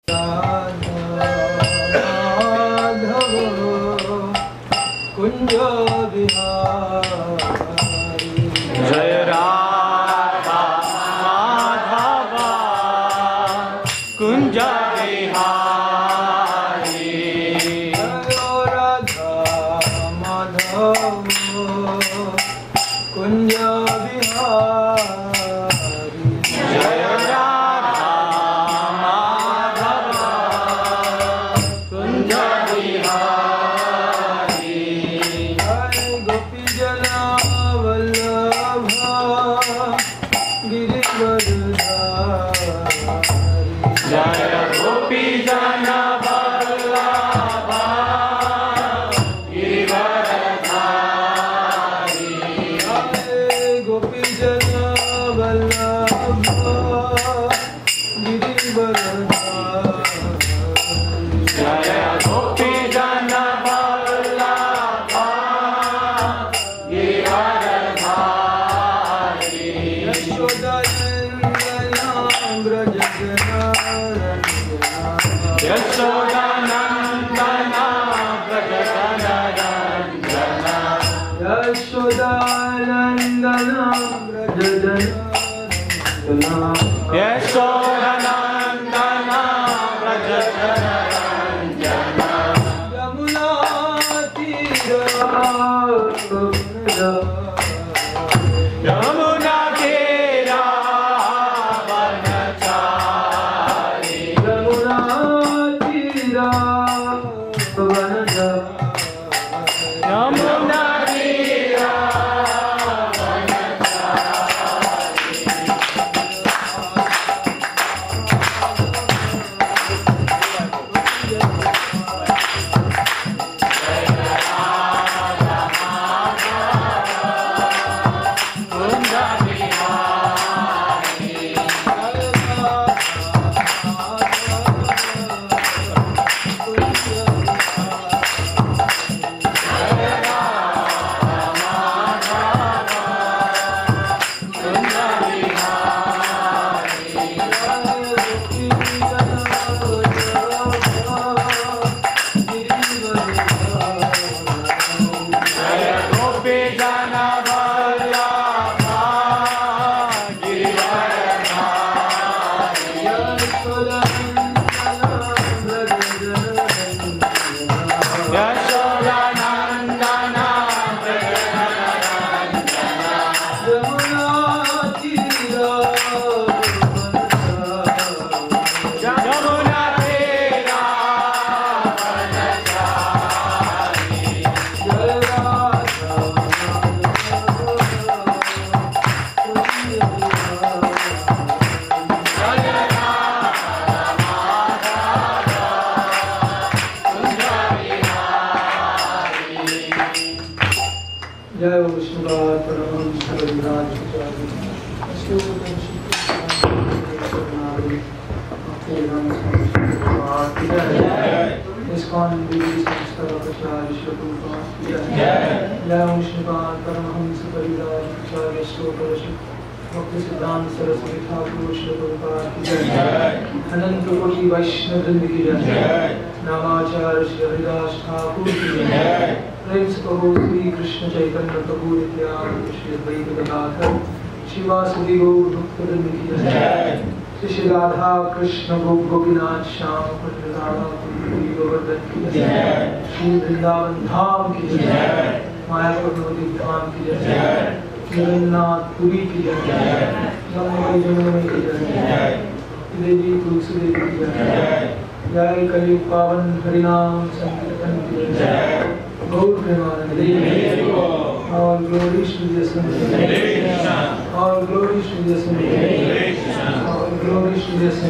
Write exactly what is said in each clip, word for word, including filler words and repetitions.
कुंज बिहारी जय राधा माधव कुंज बिहारी जय राधा माधव कुंज बिहारी जय राधा माधव कुंज बिहारी जय गोपी जना वल्लभ गिरिवरधारी जय गोपी जन वल्लभ गिरिवरधारी जय गोपी जना वल्लभ गिरिवरधारी जय गोपी जन वल्लभ गिरिवरधारी यशोदानन्दना व्रजजना यशोदानन्दना व्रजजनरञ्जना यशोदानन्दना व्रजजना यशोदानन्दना व्रजजनरञ्जना यमुना तीरा यमुना तीरा वनचारी यमुना तीरा वनचारी यमुना तीरा जय विष्णुपाद परमहंस हरिदास ISKCON जय विष्णुपाद परमहंस हरिदास भक्ति सिद्धांत सरस्वती ठाकुर श्री प्रभुपाद की जय अनंत कोटि वैष्णव वृंद की जय नामाचार्य श्री हरिदास ठाकुर की जय प्रेम से कहो श्री कृष्ण चैतन्य प्रभु नित्यानंद श्री अद्वैत गदाधर श्री वासुदेव गौर भक्त वृंद की जय श्री श्री राधा कृष्ण गोप गोपीनाथ श्याम कुंज राधा कुंज गोवर्धन की जय श्री वृंदावन धाम की जय मायापुर नदी धाम की जय जगन्नाथ पुरी की जय जमुना जमुना की जय देवी तुलसी देवी की जय जय कलयुग पावन हरिनाम संकीर्तन की जय गौर प्रेमानंद और ग्लोरी श्री जसन और ग्लोरी श्री जसन और ग्लोरी श्री जसन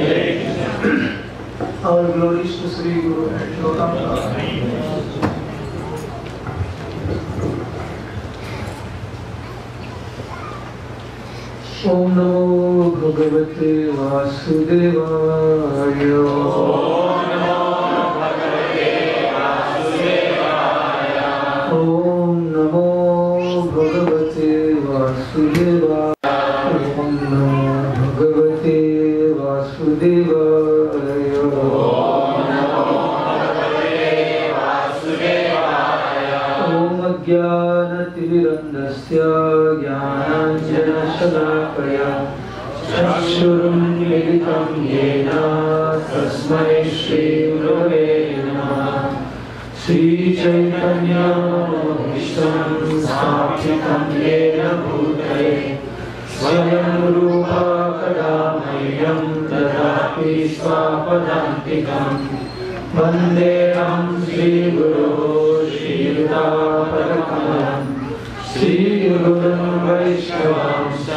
और ग्लोरी श्री गुरु गौतम ओम नमो भगवते वासुदेवाय ओम नमो भगवते वासुदेवाय ओम नमो भगवते वासुदेवाय ओम नमो भगवते वासुदेवाय अज्ञानतिमिरन्धस्य ज्ञानाञ्जनशलाकया चक्षुरुन्मीलितं येन तस्मै श्रीगुरवे नमः। श्रीचैतन्यमनोभीष्टं स्थापितं येन भूतले स्वयं रूपा कदा मह्यं ददाति स्वापदान्तिकम्। वन्देऽहं श्रीगुरो श्रीयुतापदकमलं श्रीगुरुं वैष्णवांश्च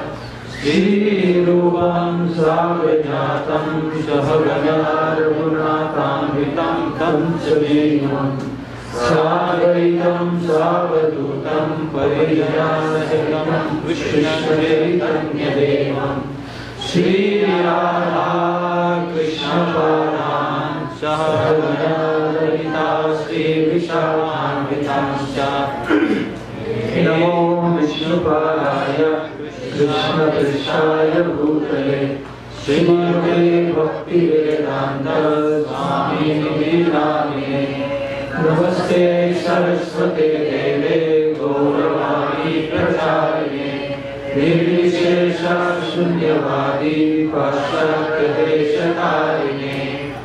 श्रीरूपं साग्रजातं सहगना रघुनाथान्वितं तं सजीवं साद्वैतं सावधूतं परिजनासहितं कृष्णचैतन्यदेवं श्रीराधा कृष्णपादान् सहगना ललिता श्रीविशाखान्वितांश्च नमो विष्णुपादाय कृष्णपृष्ठाय भूतले श्रीमते भक्तिवेदान्त स्वामिने नामिने। नमस्ते सरस्वते देवे गौरवाणी प्रचारिणे निर्विशेष शून्यवादी पाश्चात्यदेशतारिणे।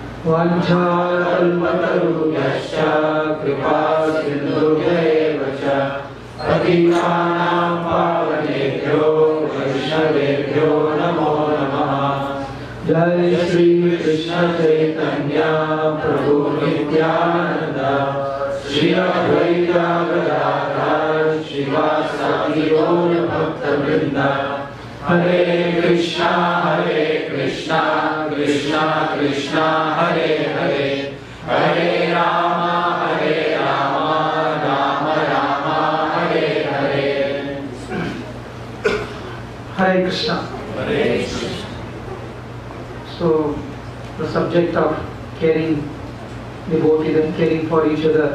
वाञ्छाकल्पतरुभ्यश्च कृपा सिन्धुभ्यैव च पतितानां पावनेभ्यो वैष्णवेभ्यो नमो नमः। जय श्री कृष्ण चैतन्य प्रभु नित्यानंद श्री अद्वैत गदाधर श्रीवासादि गौर भक्तवृंद। हरे कृष्णा हरे कृष्णा कृष्णा कृष्णा हरे हरे हरे राम हरे Ram Ram Ram Hare Hare. Hare Krishna. Hare Krishna. So, the subject of caring devotees and caring for each other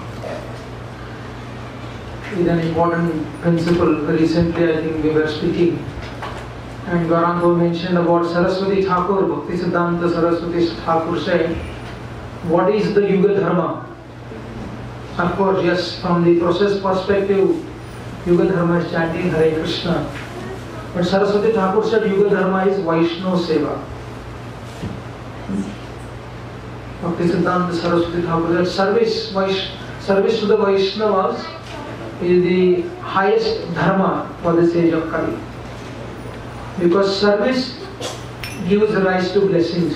is an important principle. Recently, I think we were speaking, and Gauranga mentioned about Saraswati Thakur. Bhakti Siddhanta Saraswati Thakur said, "What is the Yuga Dharma?" Of course, yes, from the process perspective, Yuga Dharma is chanting Hare Krishna. But Saraswati Thakur said Yuga Dharma is Vaishnava Seva. Bhakti Siddhanta Saraswati Thakur said service, service to the Vaishnavas is the highest dharma for this age of Kali. Because service gives rise to blessings.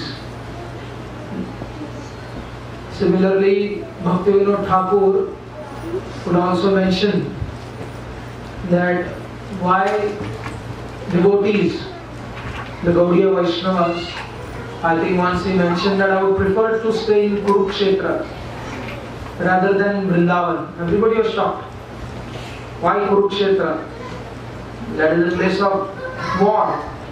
Similarly, Bhaktivinoda Thakur would also mention that why devotees, the Gaudiya Vaishnavas, I think once he mentioned that I would prefer to stay in Kurukshetra rather than Vrindavan. Everybody was shocked. Why Kurukshetra? That is a place of war.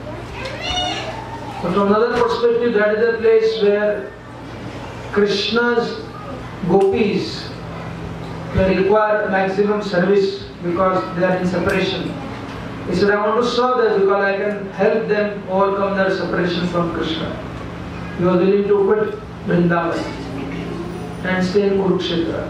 But from another perspective, that is a place where Krishna's gopis they require maximum service because they are in separation. He said, I want to serve them because I can help them overcome their separation from Krishna. He was willing to quit Vrindavan and stay in Kurukshetra.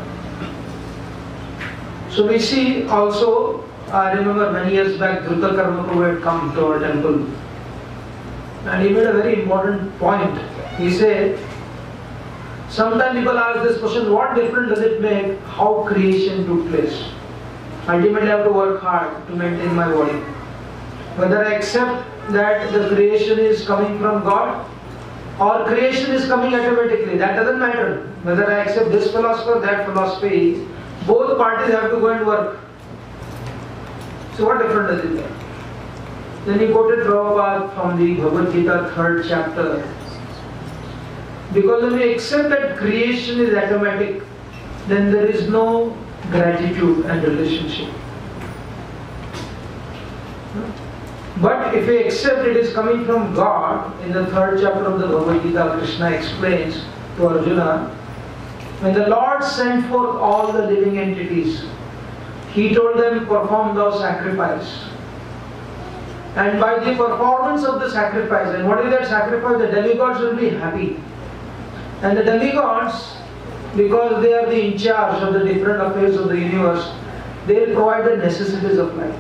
So we see also, I remember many years back, Towaco Prabhu had come to our temple. And he made a very important point. He said, sometimes people ask this question, what difference does it make how creation took place? Ultimately, I have to work hard to maintain my body. Whether I accept that the creation is coming from God or creation is coming automatically, that doesn't matter. Whether I accept this philosophy or that philosophy, both parties have to go and work. So what difference does it make? Then he quoted Prabhupada from the Bhagavad Gita third chapter. Because when we accept that creation is automatic, then there is no gratitude and relationship. But if we accept it is coming from God, in the third chapter of the Bhagavad Gita, Krishna explains to Arjuna, when the Lord sent forth all the living entities, He told them, perform thou sacrifice. And by the performance of the sacrifice, and what is that sacrifice? The demigods will be happy. And the demigods because they are the in charge of the different affairs of the universe, they will provide the necessities of life.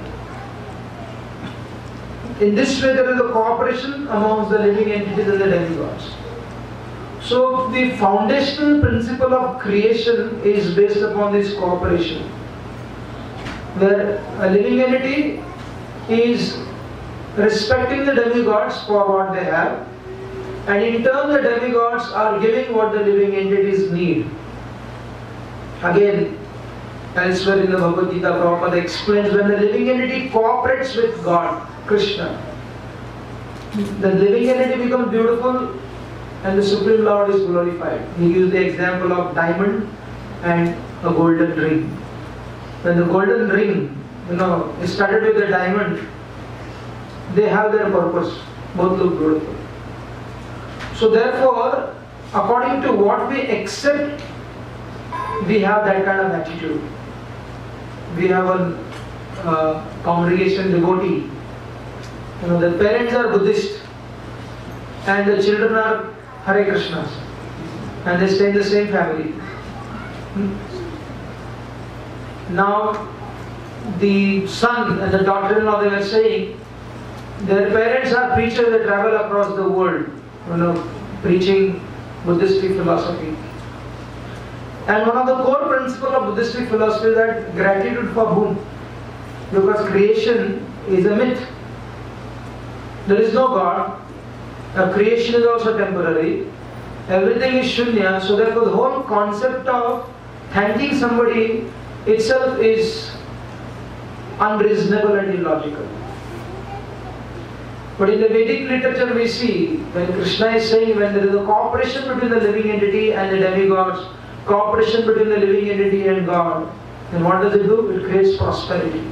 In this way, there is a cooperation amongst the living entities and the demigods. So the foundational principle of creation is based upon this cooperation, where a living entity is respecting the demigods for what they have, and in turn the demigods are giving what the living entities need. Again, elsewhere in the Bhagavad Gita, Prabhupada explains, when the living entity cooperates with God, Krishna, the living entity becomes beautiful and the Supreme Lord is glorified. He gives the example of diamond and a golden ring. When the golden ring, you know, is studded with the diamond, they have their purpose. Both look beautiful. So therefore, according to what we accept, we have that kind of attitude. We have a uh, congregation devotee. You know, the parents are Buddhist and the children are Hare Krishnas, and they stay in the same family. Hmm? Now, the son and the daughter-in-law, they were saying, their parents are preachers, they travel across the world, you know, preaching Buddhistic philosophy. And one of the core principles of Buddhistic philosophy is that gratitude for whom? Because creation is a myth. There is no God. Uh, creation is also temporary. Everything is shunya. So therefore the whole concept of thanking somebody itself is unreasonable and illogical. But in the Vedic literature we see, when Krishna is saying, when there is a cooperation between the living entity and the demigods, cooperation between the living entity and God, then what does it do? It creates prosperity.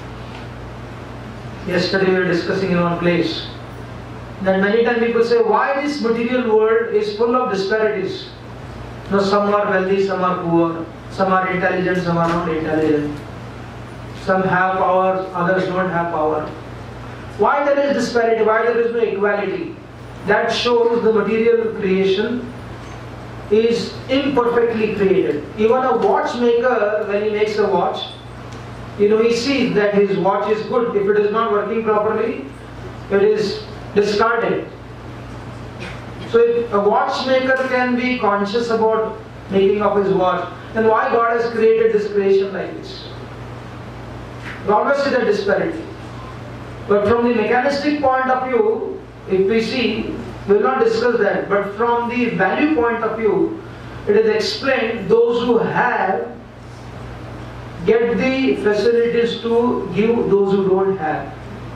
Yesterday we were discussing in one place that many times people say, why this material world is full of disparities? You know, some are wealthy, some are poor, some are intelligent, some are not intelligent. Some have power, others don't have power. Why there is disparity? Why there is no equality? That shows the material creation is imperfectly created. Even a watchmaker, when he makes a watch, you know, he sees that his watch is good. If it is not working properly, it is discarded. So if a watchmaker can be conscious about making up his watch, then why God has created this creation like this? We always see the disparity. But from the mechanistic point of view, if we see, we will not discuss that, but from the value point of view, it is explained those who have get the facilities to give those who don't have.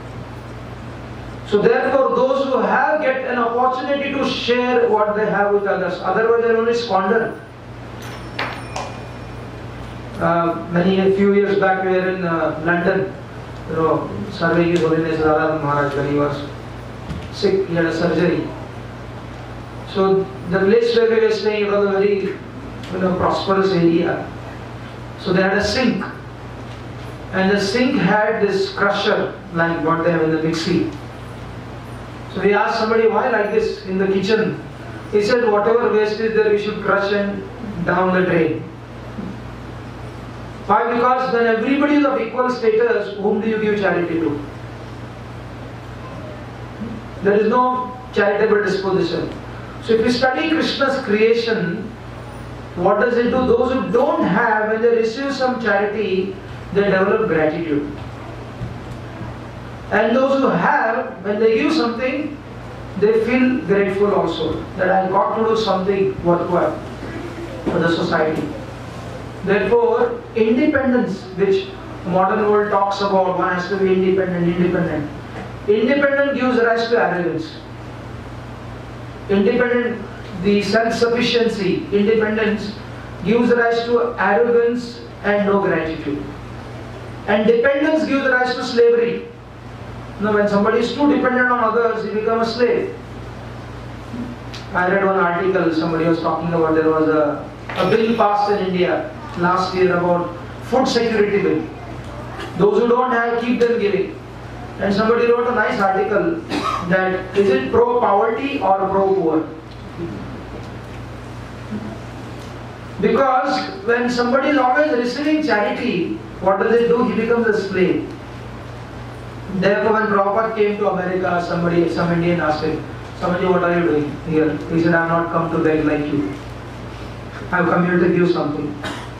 So therefore those who have get an opportunity to share what they have with others, otherwise they will only squander. Uh, many a few years back we were in uh, London, you know, serving His Holiness Radhanath Maharaj when he was sick, he had a surgery. So the place where we were staying was a very, you know, prosperous area. So they had a sink, and the sink had this crusher like what they have in the mixie. So we asked somebody, why like this in the kitchen? He said, whatever waste is there, we should crush and down the drain. Why? Because when everybody is of equal status, whom do you give charity to? There is no charitable disposition. So if you study Krishna's creation, what does it do? Those who don't have, when they receive some charity, they develop gratitude. And those who have, when they give something, they feel grateful also, that I got to do something worthwhile for the society. Therefore, independence, which modern world talks about, one has to be independent, independent. Independent gives rise to arrogance. Independent, the self-sufficiency, independence gives rise to arrogance and no gratitude. And dependence gives rise to slavery. Now, when somebody is too dependent on others, he becomes a slave. I read one article, somebody was talking about, there was a, a bill passed in India last year about food security bill. Those who don't have, keep them giving. And somebody wrote a nice article that is it pro-poverty or pro-poor? Because when somebody is always receiving charity, what do they do? He becomes a slave. Therefore, when Prabhupada came to America, somebody, some Indian asked him, Swamiji, what are you doing here? He said, I have not come to beg like you. I have come here to give something.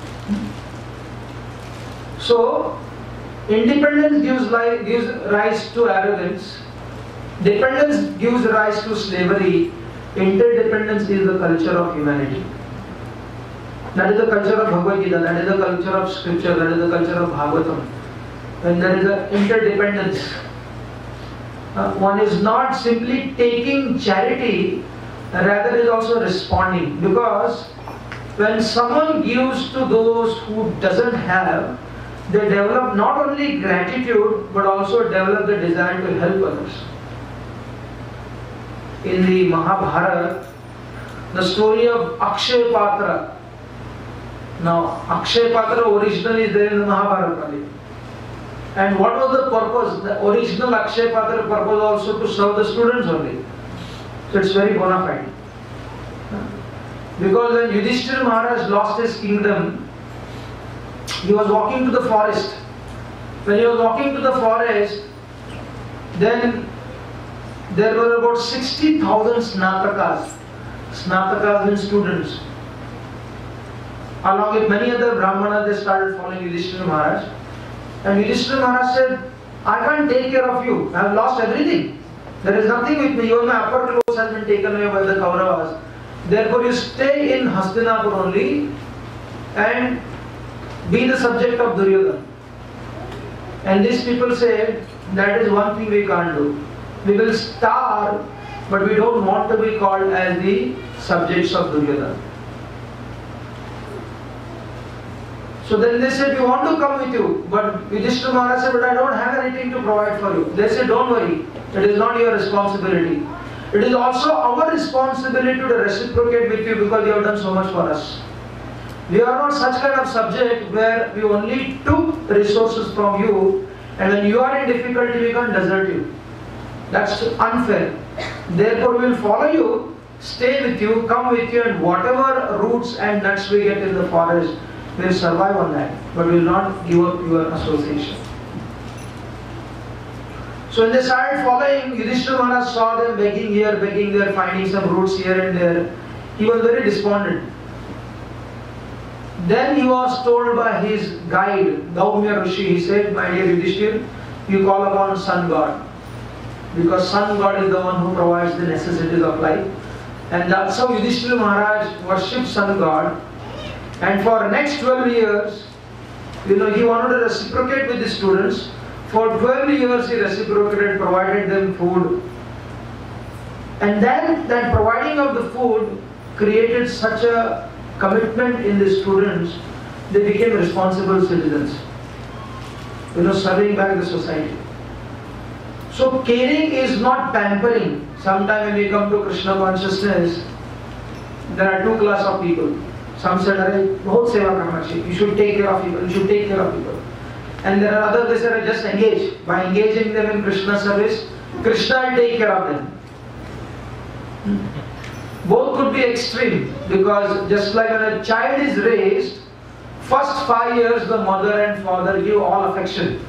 So, independence gives, life, gives rise to arrogance. Dependence gives rise to slavery. Interdependence is the culture of humanity. That is the culture of Bhagavad Gita, that is the culture of scripture, that is the culture of Bhagavatam. When there is an interdependence, uh, one is not simply taking charity, rather is also responding. Because when someone gives to those who doesn't have, they develop not only gratitude but also develop the desire to help others. In the Mahabharata, the story of Akshay Patra. Now, Akshay Patra originally is there in the Mahabharata. And what was the purpose? The original Akshay Patra purpose also to serve the students only. So it's very bona fide. Because when Yudhishthira Maharaj lost his kingdom, he was walking to the forest. When he was walking to the forest, then there were about sixty thousand Snatakas. Snatakas means students. Along with many other Brahmanas, they started following Yudhishthira Maharaj. And Yudhishthira Maharaj said, I can't take care of you. I have lost everything. There is nothing with me. Even my upper clothes has been taken away by the Kauravas. Therefore, you stay in Hastinapur only and be the subject of Duryodhana. And these people said, that is one thing we can't do. We will starve, but we don't want to be called as the subjects of Duryodhana. So then they said, we want to come with you. But Yudhishthira Maharaj said, but I don't have anything to provide for you. They said, don't worry, it is not your responsibility. It is also our responsibility to reciprocate with you because you have done so much for us. We are not such kind of subject where we only took resources from you and when you are in difficulty we can't desert you. That's unfair. Therefore we will follow you, stay with you, come with you, and whatever roots and nuts we get in the forest, we will survive on that, but we will not give up your association. So when they started following, Yudhishthira Maharaj saw them begging here, begging there, finding some roots here and there. He was very despondent. Then he was told by his guide, Daumya Rishi, he said, my dear Yudhishthira, you call upon Sun God. Because Sun God is the one who provides the necessities of life. And that's how Yudhishthira Maharaj worshipped Sun God. And for the next twelve years, you know, he wanted to reciprocate with the students. For twelve years he reciprocated, provided them food. And then that providing of the food created such a commitment in the students, they became responsible citizens. You know, serving back the society. So caring is not pampering. Sometimes when we come to Krishna Consciousness, there are two classes of people. Some said, bahut seva karna chahiye. You should take care of people, you should take care of people. And there are others, they said, just engage. By engaging them in Krishna service, Krishna will take care of them. Both could be extreme, because just like when a child is raised, first five years the mother and father give all affection.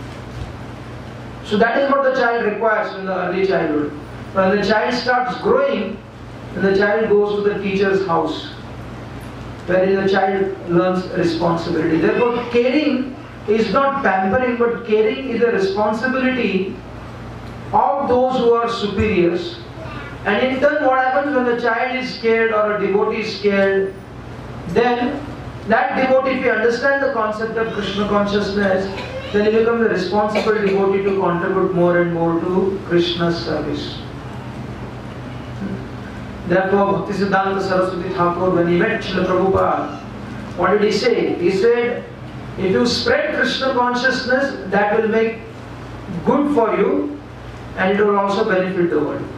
So that is what the child requires in the early childhood. When the child starts growing, then the child goes to the teacher's house, where the child learns responsibility. Therefore, caring is not pampering, but caring is a responsibility of those who are superiors. And in turn, what happens when the child is scared or a devotee is scared, then that devotee, if you understand the concept of Krishna consciousness, then he becomes a responsible devotee to contribute more and more to Krishna's service. Therefore, Bhaktisiddhanta Saraswati Thakur, when he met Srila Prabhupada, what did he say? He said, if you spread Krishna consciousness, that will make good for you and it will also benefit the world.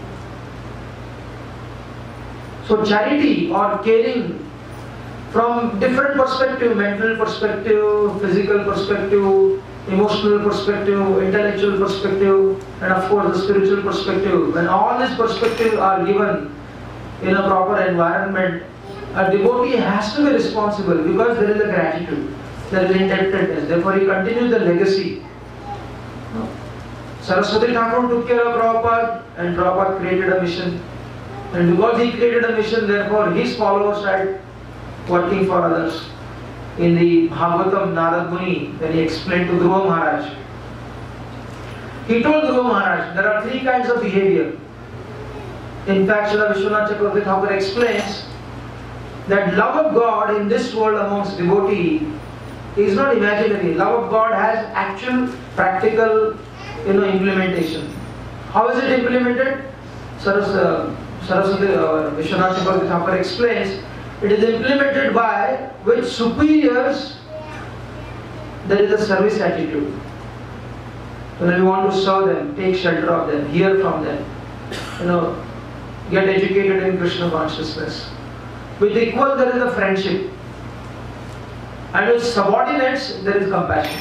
So charity or caring from different perspective, mental perspective, physical perspective, emotional perspective, intellectual perspective, and of course the spiritual perspective. When all these perspectives are given in a proper environment, a devotee has to be responsible because there is a gratitude, there is indebtedness. Therefore, he continues the legacy. Saraswati Thakur took care of Prabhupada, and Prabhupada created a mission. And because he created a mission, therefore his followers started working for others. In the Bhagavatam, Narad Muni, when he explained to Dhruva Maharaj, he told Dhruva Maharaj, there are three kinds of behavior. In fact, Srila Vishwanath Chakravarti Thakur explains that love of God in this world amongst devotees is not imaginary. Love of God has actual, practical, you know, implementation. How is it implemented? Saras, uh, Saraswati uh, Vishwanath Chakravarti Thakur explains, it is implemented by with superiors. There is a service attitude. When we want to serve them, take shelter of them, hear from them, you know, get educated in Krishna consciousness. With equal, there is a friendship, and with subordinates, there is compassion.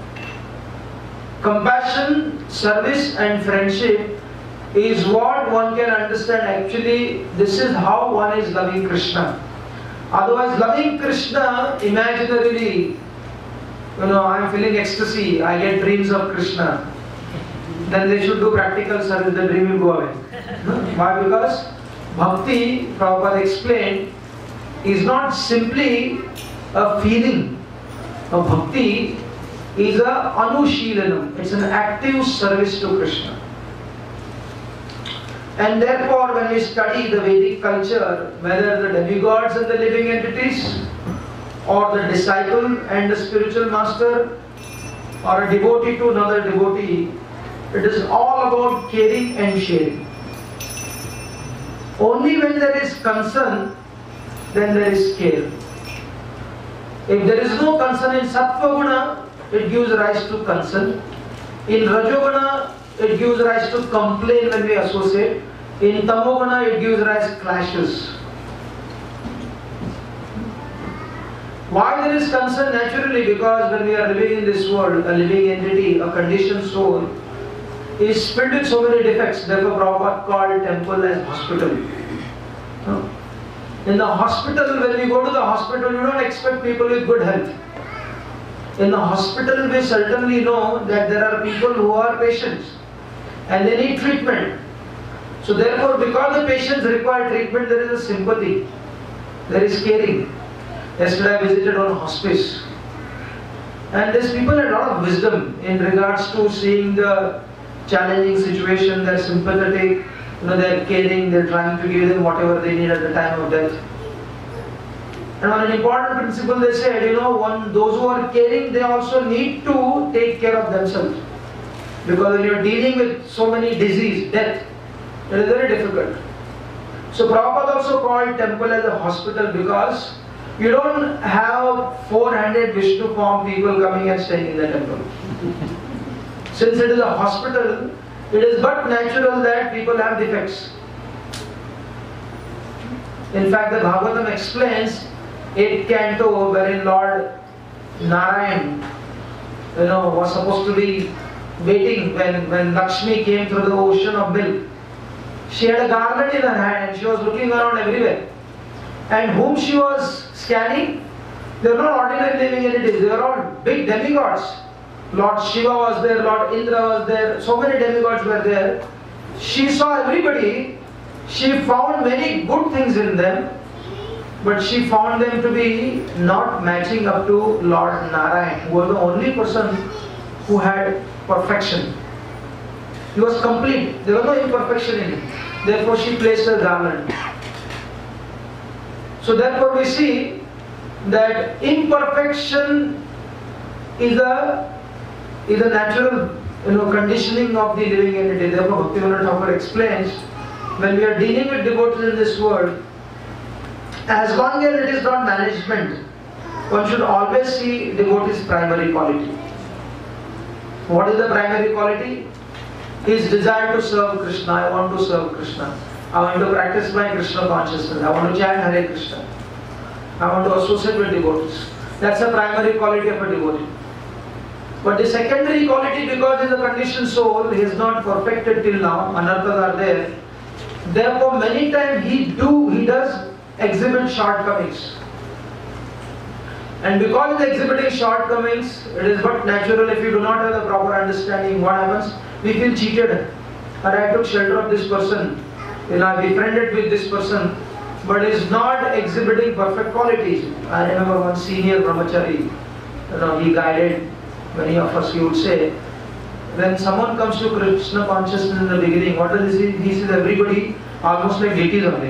Compassion, service, and friendship is what one can understand. Actually, this is how one is loving Krishna. Otherwise, loving Krishna imaginarily, you know, I am feeling ecstasy, I get dreams of Krishna. Then they should do practical service, the dream will go away. Why? Because bhakti, Prabhupada explained, is not simply a feeling. A bhakti is a anushilanam. It's an active service to Krishna. And therefore, when we study the Vedic culture, whether the demigods and the living entities, or the disciple and the spiritual master, or a devotee to another devotee, it is all about caring and sharing. Only when there is concern, then there is care. If there is no concern in Sattva Guna, it gives rise to concern. In Rajoguna, it gives rise to complaint when we associate. In Tamoguna, it gives rise to clashes. Why there is concern? Naturally, because when we are living in this world, a living entity, a conditioned soul, is filled with so many defects. Therefore, Prabhupada called temple as hospital. In the hospital, when we go to the hospital, you don't expect people with good health. In the hospital, we certainly know that there are people who are patients and they need treatment. So therefore, because the patients require treatment, there is a sympathy, there is caring. Yesterday I visited on hospice, and these people had a lot of wisdom in regards to seeing the challenging situation. They're sympathetic, you know, they're caring, they're trying to give them whatever they need at the time of death. And on an important principle, they said, you know, one, those who are caring, they also need to take care of themselves. Because when you're dealing with so many disease, death, it is very difficult. So Prabhupada also called temple as a hospital because you don't have four hundred Vishnu form people coming and staying in the temple. Since it is a hospital, it is but natural that people have defects. In fact, the Bhagavatam explains eighth canto wherein Lord Narayan, you know, was supposed to be waiting when, when Lakshmi came through the ocean of milk. She had a garland in her hand and she was looking around everywhere. And whom she was scanning? They were not ordinary living entities, they were all big demigods. Lord Shiva was there, Lord Indra was there, so many demigods were there. She saw everybody, she found many good things in them, but she found them to be not matching up to Lord Narayan, who was the only person who had perfection. He was complete, there was no imperfection in him. Therefore she placed her garland. So therefore we see that imperfection is a is a natural, you know, conditioning of the living entity. Therefore Bhaktivinoda Thakur explains, when we are dealing with devotees in this world, as long as it is not management, one should always see devotee's primary quality. What is the primary quality? His desire to serve Krishna. I want to serve Krishna. I want to practice my Krishna consciousness. I want to chant Hare Krishna. I want to associate with devotees. That's the primary quality of a devotee. But the secondary quality, because he is a conditioned soul, he is not perfected till now, anarthas are there. Therefore, many times he do, he does exhibit shortcomings. And because of exhibiting shortcomings, it is but natural if you do not have the proper understanding. What happens? We feel cheated. Or I took shelter of this person, you know, I befriended with this person, but is not exhibiting perfect qualities. I remember one senior brahmachari, you know, he guided many of us. He would say, when someone comes to Krishna consciousness in the beginning, what does he say? He says everybody almost like deities only.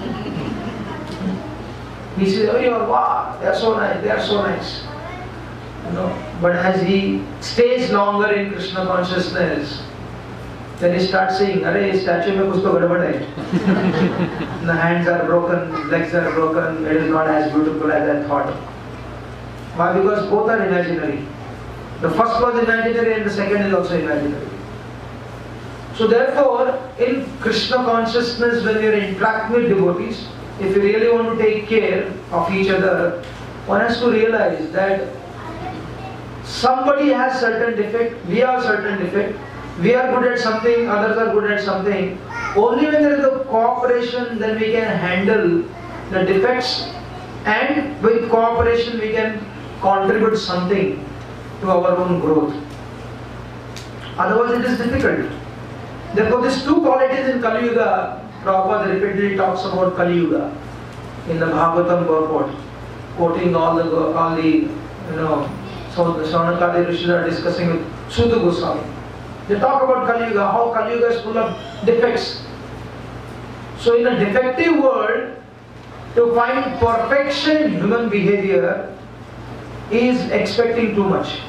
He says, everyone, wow, they are so nice, they are so nice. You know, but as he stays longer in Krishna consciousness, then he starts saying, "Arey, statue mein kuch to gadbad hai." The hands are broken, legs are broken, it is not as beautiful as I thought. Why? Because both are imaginary. The first was imaginary and the second is also imaginary. So therefore, in Krishna consciousness, when you interact with devotees, if you really want to take care of each other, one has to realize that somebody has certain defect, we have certain defect, we are good at something, others are good at something. Only when there is a cooperation, then we can handle the defects, and with cooperation we can contribute something to our own growth. Otherwise it is difficult. Therefore these two qualities in Kali Yuga, Prabhupada repeatedly talks about Kali Yuga in the Bhagavatam purport, quoting all the, all the you know, so the Saunakadi Rishis are discussing with Suta Goswami. They talk about Kali Yuga, how Kali Yuga is full of defects. So in a defective world, to find perfection in human behavior is expecting too much.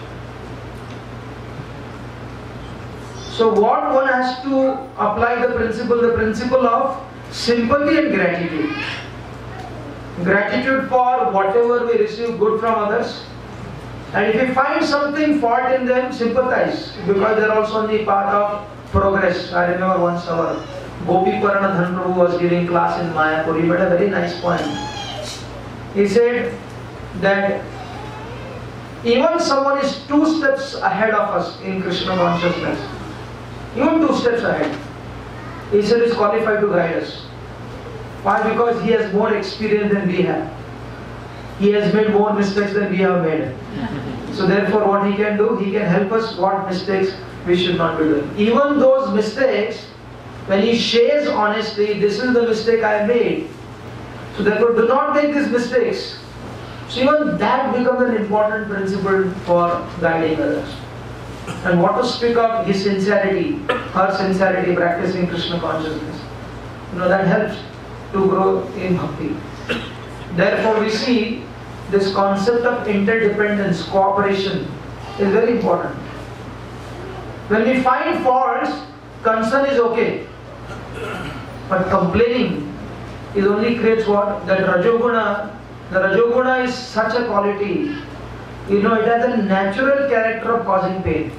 So what one has to apply the principle, the principle of sympathy and gratitude. Gratitude for whatever we receive good from others. And if we find something fault in them, sympathize, because they are also on the path of progress. I remember once our Govind Prabhu was giving class in Mayapur. He made a very nice point. He said that even someone is two steps ahead of us in Krishna consciousness, even two steps ahead, he said is qualified to guide us. Why? Because he has more experience than we have. He has made more mistakes than we have made. So therefore what he can do, he can help us what mistakes we should not be doing. Even those mistakes, when he shares honestly, this is the mistake I made. So therefore do not make these mistakes. So even that becomes an important principle for guiding others. And what to speak of his sincerity, her sincerity, practicing Krishna consciousness. You know, that helps to grow in bhakti. Therefore we see this concept of interdependence, cooperation is very important. When we find faults, concern is okay. But complaining is only creates what? That Rajoguna. The Rajoguna is such a quality. You know, it has a natural character of causing pain.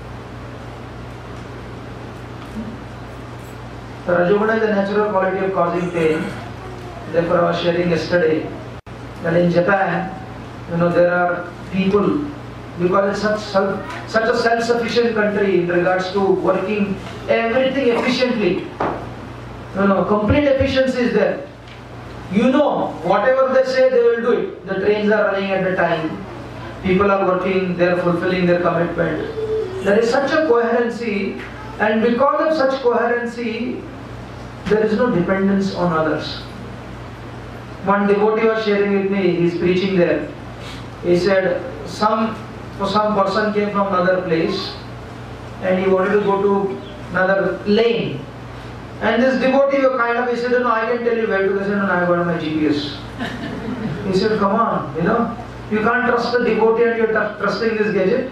The Rajoguna is a natural quality of causing pain. Therefore I was sharing yesterday that in Japan, you know, there are people, because it's such, self, such a self-sufficient country in regards to working everything efficiently. You know, complete efficiency is there. You know, whatever they say, they will do it. The trains are running at the time. People are working, they are fulfilling their commitment. There is such a coherency, and because of such coherency, there is no dependence on others. One devotee was sharing with me, he is preaching there. He said, some, some person came from another place and he wanted to go to another lane. And this devotee kind of, he said, no, I can tell you where to go. He said, no, I got my G P S. He said, come on, you know, you can't trust the devotee and you're trusting this gadget.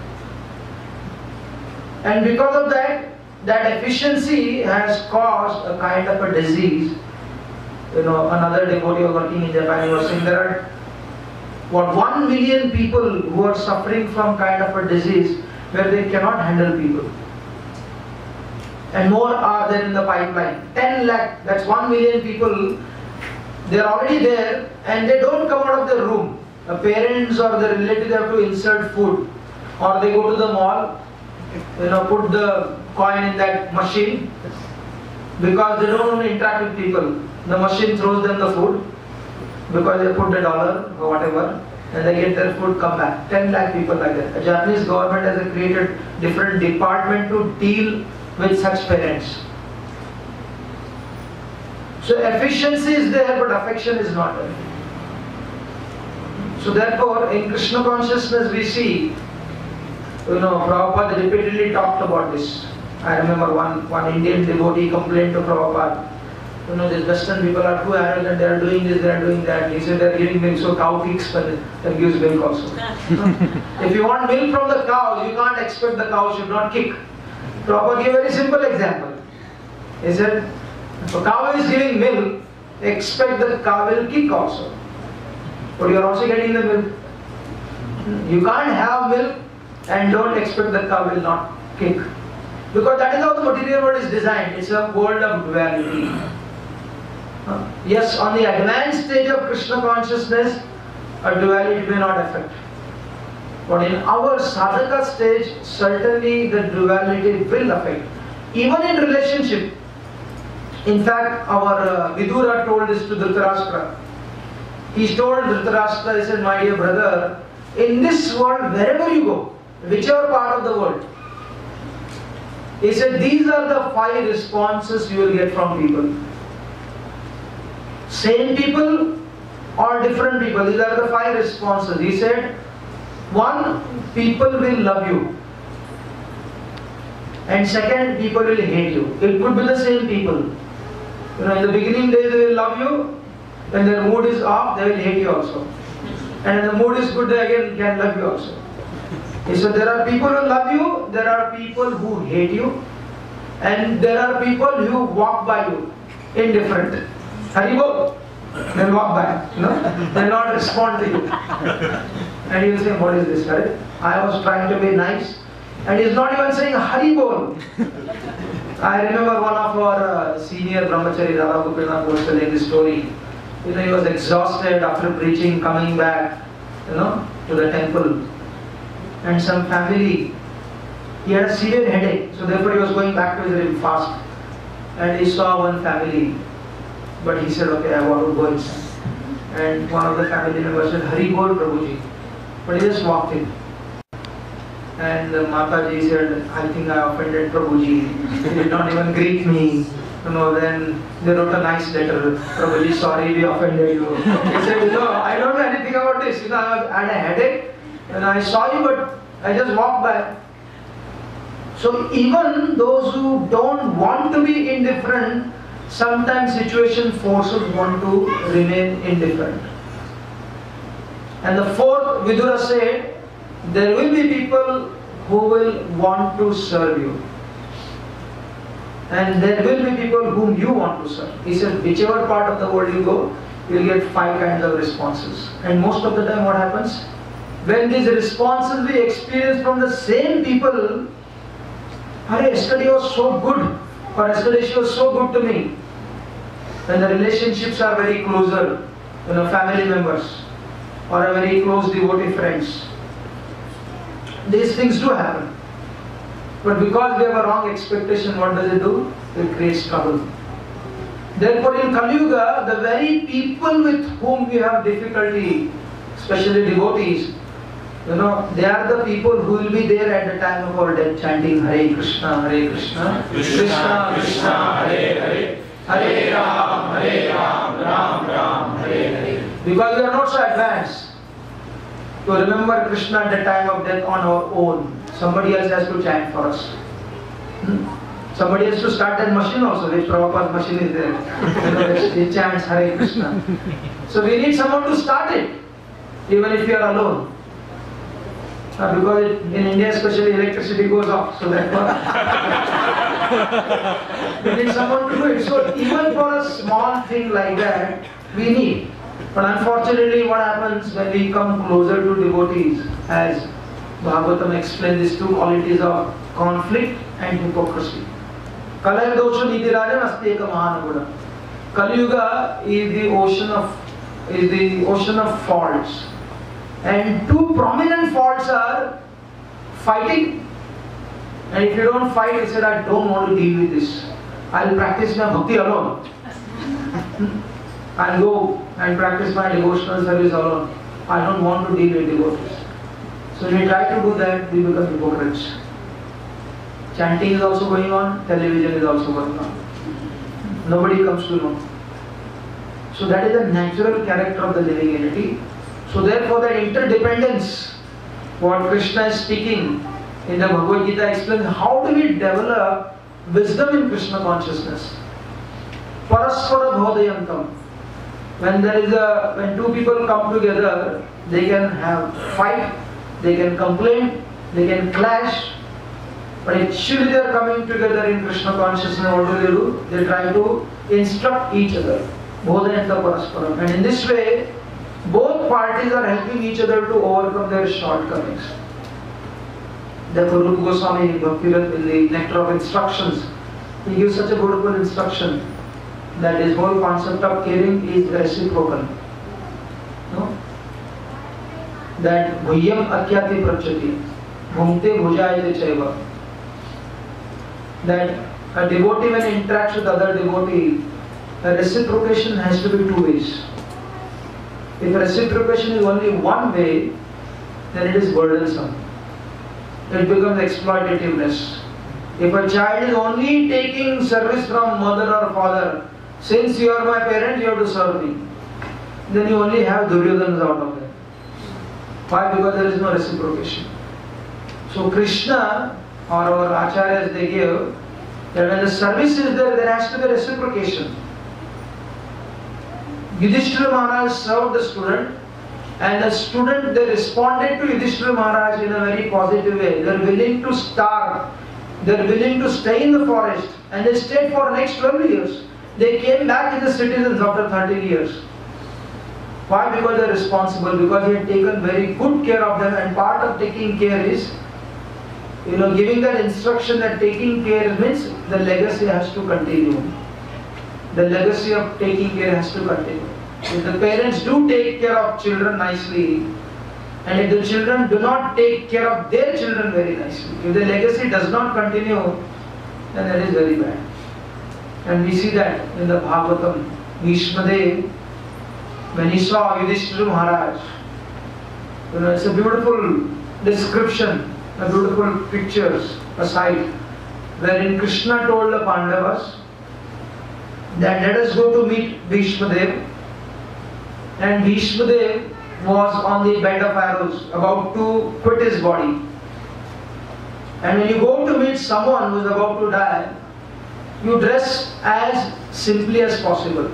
And because of that, that efficiency has caused a kind of a disease. You know, another devotee was working in Japan, he was saying there are what one million people who are suffering from kind of a disease where they cannot handle people. And more are there in the pipeline. ten lakh, that's one million people, they are already there and they don't come out of their room. The parents or the relatives have to insert food, or they go to the mall, you know, put the coin in that machine, because they don't want to interact with people. The machine throws them the food because they put the dollar or whatever, and they get their food, come back. ten lakh people like that. The Japanese government has created different department to deal with such parents. So efficiency is there, but affection is not there. So therefore, in Krishna consciousness we see, you know, Prabhupada repeatedly talked about this. I remember one, one Indian devotee complained to Prabhupada, you know, these Western people are too arrogant, they are doing this, they are doing that. He said they are giving milk, so cow kicks, but they gives milk also. If you want milk from the cow, you can't expect the cow should not kick. Prabhupada gave a very simple example. He said, if a cow is giving milk, expect the cow will kick also. But you are also getting the milk. You can't have milk and don't expect the cow will not kick. Because that is how the material world is designed. It's a world of duality. Uh, yes, on the advanced stage of Krishna consciousness, a duality may not affect. But in our sadhaka stage, certainly the duality will affect. Even in relationship. In fact, our uh, Vidura told this to Dhritarashtra. He told Dhritarashtra, he said, my dear brother, in this world, wherever you go, whichever part of the world, he said, these are the five responses you will get from people. Same people or different people, these are the five responses. He said, one, people will love you. And second, people will hate you. It could be the same people. You know, in the beginning days they will love you. When their mood is off, they will hate you also. And when the mood is good, they again can love you also. He said, there are people who love you, there are people who hate you, and there are people who walk by you, indifferent. Haribo, they'll walk by, you know, they'll not respond to you. And you'll say, what is this, right? I was trying to be nice, and he's not even saying Haribol. I remember one of our uh, senior brahmachari, Radha was telling this story. You know, he was exhausted after preaching, coming back, you know, to the temple. And some family, he had a severe headache, so therefore he was going back to his room fast. And he saw one family, but he said, okay, I want to go inside. And one of the family members said, Haribol Prabhuji. But he just walked in. And uh, Mataji said, I think I offended Prabhuji. He did not even greet me. You know, then they wrote a nice letter. Prabhuji, sorry we offended you. He said, you know, I don't know anything about this. You know, I had a headache. And I saw you, but I just walked by. So even those who don't want to be indifferent, sometimes situation forces one to remain indifferent. And the fourth, Vidura said, there will be people who will want to serve you. And there will be people whom you want to serve. He said, whichever part of the world you go, you will get five kinds of responses. And most of the time what happens? When these responses we experience from the same people, Hare, yesterday was so good, or yesterday she was so good to me. When the relationships are very closer, you know, family members, or a very close devotee friends. These things do happen. But because we have a wrong expectation, what does it do? It creates trouble. Therefore in Kali Yuga, the very people with whom we have difficulty, especially devotees, you know, they are the people who will be there at the time of our death chanting Hare Krishna, Hare Krishna, Krishna Krishna, Hare Hare, Hare Ram, Hare Ram, Ram Ram, Hare Hare. Because we are not so advanced to remember Krishna at the time of death on our own. Somebody else has to chant for us. Hmm? Somebody has to start that machine also, which Prabhupada's machine is there. You know, it chants Hare Krishna. So we need someone to start it, even if you are alone. Uh, because it, in India especially electricity goes off, so therefore we need someone to do it. So even for a small thing like that, we need. But unfortunately what happens when we come closer to devotees, as Bhagavatam explains these two qualities of conflict and hypocrisy. Kalaya dosha nidirajan asti eka mahanaguna. Kali Yuga is the ocean of is the ocean of faults. And two prominent faults are fighting. And if you don't fight, you said, I don't want to deal with this. I will practice my bhakti alone. I'll go and practice my devotional service alone. I don't want to deal with devotees. So when we try to do that, we become hypocrites. Chanting is also going on, television is also going on. Nobody comes to know. So that is the natural character of the living entity. So therefore the interdependence, what Krishna is speaking in the Bhagavad Gita explains how do we develop wisdom in Krishna consciousness. Paraspara bhodayantam. When there is a, when two people come together, they can have fight, they can complain, they can clash. But actually they are coming together in Krishna consciousness. What do they do? They try to instruct each other. Bodhayanta parasparam. And in this way, both parties are helping each other to overcome their shortcomings. Therefore, Rupa Goswami Bhakti-Rath in the Nectar of Instructions, he gives such a beautiful instruction that his whole concept of caring is reciprocal. No? That bhuyyam akyati prachati, bhumte bhujayate chaiva. That a devotee when interacts with other devotee, the reciprocation has to be two ways. If reciprocation is only one way, then it is burdensome. It becomes exploitativeness. If a child is only taking service from mother or father, since you are my parent, you have to serve me, then you only have Duryodhanas out of it. Why? Because there is no reciprocation. So Krishna or our acharyas, they give that when the service is there, there has to be reciprocation. Yudhishthira Maharaj served the student, and the student, they responded to Yudhishthira Maharaj in a very positive way. They are willing to starve, they are willing to stay in the forest, and they stayed for the next twelve years. They came back as the citizens after thirteen years. Why? Because they are responsible, because he had taken very good care of them, and part of taking care is, you know, giving that instruction that taking care means the legacy has to continue. The legacy of taking care has to continue. If the parents do take care of children nicely, and if the children do not take care of their children very nicely, if the legacy does not continue, then that is very bad. And we see that in the Bhagavatam. Bhishmadev, when he saw Yudhishthira Maharaj, you know, it's a beautiful description, a beautiful pictures, a sight, wherein Krishna told the Pandavas that let us go to meet Bhishmadev, and Bhishmadev was on the bed of arrows, about to quit his body. And when you go to meet someone who is about to die, you dress as simply as possible.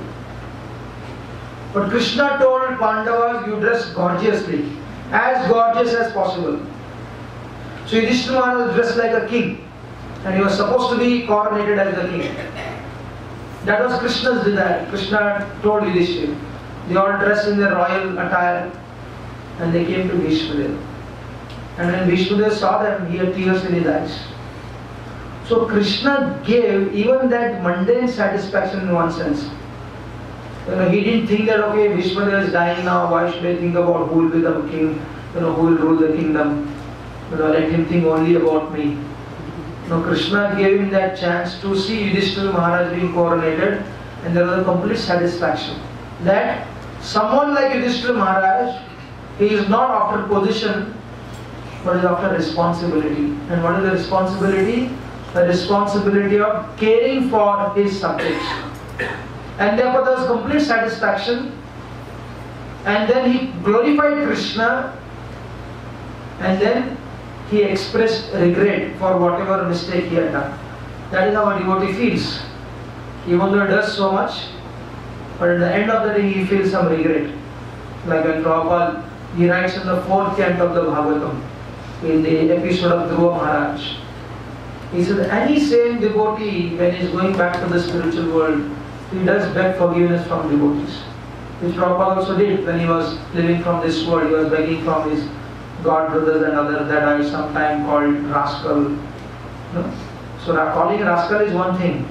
But Krishna told Pandavas, you dress gorgeously, as gorgeous as possible. So Yudhishthira Maharaj was dressed like a king, and he was supposed to be coronated as the king. That was Krishna's desire. Krishna told Yudhishthira. They all dressed in their royal attire, and they came to Bhishmadev. And when Bhishmadev saw them, he had tears in his eyes. So Krishna gave even that mundane satisfaction in one sense. You know, he didn't think that, okay, Bhishmadev is dying now, why should I think about who will become king, you know, who will rule the kingdom. You know, let him think only about me. No, Krishna gave him that chance to see Yudhishthira Maharaj being coronated, and there was a complete satisfaction that someone like Yudhishthira Maharaj, he is not after position, but is after responsibility. And what is the responsibility? The responsibility of caring for his subjects. And therefore there was complete satisfaction. And then he glorified Krishna, and then he expressed regret for whatever mistake he had done. That is how a devotee feels. Even though he does so much, but at the end of the day he feels some regret. Like when Prabhupada, he writes in the fourth canto of the Bhagavatam, in the episode of Dhruva Maharaj, he says, any sane devotee, when he is going back to the spiritual world, he does beg forgiveness from devotees. Which Prabhupada also did when he was living from this world. He was begging from his god brothers and others that I sometime called rascal. No? So calling rascal is one thing,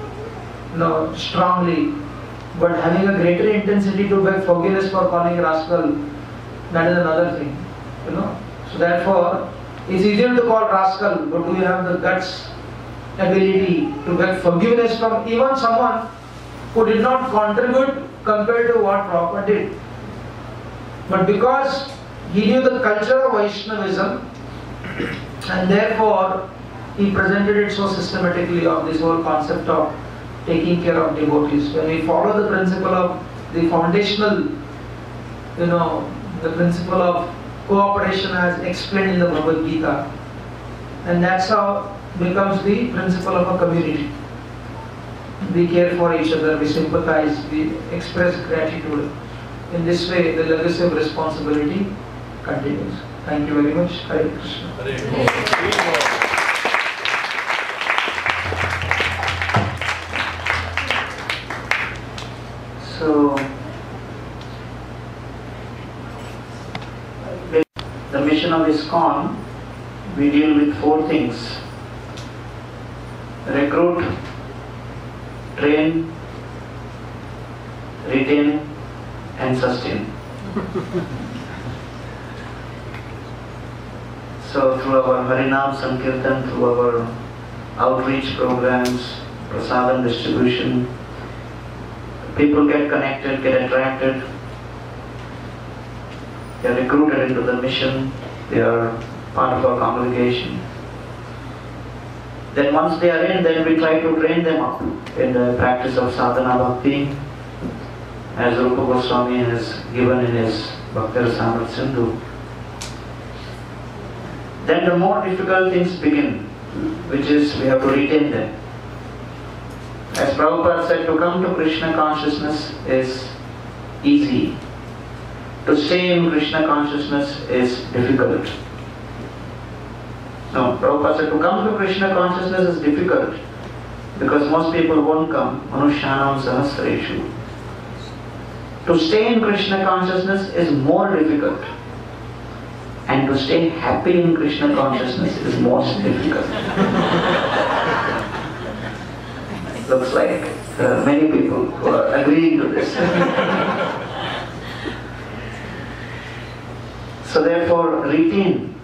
no, strongly, but having a greater intensity to beg forgiveness for calling rascal, that is another thing. You know. So therefore, it's easier to call rascal, but do you have the guts, ability to beg forgiveness from even someone who did not contribute compared to what Prabhupada did. But because he knew the culture of Vaishnavism, and therefore he presented it so systematically of this whole concept of taking care of devotees. When we follow the principle of the foundational, you know, the principle of cooperation as explained in the Bhagavad Gita, and that's how becomes the principle of a community. We care for each other, we sympathize, we express gratitude. In this way, the legacy of responsibility continues. Thank you very much. Hare Krishna. Hare Krishna. So, the mission of ISKCON, we deal with four things: recruit, train, retain, and sustain. So through our Harinam Sankirtan, through our outreach programs, prasadam distribution, people get connected, get attracted, they are recruited into the mission, they are part of our congregation. Then once they are in, then we try to train them up in the practice of sadhana bhakti, as Rupa Goswami has given in his Bhakti Rasamrita Sindhu. Then the more difficult things begin, which is we have to retain them. As Prabhupada said, to come to Krishna consciousness is easy. To stay in Krishna consciousness is difficult. No, Prabhupada said to come to Krishna consciousness is difficult because most people won't come. Manushyanam sahasreshu. To stay in Krishna consciousness is more difficult. And to stay happy in Krishna consciousness is most difficult. Looks like uh, many people who are agreeing to this. So therefore, retain.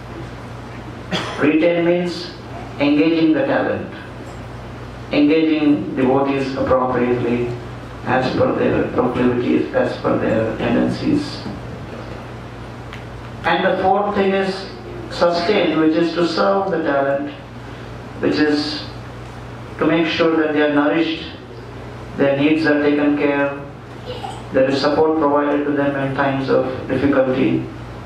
Retain means engaging the talent, engaging devotees appropriately as per their proclivities, as per their tendencies. And the fourth thing is sustain, which is to serve the talent, which is to make sure that they are nourished, their needs are taken care, there is support provided to them in times of difficulty.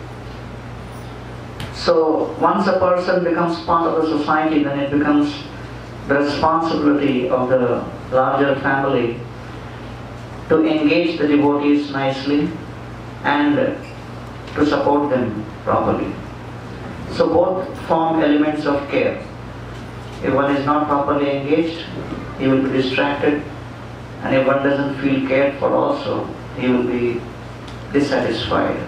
So once a person becomes part of the society, then it becomes the responsibility of the larger family to engage the devotees nicely and to support them properly. So both form elements of care. If one is not properly engaged, he will be distracted, and if one doesn't feel cared for also, he will be dissatisfied.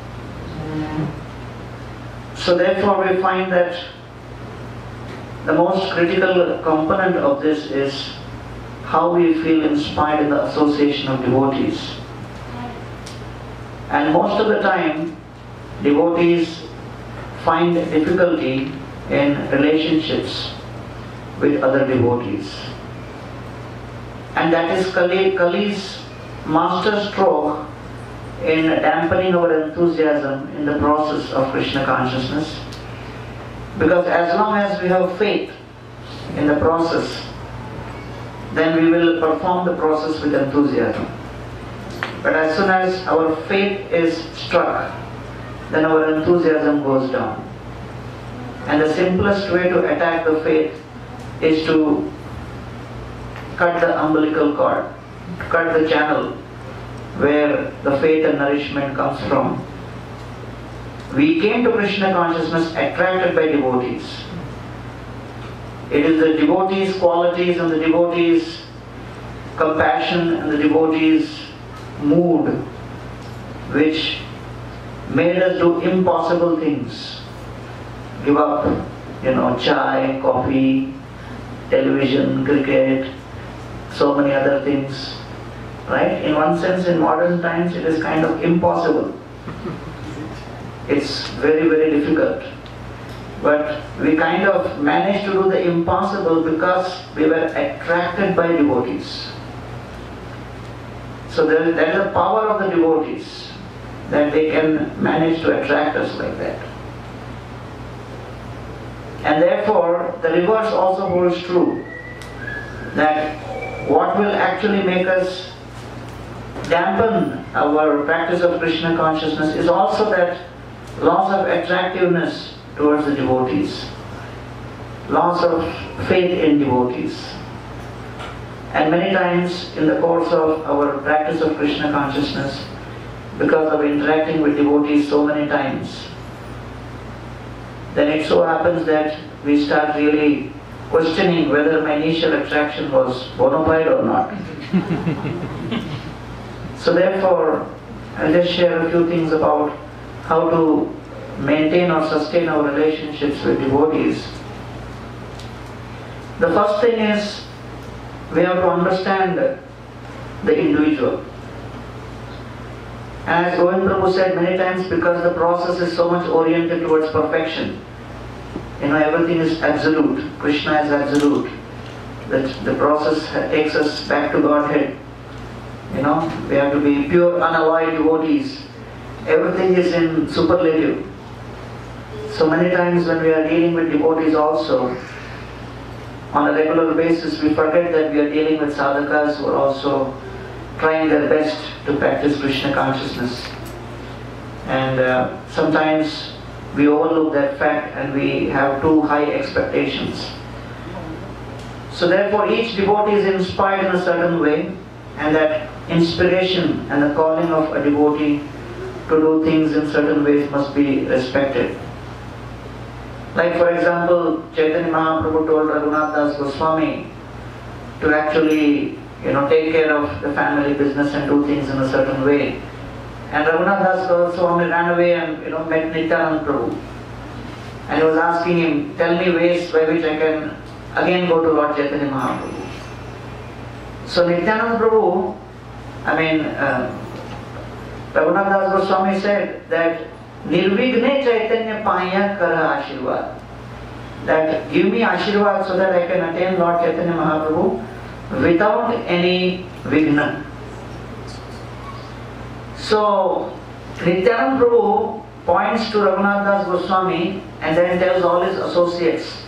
So therefore we find that the most critical component of this is how we feel inspired in the association of devotees. And most of the time, devotees find difficulty in relationships with other devotees. And that is Kali, Kali's master stroke in dampening our enthusiasm in the process of Krishna consciousness. Because as long as we have faith in the process, then we will perform the process with enthusiasm. But as soon as our faith is struck, then our enthusiasm goes down. And the simplest way to attack the faith is to cut the umbilical cord, cut the channel where the faith and nourishment comes from. We came to Krishna consciousness attracted by devotees. It is the devotees' qualities and the devotees' compassion and the devotees' mood which made us do impossible things. Give up, you know, chai, coffee, television, cricket, so many other things. Right? In one sense, in modern times, it is kind of impossible. It's very, very difficult. But we kind of managed to do the impossible because we were attracted by devotees. So there, there is a power of the devotees that they can manage to attract us like that. And therefore, the reverse also holds true, that what will actually make us dampen our practice of Krishna consciousness is also that loss of attractiveness towards the devotees, loss of faith in devotees. And many times in the course of our practice of Krishna consciousness, because of interacting with devotees so many times, then it so happens that we start really questioning whether my initial attraction was bona fide or not. So therefore, I'll just share a few things about how to maintain or sustain our relationships with devotees. The first thing is, we have to understand the individual. As Govind Prabhu said many times, because the process is so much oriented towards perfection, you know, everything is absolute. Krishna is absolute. That the process takes us back to Godhead. You know, we have to be pure, unalloyed devotees. Everything is in superlative. So many times when we are dealing with devotees also, on a regular basis, we forget that we are dealing with sadhakas who are also trying their best to practice Krishna consciousness. And uh, sometimes we overlook that fact and we have too high expectations. So therefore each devotee is inspired in a certain way, and that inspiration and the calling of a devotee to do things in certain ways must be respected. Like for example, Chaitanya Mahaprabhu told Raghunath Das Goswami to actually, you know, take care of the family business and do things in a certain way. And Raghunath Das Goswami ran away and, you know, met Nityananda Prabhu. And he was asking him, tell me ways by which I can again go to Lord Chaitanya Mahaprabhu. So Nityananda Prabhu, I mean, uh, Raghunath Das Goswami said that Nirvighne Chaitanya Paya Kara Ashirvad. That give me Ashirvad so that I can attain Lord Chaitanya Mahaprabhu without any Vighna. So Nityananda Prabhu points to Raghunath Das Goswami and then tells all his associates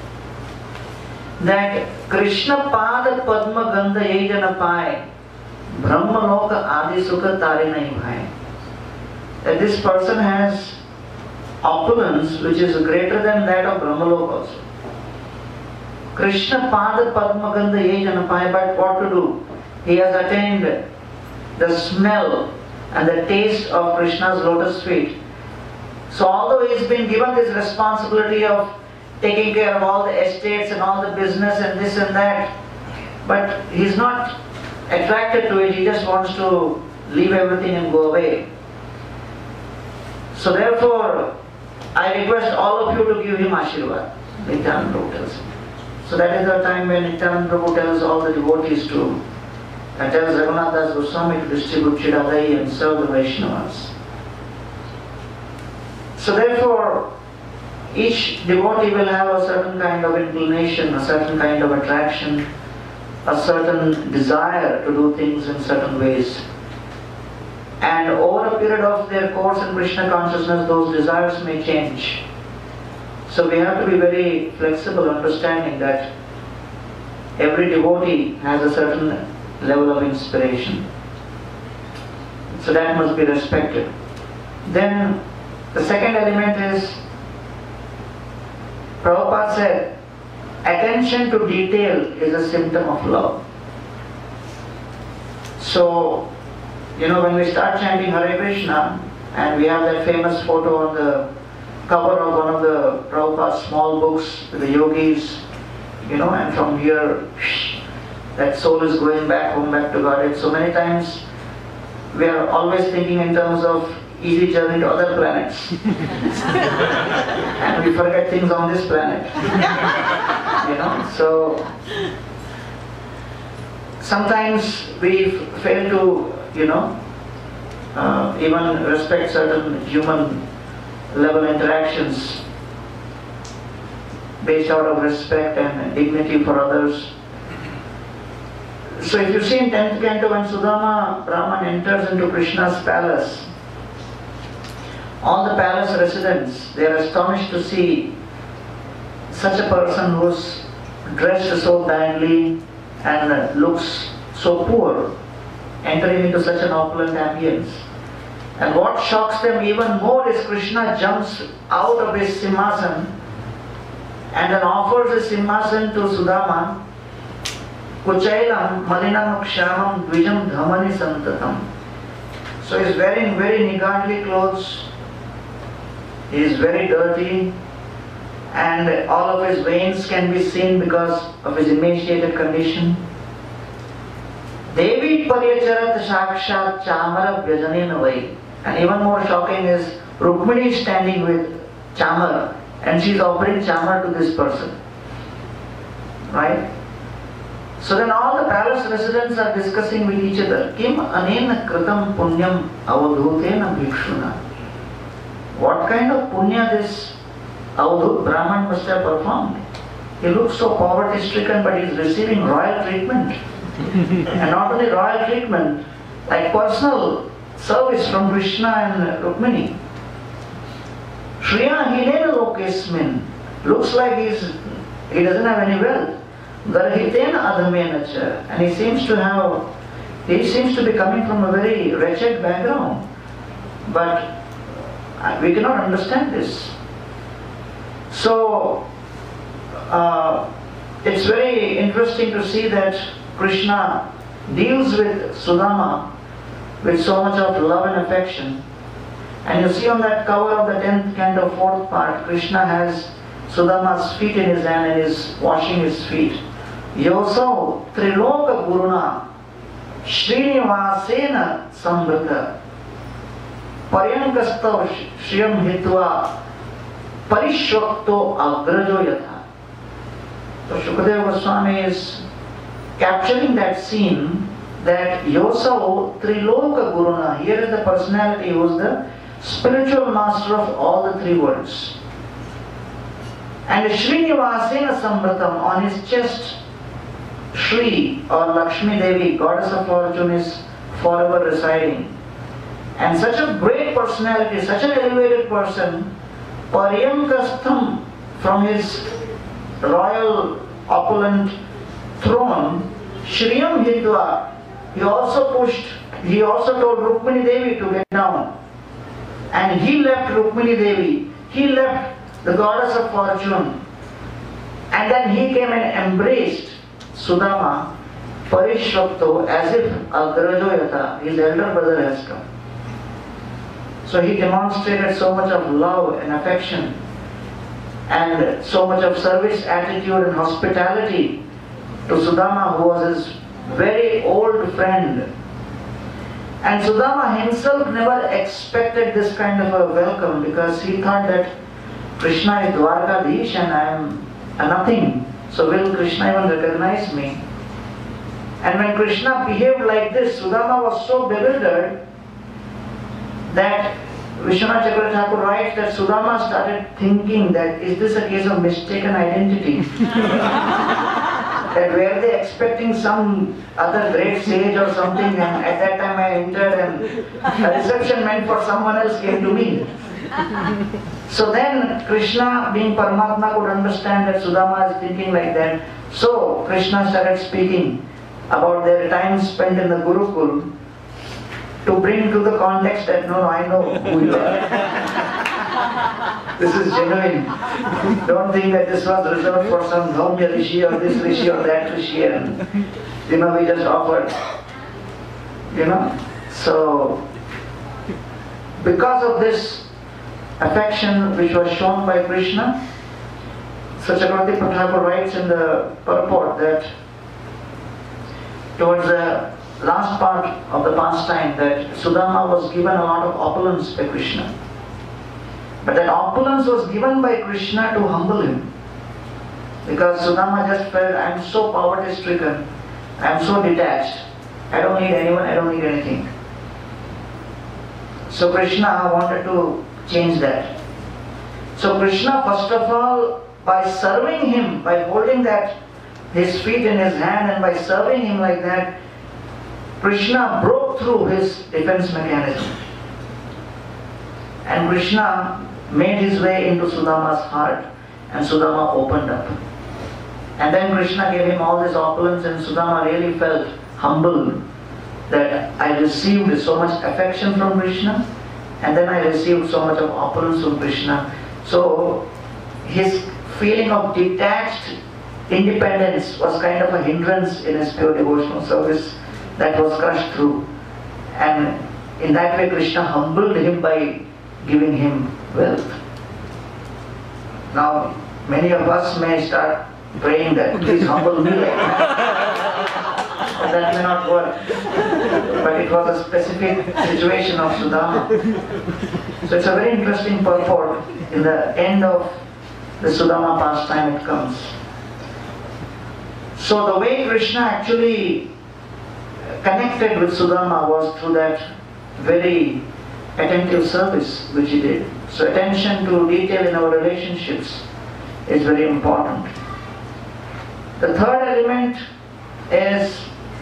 that Krishna Pada Padma Gandha Yejana Pai Brahma Loka Adi Sukha Tare Nahi Bhai. That this person has opulence which is greater than that of Brahmaloka also. Krishna Pada Padma Gandha Yejana Pai, but what to do? He has attained the smell and the taste of Krishna's lotus feet. So although he has been given this responsibility of taking care of all the estates and all the business and this and that, but he is not attracted to it, he just wants to leave everything and go away. So therefore, I request all of you to give him Ashirvad, Nityananda Prabhu tells him. So that is the time when Nityananda Prabhu tells all the devotees to, and tells Raghunath Das Goswami to distribute Chidadai and serve the Vaishnavas. So therefore, each devotee will have a certain kind of inclination, a certain kind of attraction, a certain desire to do things in certain ways. And over a period of their course in Krishna consciousness, those desires may change. So we have to be very flexible, understanding that every devotee has a certain level of inspiration. So that must be respected. Then the second element is, Prabhupada said, attention to detail is a symptom of love. So, you know, when we start chanting Hare Krishna, and we have that famous photo on the cover of one of the Prabhupada's small books with the yogis, you know, and from here, that soul is going back home, back to Godhead. So many times, we are always thinking in terms of easy journey to other planets. And we forget things on this planet. You know, so sometimes we fail to, you know, uh, even respect certain human level interactions based out of respect and dignity for others. So if you see in tenth canto, when Sudama Brahman enters into Krishna's palace, all the palace residents, they are astonished to see such a person who's dressed so badly and looks so poor, entering into such an opulent ambience. And what shocks them even more is Krishna jumps out of his simhasan and then offers his simhasan to Sudama. Kuchailam malinam kshamam dvijam dhamani santatam. So he is wearing very niggardly clothes, he is very dirty, and all of his veins can be seen because of his emaciated condition. Devi paryacharat sakshat chamara vyajanena vai. And even more shocking is Rukmini standing with chamar, and she is offering chamar to this person. Right? So then all the palace residents are discussing with each other, Kim anena kritam punyam avadhutena bhikshuna. What kind of punya this Avadhut Brahman must have performed? He looks so poverty stricken, but he is receiving royal treatment. And not only royal treatment, like personal service from Krishna and Rukmini. Shriya Hinena Lokesmin, looks like he's, he doesn't have any wealth. Garhitena Adhamenacha, and he seems to have, he seems to be coming from a very wretched background. But we cannot understand this. So, uh, it's very interesting to see that Krishna deals with Sudama with so much of love and affection. And you see on that cover of the tenth canto, fourth part, Krishna has Sudama's feet in his hand and is washing his feet. Yosau Triloka Guruna Srinivasena Sambrita Paryankastav Shriyam Hitva Parishwakto Agrajo Yatha. So Shukadeva Goswami is capturing that scene that Yosau Triloka Guruna, here is the personality who is the spiritual master of all the three worlds. And Srinivasena Sambratam, on his chest, Shri or Lakshmi Devi, goddess of fortune, is forever residing. And such a great personality, such an elevated person, Paryankastham, from his royal opulent throne, Shriyam Hidva, he also pushed, he also told Rukmini Devi to get down. And he left Rukmini Devi, he left the goddess of fortune. And then he came and embraced Sudama, Parishwakto, as if Agrajoyata, his elder brother, has come. So he demonstrated so much of love and affection and so much of service attitude and hospitality to Sudama, who was his very old friend. And Sudama himself never expected this kind of a welcome, because he thought that Krishna is Dwarkadish and I am a nothing. So will Krishna even recognize me? And when Krishna behaved like this, Sudama was so bewildered that Vishwanath Chakravarti Thakur writes that Sudama started thinking that, is this a case of mistaken identity? That were they expecting some other great sage or something, and at that time I entered and a reception meant for someone else came to me. So then Krishna, being Paramatma, could understand that Sudama is thinking like that. So Krishna started speaking about their time spent in the Gurukul to bring to the context that no, no, I know who you are. This is genuine. Don't think that this was reserved for some Dhaumya Rishi or this Rishi or that Rishi, and you know, we just offered. You know? So, because of this affection which was shown by Krishna, so Chakravarti Thakur writes in the purport that towards the last part of the pastime, that Sudama was given a lot of opulence by Krishna. But that opulence was given by Krishna to humble him. Because Sudama just felt, I am so poverty stricken, I am so detached, I don't need anyone, I don't need anything. So Krishna wanted to change that. So Krishna, first of all, by serving him, by holding that his feet in his hand, and by serving him like that, Krishna broke through his defense mechanism. And Krishna made his way into Sudama's heart, and Sudama opened up. And then Krishna gave him all this opulence, and Sudama really felt humbled that I received so much affection from Krishna, and then I received so much of opulence from Krishna. So his feeling of detached independence was kind of a hindrance in his pure devotional service that was crushed through. And in that way Krishna humbled him by giving him wealth. Now many of us may start praying that, please humble me like that. But that may not work. But it was a specific situation of Sudama. So it's a very interesting purport. In the end of the Sudama pastime it comes. So the way Krishna actually connected with Sudama was through that very attentive service which he did. So attention to detail in our relationships is very important. The third element is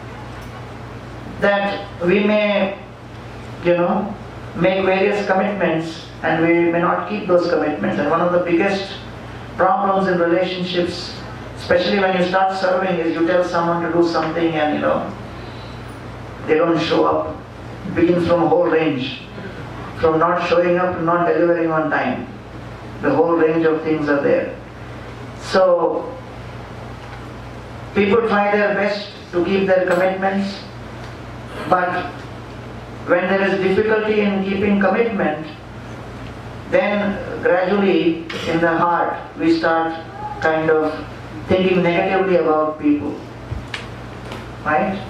that we may, you know, make various commitments and we may not keep those commitments. And one of the biggest problems in relationships, especially when you start serving, is you tell someone to do something and, you know, they don't show up. It begins from a whole range. From not showing up to not delivering on time. The whole range of things are there. So people try their best to keep their commitments, but when there is difficulty in keeping commitment, then gradually in the heart we start kind of thinking negatively about people. Right?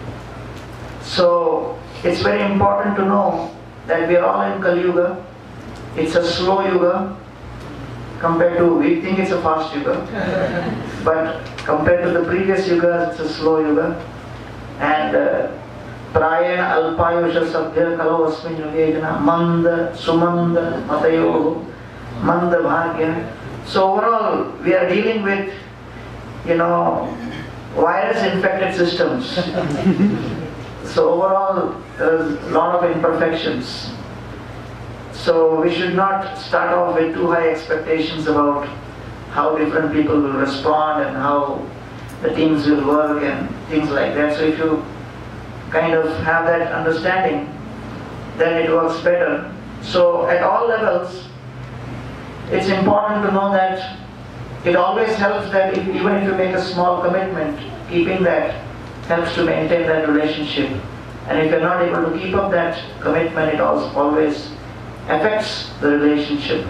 So it's very important to know that we are all in Kali Yuga. It's a slow Yuga compared to, we think it's a fast Yuga, but compared to the previous Yugas, it's a slow Yuga. And Prayana Alpayusha Sabdhya Kalo Asmin Yugejana Manda Sumanda Matayo Manda Bhagya. So overall, we are dealing with, you know, virus infected systems. So overall, there is a lot of imperfections. So we should not start off with too high expectations about how different people will respond and how the teams will work and things like that. So if you kind of have that understanding, then it works better. So at all levels, it's important to know that it always helps that if, even if you make a small commitment, keeping that helps to maintain that relationship. And if you're not able to keep up that commitment, it always affects the relationship.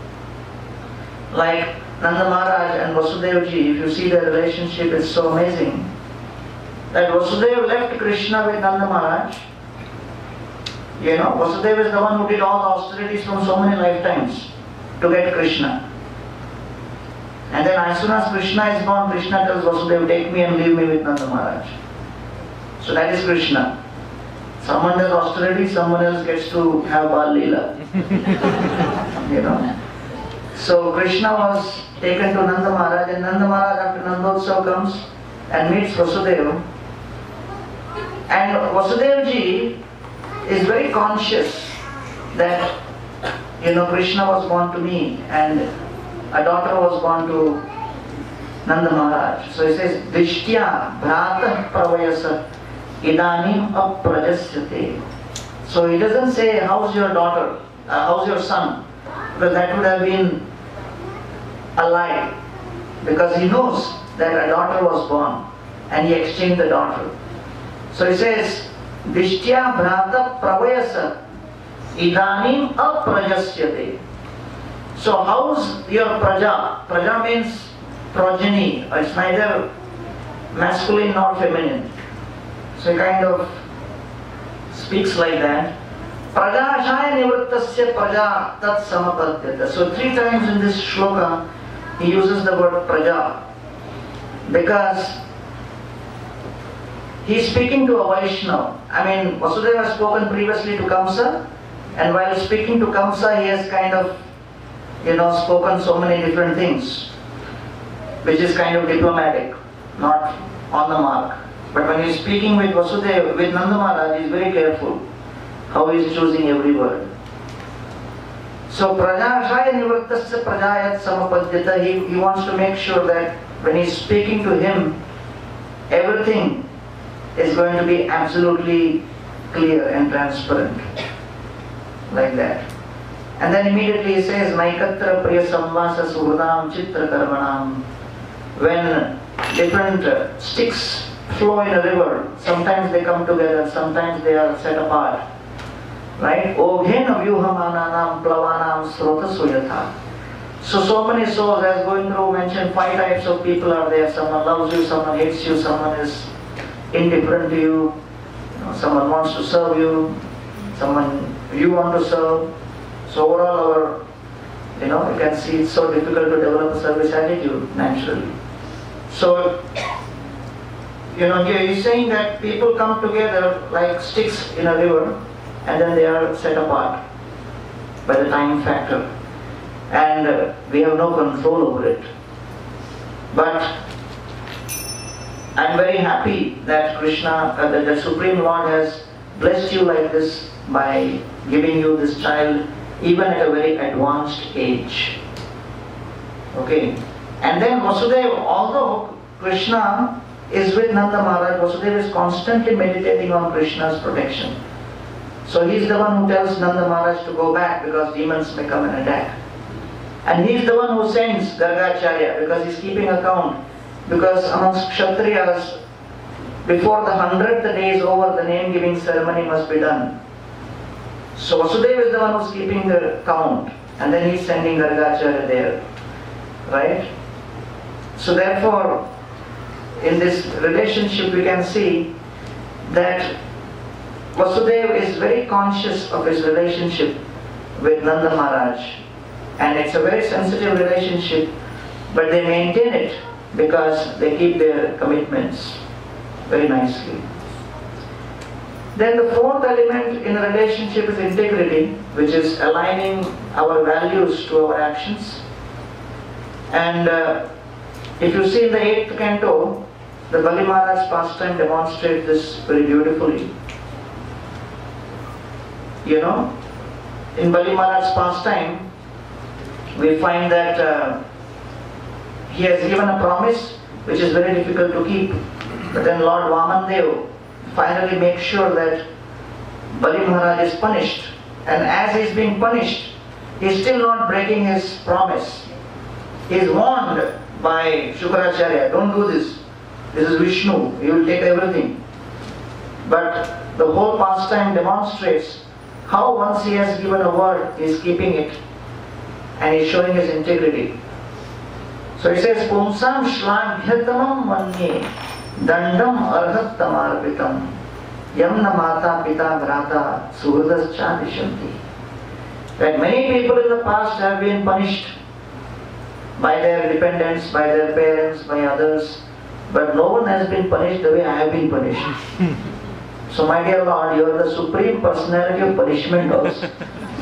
Like Nanda Maharaj and Vasudeva ji, if you see their relationship, is so amazing. That Vasudeva left Krishna with Nanda Maharaj. You know, Vasudeva is the one who did all the austerities from so many lifetimes to get Krishna. And then as soon as Krishna is born, Krishna tells Vasudeva, take me and leave me with Nanda Maharaj. So that is Krishna. Someone does austerity, someone else gets to have Bal Leela. You know. So Krishna was taken to Nanda Maharaj, and Nanda Maharaj after Nandotsav comes and meets Vasudeva. And Vasudeva ji is very conscious that, you know, Krishna was born to me and a daughter was born to Nanda Maharaj. So he says, Dishtya Bhrata Pravayasa Idanim Aprajasyate. So he doesn't say, how's your daughter, uh, how's your son? Because that would have been a lie. Because he knows that a daughter was born and he exchanged the daughter. So he says, Dishtya Bhrata Pravayasa Idanim Aprajasyate. So how's your praja? Praja means progeny. It's neither masculine nor feminine. So he kind of speaks like that. Prajashaya nivrittasya praja tat samapadyata. So three times in this shloka he uses the word praja. Because he is speaking to a Vaishnava. I mean, Vasudeva has spoken previously to Kamsa, and while speaking to Kamsa he has kind of, you know, spoken so many different things, which is kind of diplomatic. not on the mark. But when he is speaking with Vasudeva, with Nanda Maharaj, he is very careful how he is choosing every word. So Prajashaya Nivrattasya Prajayat Samapadyata, he, he wants to make sure that when he is speaking to him, everything is going to be absolutely clear and transparent. Like that. And then immediately he says, Naikatra Priya Samvasa Suhradam Chitra Karmanam. When different uh, sticks flow in a river, sometimes they come together, sometimes they are set apart. Right? Obhena Vyuhamananam Plavanam Srota Suyatha. So, so many souls, as Govind Prabhu mentioned, five types of people are there. Someone loves you, someone hates you, someone is indifferent to you, you know, someone wants to serve you, someone you want to serve. So overall our, you know, you can see it's so difficult to develop a service attitude naturally. So, you know, here he's saying that people come together like sticks in a river and then they are set apart by the time factor. And uh, we have no control over it. But I'm very happy that Krishna, uh, that the Supreme Lord has blessed you like this by giving you this child even at a very advanced age. Okay. And then Vasudeva, although Krishna is with Nanda Maharaj, Vasudeva is constantly meditating on Krishna's protection. So he is the one who tells Nanda Maharaj to go back because demons may come and attack. And he is the one who sends Gargacharya because he is keeping account. Because amongst Kshatriyas, before the hundredth day is over, the name giving ceremony must be done. So Vasudeva is the one who is keeping the count. And then he is sending Gargacharya there. Right? So therefore, in this relationship we can see that Vasudeva is very conscious of his relationship with Nanda Maharaj. And it's a very sensitive relationship, but they maintain it because they keep their commitments very nicely. Then the fourth element in a relationship is integrity, which is aligning our values to our actions. And uh, if you see in the eighth canto, the Bali Maharaj pastime demonstrates this very beautifully. You know, in Bali Maharaj's pastime, we find that uh, he has given a promise which is very difficult to keep. But then Lord Vamandev finally makes sure that Bali Maharaj is punished. And as he is being punished, he is still not breaking his promise. He is warned by Shukracharya, don't do this. This is Vishnu, he will take everything. But the whole pastime demonstrates how once he has given a word, he is keeping it. And he is showing his integrity. So he says, Pumsam shlagyatamam manye dandam arhat tamarpitam yamna mata pita grata suhradas chadishanti. That many people in the past have been punished by their dependents, by their parents, by others, but no one has been punished the way I have been punished. So my dear Lord, you are the supreme personality of punishment also.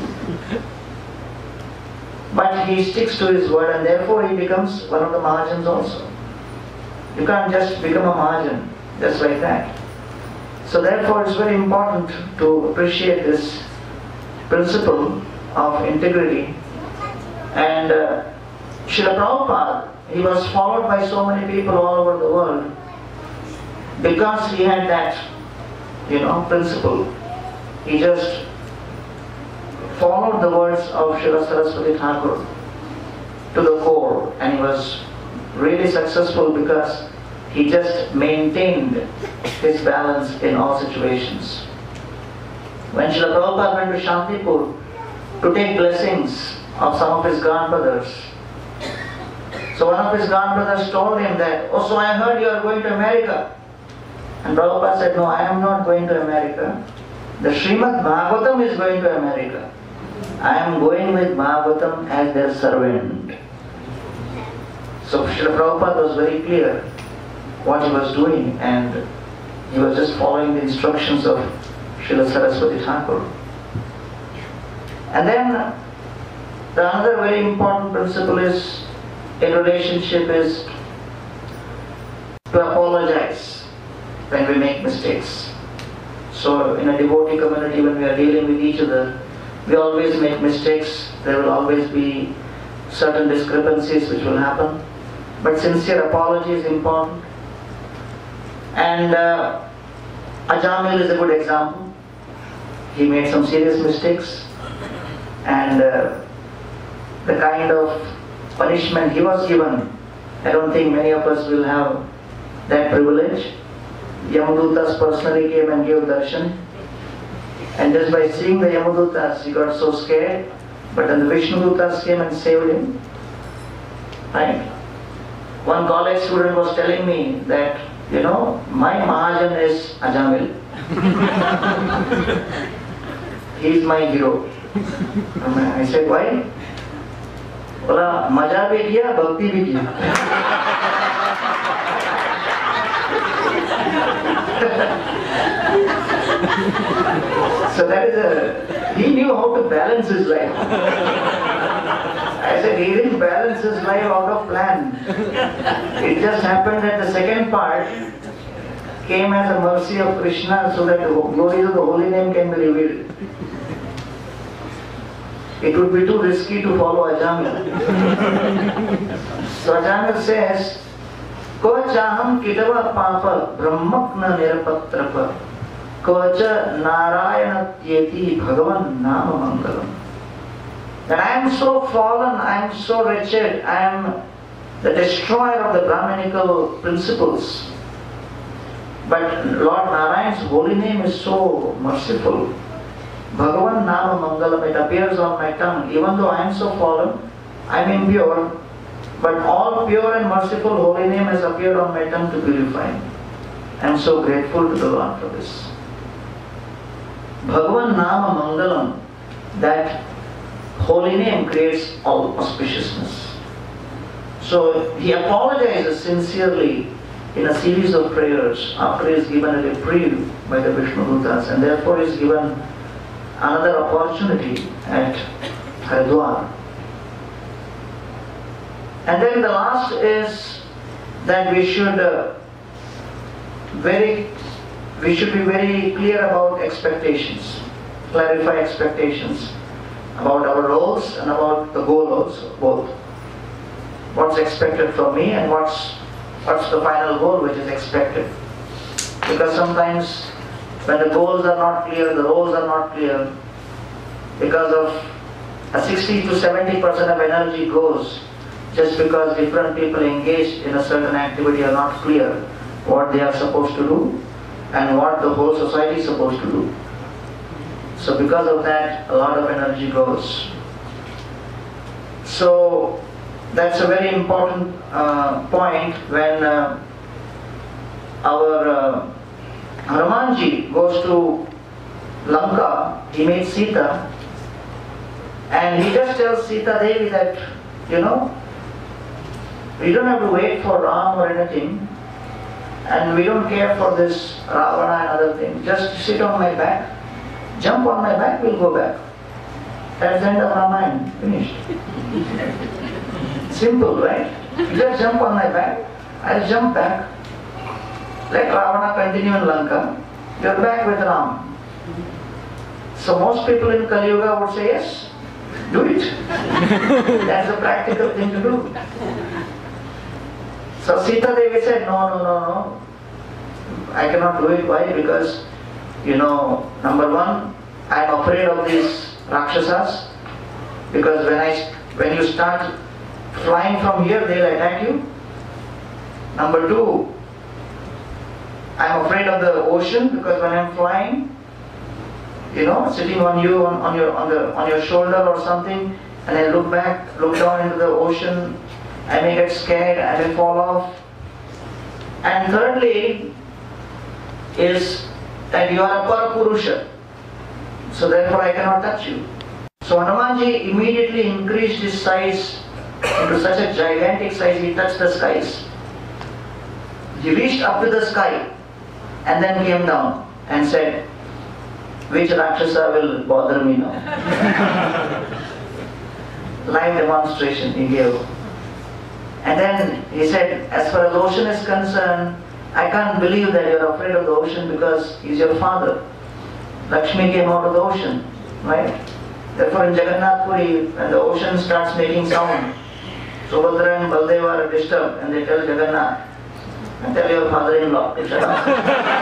But he sticks to his word and therefore he becomes one of the Mahajans also. You can't just become a Mahajan just like that. So therefore it's very important to appreciate this principle of integrity. And uh, Srila Prabhupada, he was followed by so many people all over the world because he had that, you know, principle. He just followed the words of Srila Saraswati Thakur to the core, and he was really successful because he just maintained his balance in all situations. When Srila Prabhupada went to Shantipur to take blessings of some of his grandbrothers, so one of his grandbrothers told him that, oh, so I heard you are going to America. And Prabhupada said, no, I am not going to America. The Srimad Bhagavatam is going to America. I am going with Bhagavatam as their servant. So Srila Prabhupada was very clear what he was doing, and he was just following the instructions of Srila Saraswati Thakur. And then the another very important principle is in relationship is to apologize when we make mistakes. So in a devotee community, when we are dealing with each other, we always make mistakes. There will always be certain discrepancies which will happen. But sincere apology is important. And uh, Ajamil is a good example. He made some serious mistakes. And uh, the kind of punishment he was given, I don't think many of us will have that privilege. Yamadutas personally came and gave darshan. And just by seeing the Yamadutas, he got so scared. But then the Vishnudutas came and saved him. Right? One college student was telling me that, you know, my Mahajan is Ajamil. He is my hero. I said, why? Bola, maja bhi kiya, bhakti bhi kiya. So that is a, he knew how to balance his life. I said, he didn't balance his life out of plan. It just happened that the second part came as a mercy of Krishna so that the glories of the holy name can be revealed. It would be too risky to follow Ajamil. So Ajamil says, Ko chaham kitava papa brahmakna nirapatrapa Kocha narayana yeti bhagavan nama mangalam. That I am so fallen, I am so wretched, I am the destroyer of the Brahminical principles. But Lord Narayan's holy name is so merciful. Bhagavan Nama Mangalam, it appears on my tongue. Even though I am so fallen, I am impure, but all pure and merciful holy name has appeared on my tongue to purify me. I am so grateful to the Lord for this. Bhagavan Nama Mangalam, that holy name creates all auspiciousness. So he apologizes sincerely in a series of prayers after he is given a reprieve by the Vishnudutas, and therefore he is given another opportunity at Haridwar. And then the last is that we should uh, very we should be very clear about expectations, clarify expectations about our roles and about the goal also, both. What's expected from me and what's what's the final goal which is expected. Because sometimes when the goals are not clear, the roles are not clear, because of a sixty to seventy percent of energy goes just because different people engaged in a certain activity are not clear what they are supposed to do and what the whole society is supposed to do. So because of that, a lot of energy goes. So that's a very important uh, point when uh, our uh, Hanumanji goes to Lanka, he meets Sita, and he just tells Sita Devi that, you know, we don't have to wait for Ram or anything, and we don't care for this Ravana and other things. Just sit on my back, jump on my back, we'll go back. That's the end of Ramayana, finished. Simple, right? You just jump on my back, I'll jump back. Let Ravana continue in Lanka, you're back with Ram. So most people in Kali Yuga would say, yes, do it. That's a practical thing to do. So Sita Devi said, no, no, no, no. I cannot do it. Why? Because, you know, number one, I am afraid of these Rakshasas. Because when I, when you start flying from here, they'll attack you. Number two, I am afraid of the ocean, because when I am flying, you know, sitting on you, on, on your on the on your shoulder or something, and I look back, look down into the ocean, I may get scared, I may fall off. And thirdly is that you are a Parapurusha, so therefore I cannot touch you. So Hanumanji immediately increased his size into such a gigantic size, he touched the skies. He reached up to the sky and then came down and said, which Rakshasa will bother me now? Live demonstration he gave. And then he said, as far as the ocean is concerned, I can't believe that you're afraid of the ocean because he's your father. Lakshmi came out of the ocean, right? Therefore in Jagannath Puri, when the ocean starts making sound, Subhadra and Baldeva are disturbed and they tell Jagannath, and tell your father-in-law to shut up.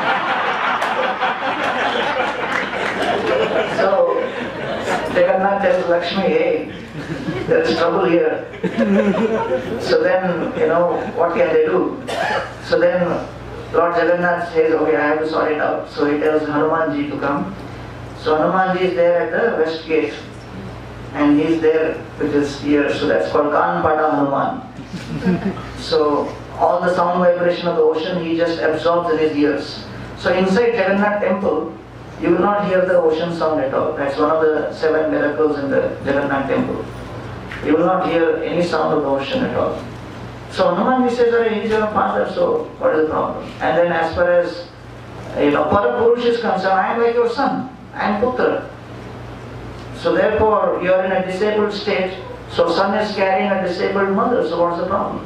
So Jagannath tells Lakshmi, hey, there is trouble here. So then, you know, what can they do? So then Lord Jagannath says, okay, I have to sort it out. So he tells Hanumanji to come. So Hanumanji is there at the west gate. And he is there with his ears. So that's called Kanpada Hanuman. So all the sound vibration of the ocean he just absorbs in his ears. So inside Jagannath temple, you will not hear the ocean sound at all. That's one of the seven miracles in the Jagannath temple. You will not hear any sound of the ocean at all. So Hanumanji says, he is your father, so what is the problem? And then as far as, you know, Parapurush is concerned, I am like your son, I am Putra. So therefore, you are in a disabled state, so son is carrying a disabled mother, so what's the problem?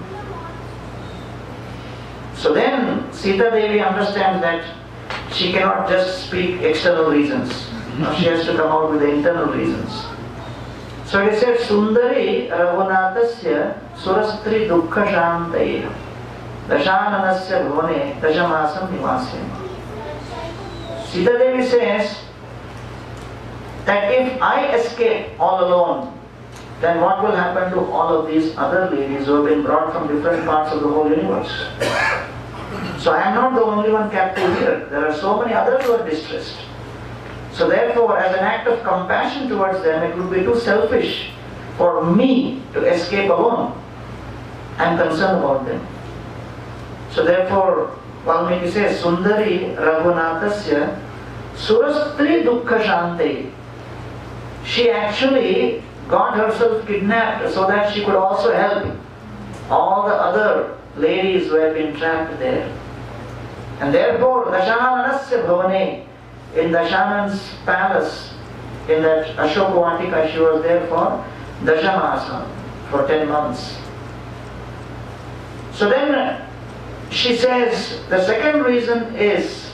So then Sita Devi understands that she cannot just speak external reasons. Now she has to come out with the internal reasons. So it said, Sundari Raghunathasya Surastri Dukkha Shantaye Dashananasya Bhavane Dashamasam Nivasyam. Sita Devi says that if I escape all alone, then what will happen to all of these other ladies who have been brought from different parts of the whole universe? So I am not the only one captive here. There are so many others who are distressed. So therefore, as an act of compassion towards them, it would be too selfish for me to escape alone. I am concerned about them. So therefore, Valmiki says, Sundari Raghunathasya Surastri Dukkha Shante. She actually got herself kidnapped so that she could also help all the other ladies who had been trapped there. And therefore, Dashananasya Bhavane, in Dashanan's palace, in that Ashoka Vatika, she was there for Dashamasa, for ten months. So then she says, the second reason is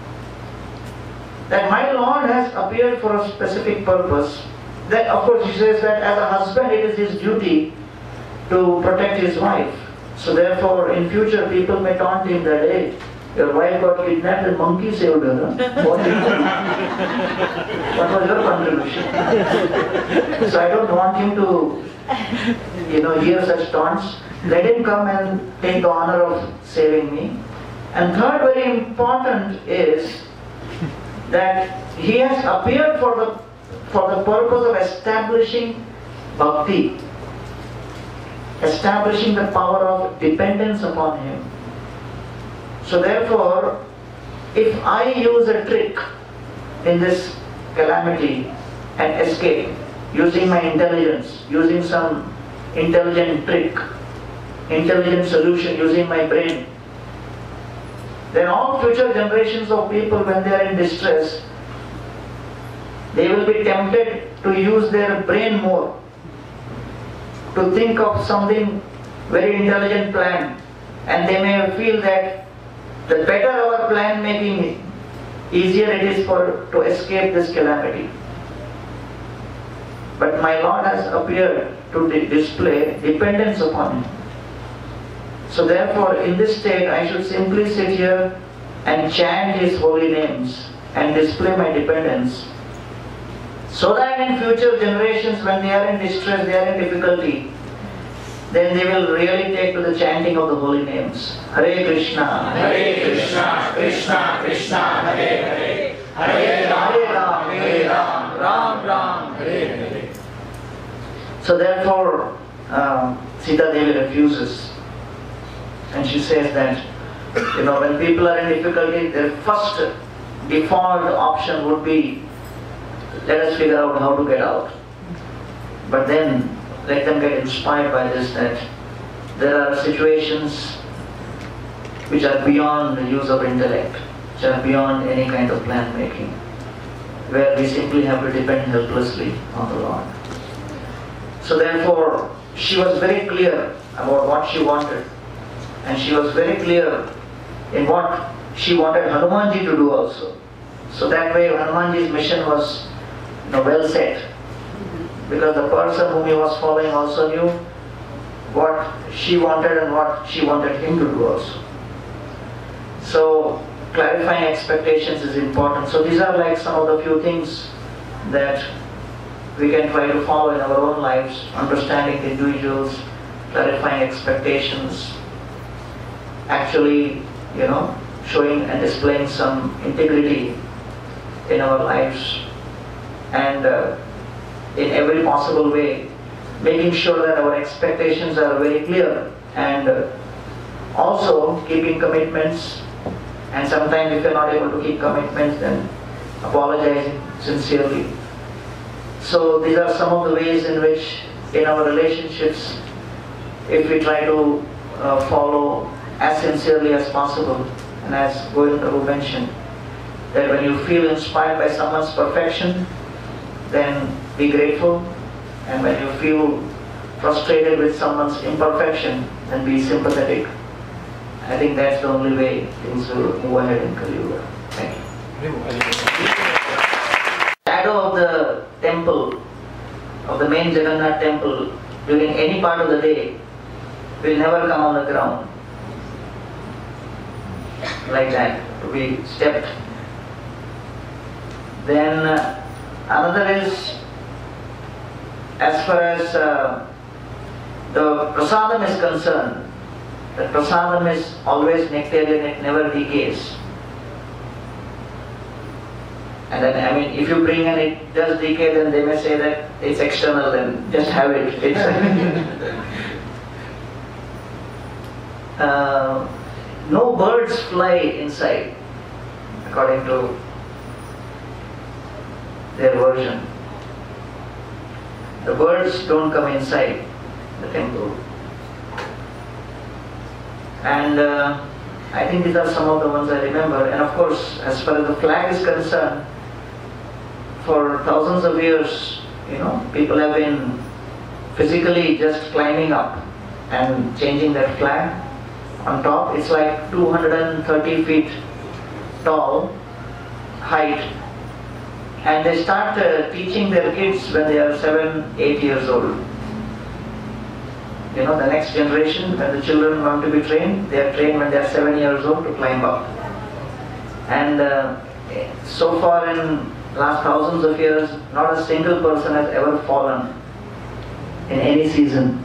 that my Lord has appeared for a specific purpose. That, of course, she says that as a husband it is his duty to protect his wife. So therefore, in future people may taunt him that, hey, your wife got kidnapped and monkey saved her. Huh? What, what was your contribution? So I don't want him to, you know, hear such taunts. Let him come and take the honor of saving me. And third, very important is that he has appeared for the for the purpose of establishing bhakti, establishing the power of dependence upon him. So therefore, if I use a trick in this calamity and escape, using my intelligence, using some intelligent trick, intelligent solution, using my brain, then all future generations of people, when they are in distress, they will be tempted to use their brain more, to think of something very intelligent plan, and they may feel that the better our plan making, easier it is for to escape this calamity. But my Lord has appeared to display dependence upon him. So therefore, in this state, I should simply sit here and chant his holy names and display my dependence, so that in future generations, when they are in distress, they are in difficulty, then they will really take to the chanting of the holy names. Hare Krishna, Hare Krishna, Krishna Krishna, Hare Hare, Hare Ram, Hare Ram, Ram Ram, Hare Hare. So therefore, um, Sita Devi refuses. And she says that, you know, when people are in difficulty, their first default option would be, let us figure out how to get out. But then, let them get inspired by this, that there are situations which are beyond the use of intellect, which are beyond any kind of plan making, where we simply have to depend helplessly on the Lord. So therefore, she was very clear about what she wanted. And she was very clear in what she wanted Hanumanji to do also. So that way Hanumanji's mission was, you know, well set. Because the person whom he was following also knew what she wanted and what she wanted him to do also. So clarifying expectations is important. So these are like some of the few things that we can try to follow in our own lives, understanding individuals, clarifying expectations, actually, you know, showing and displaying some integrity in our lives, and uh, in every possible way, making sure that our expectations are very clear, and uh, also keeping commitments. And sometimes if you're not able to keep commitments, then apologizing sincerely. So these are some of the ways in which in our relationships, if we try to uh, follow as sincerely as possible, and as Govind Prabhu mentioned, that when you feel inspired by someone's perfection, then be grateful, and when you feel frustrated with someone's imperfection, then be sympathetic. I think that's the only way things will move ahead in Kali Yuga. Thank you. The shadow of the temple, of the main Jagannath temple, during any part of the day, will never come on the ground like that, to be stepped. Then uh, another is, as far as uh, the prasadam is concerned, the prasadam is always nectarian, it never decays. And then, I mean, if you bring and it does decay, then they may say that it's external, then just have it. It's uh, no birds fly inside, according to their version. The birds don't come inside the temple. And uh, I think these are some of the ones I remember. And of course, as far as the flag is concerned, for thousands of years, you know, people have been physically just climbing up and changing that flag on top. It's like two hundred thirty feet tall height, and they start uh, teaching their kids when they are seven, eight years old. You know, the next generation, when the children want to be trained, they are trained when they are seven years old to climb up. And uh, so far in last thousands of years, not a single person has ever fallen in any season.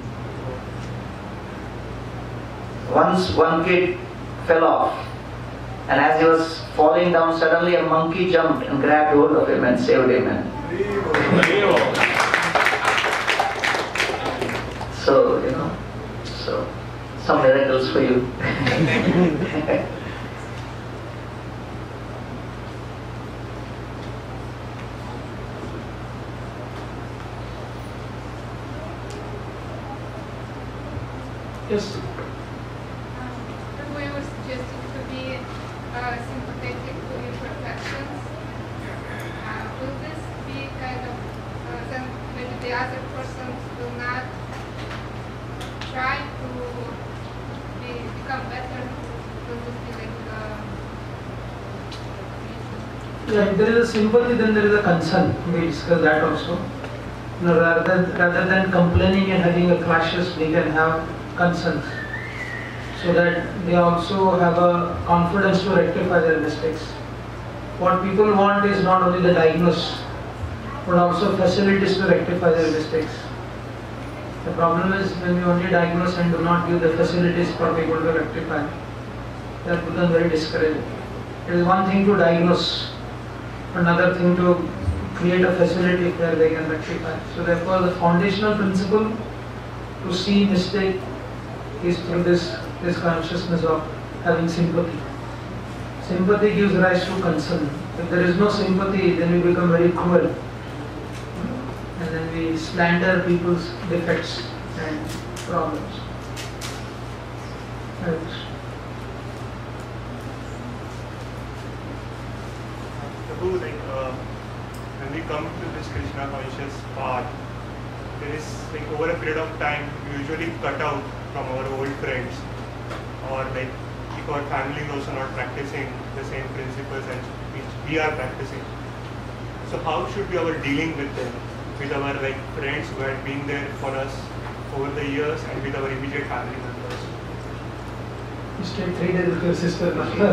Once one kid fell off, and as he was falling down, suddenly a monkey jumped and grabbed hold of him and saved him. So, you know, so some miracles for you. Yes. Prabhu, you were suggesting to be uh, sympathetic to imperfections. Uh, will this be kind of uh, then maybe the other persons will not try to be, become better? Will this be like uh, Yeah, if there is a sympathy, then there is a concern. We discuss that also. You know, rather than rather than complaining and having a clashes, we can have concerns, so that they also have a confidence to rectify their mistakes. What people want is not only the diagnosis, but also facilities to rectify their mistakes. The problem is when we only diagnose and do not give the facilities for people to rectify, that becomes very discouraging. It is one thing to diagnose, another thing to create a facility where they can rectify. So therefore the foundational principle to see mistake is through this, this consciousness of having sympathy. Sympathy gives rise to concern. If there is no sympathy, then we become very cruel. And then we slander people's defects and problems. Right. Prabhu, like, uh, when we come to this Krishna conscious path, there is, like, over a period of time, we usually cut out from our old friends, or like if our family is also not practicing the same principles as which we are practicing. So how should be our dealing with them, with our like friends who have been there for us over the years, and with our immediate family members? You stayed three days with your sister.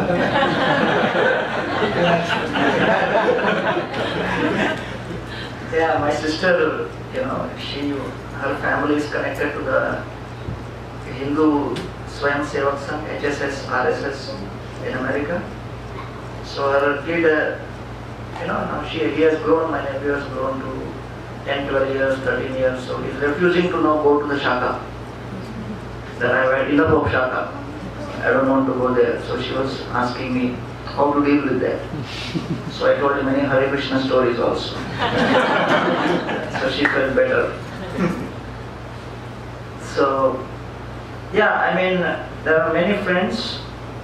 Yeah, my sister, you know, she, her family is connected to the Hindu Swayam Sevak Sangh, H S S, R S S in America. So her kid, uh, you know, now she, he has grown, my nephew has grown to ten, twelve years, thirteen years, so he's refusing to now go to the Shaka. Then I had enough of Shaka. I don't want to go there. So she was asking me how to deal with that. So I told her many Hare Krishna stories also. So she felt better. So, yeah, I mean, there are many friends.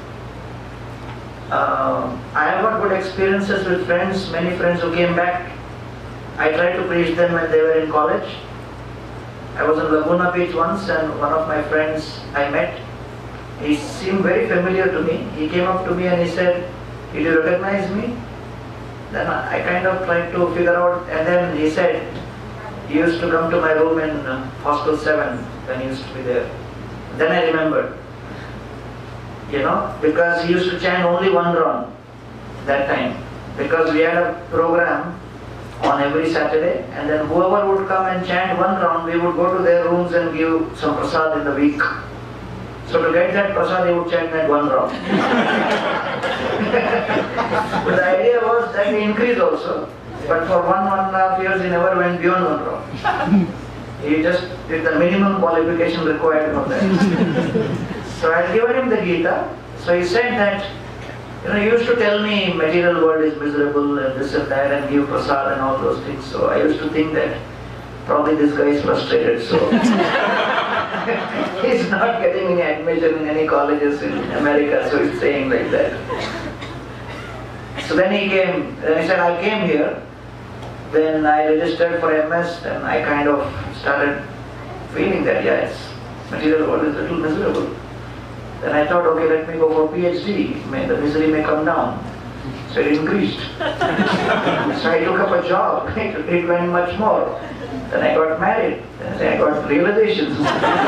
Uh, I have got good experiences with friends, many friends who came back. I tried to preach them when they were in college. I was in Laguna Beach once, and one of my friends I met, he seemed very familiar to me. He came up to me and he said, "Did you recognize me?" Then I kind of tried to figure out, and then he said, he used to come to my room in uh, Hostel seven when he used to be there. Then I remembered, you know, because he used to chant only one round that time. Because we had a program on every Saturday, and then whoever would come and chant one round, we would go to their rooms and give some prasad in the week. So to get that prasad, he would chant that one round. But the idea was that he increased also. But for one, one and a half years, he never went beyond one round. He just did the minimum qualification required for that. So I had given him the Gita. So he said that, you know, he used to tell me material world is miserable and this and that and give prasad and all those things. So I used to think that probably this guy is frustrated. So he's not getting any admission in any colleges in America. So he's saying like that. So then he came, then he said, I came here. Then I registered for M S and I kind of started feeling that, yes, material world is a little miserable. Then I thought, okay, let me go for PhD. May, the misery may come down. So it increased. So I took up a job. It, it went much more. Then I got married. Then I got realizations.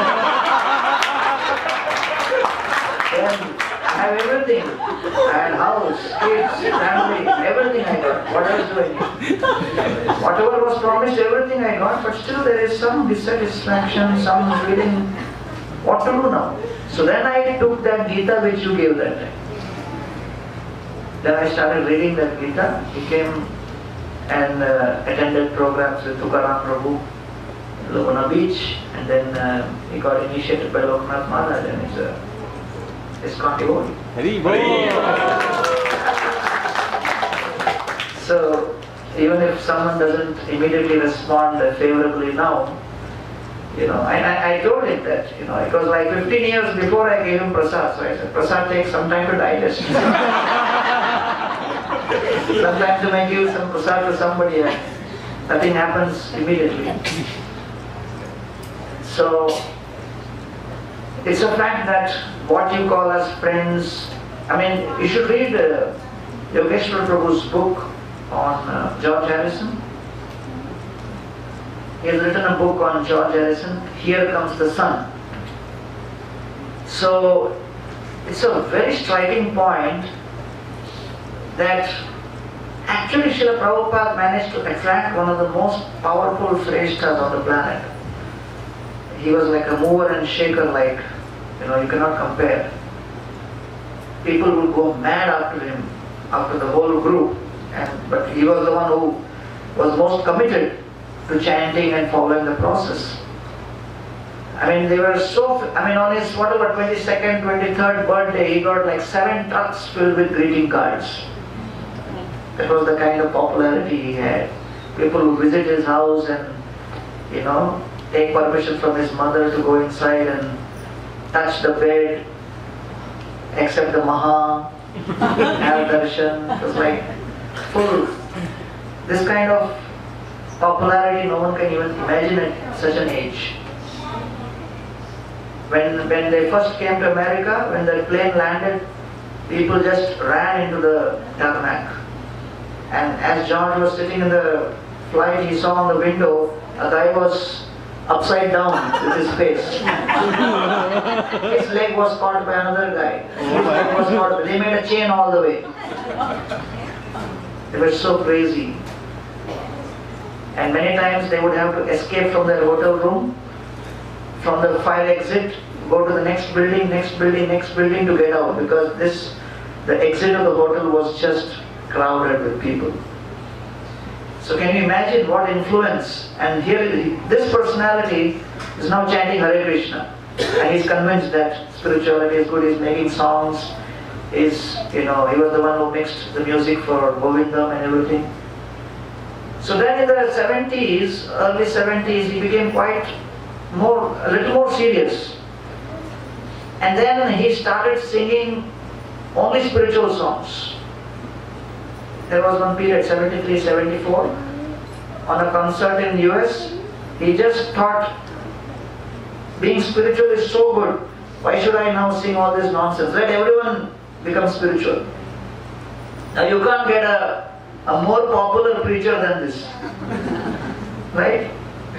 Then I have everything. I had house, kids, family, everything I got. What else do I need? Whatever was promised, everything I got, but still there is some dissatisfaction, some feeling, what to do now? So then I took that Gita which you gave that time. Then I started reading that Gita. He came and uh, attended programs with Gauranga Prabhu in Laguna Beach, and then uh, he got initiated by Loknath Maharaj, and he's a ISKCON devotee. Hari Bol. So even if someone doesn't immediately respond favorably now, you know, I, I, I told him that, you know, it was like fifteen years before I gave him prasad. So I said, prasad takes some time to digest. Sometimes you may give some prasad to somebody and nothing happens immediately. So it's a fact that what you call as friends, I mean, you should read uh, Yogeshwar Prabhu's book on uh, George Harrison. He has written a book on George Harrison, Here Comes the Sun. So it's a very striking point that actually Srila Prabhupada managed to attract one of the most powerful Shreshtas on the planet. He was like a mover and shaker, like, you know, you cannot compare. People would go mad after him, after the whole group, and but he was the one who was most committed to chanting and following the process. I mean, they were so, I mean, on his whatever twenty-second, twenty-third birthday, he got like seven trucks filled with greeting cards. That was the kind of popularity he had. People would visit his house and, you know, take permission from his mother to go inside and touch the bed, accept the maha, have darshan. It was like full. This kind of popularity no one can even imagine at such an age. When, when they first came to America, when the plane landed, people just ran into the tarmac. And as George was sitting in the flight, he saw on the window a guy was upside down with his face. His leg was caught by another guy. His leg was caught. They made a chain all the way. They were so crazy. And many times they would have to escape from their hotel room, from the fire exit, go to the next building, next building, next building to get out, because this, the exit of the hotel was just crowded with people. So can you imagine what influence? And here, this personality is now chanting Hare Krishna, and he's convinced that spirituality is good. He's making songs. Is you know he was the one who mixed the music for Govindam and everything. So then in the seventies, early seventies, he became quite more, a little more serious. And then he started singing only spiritual songs. There was one period, seventy-three, seventy-four, on a concert in the U S, he just thought, being spiritual is so good, why should I now sing all this nonsense? Let everyone become spiritual. Now you can't get a, a more popular preacher than this. Right?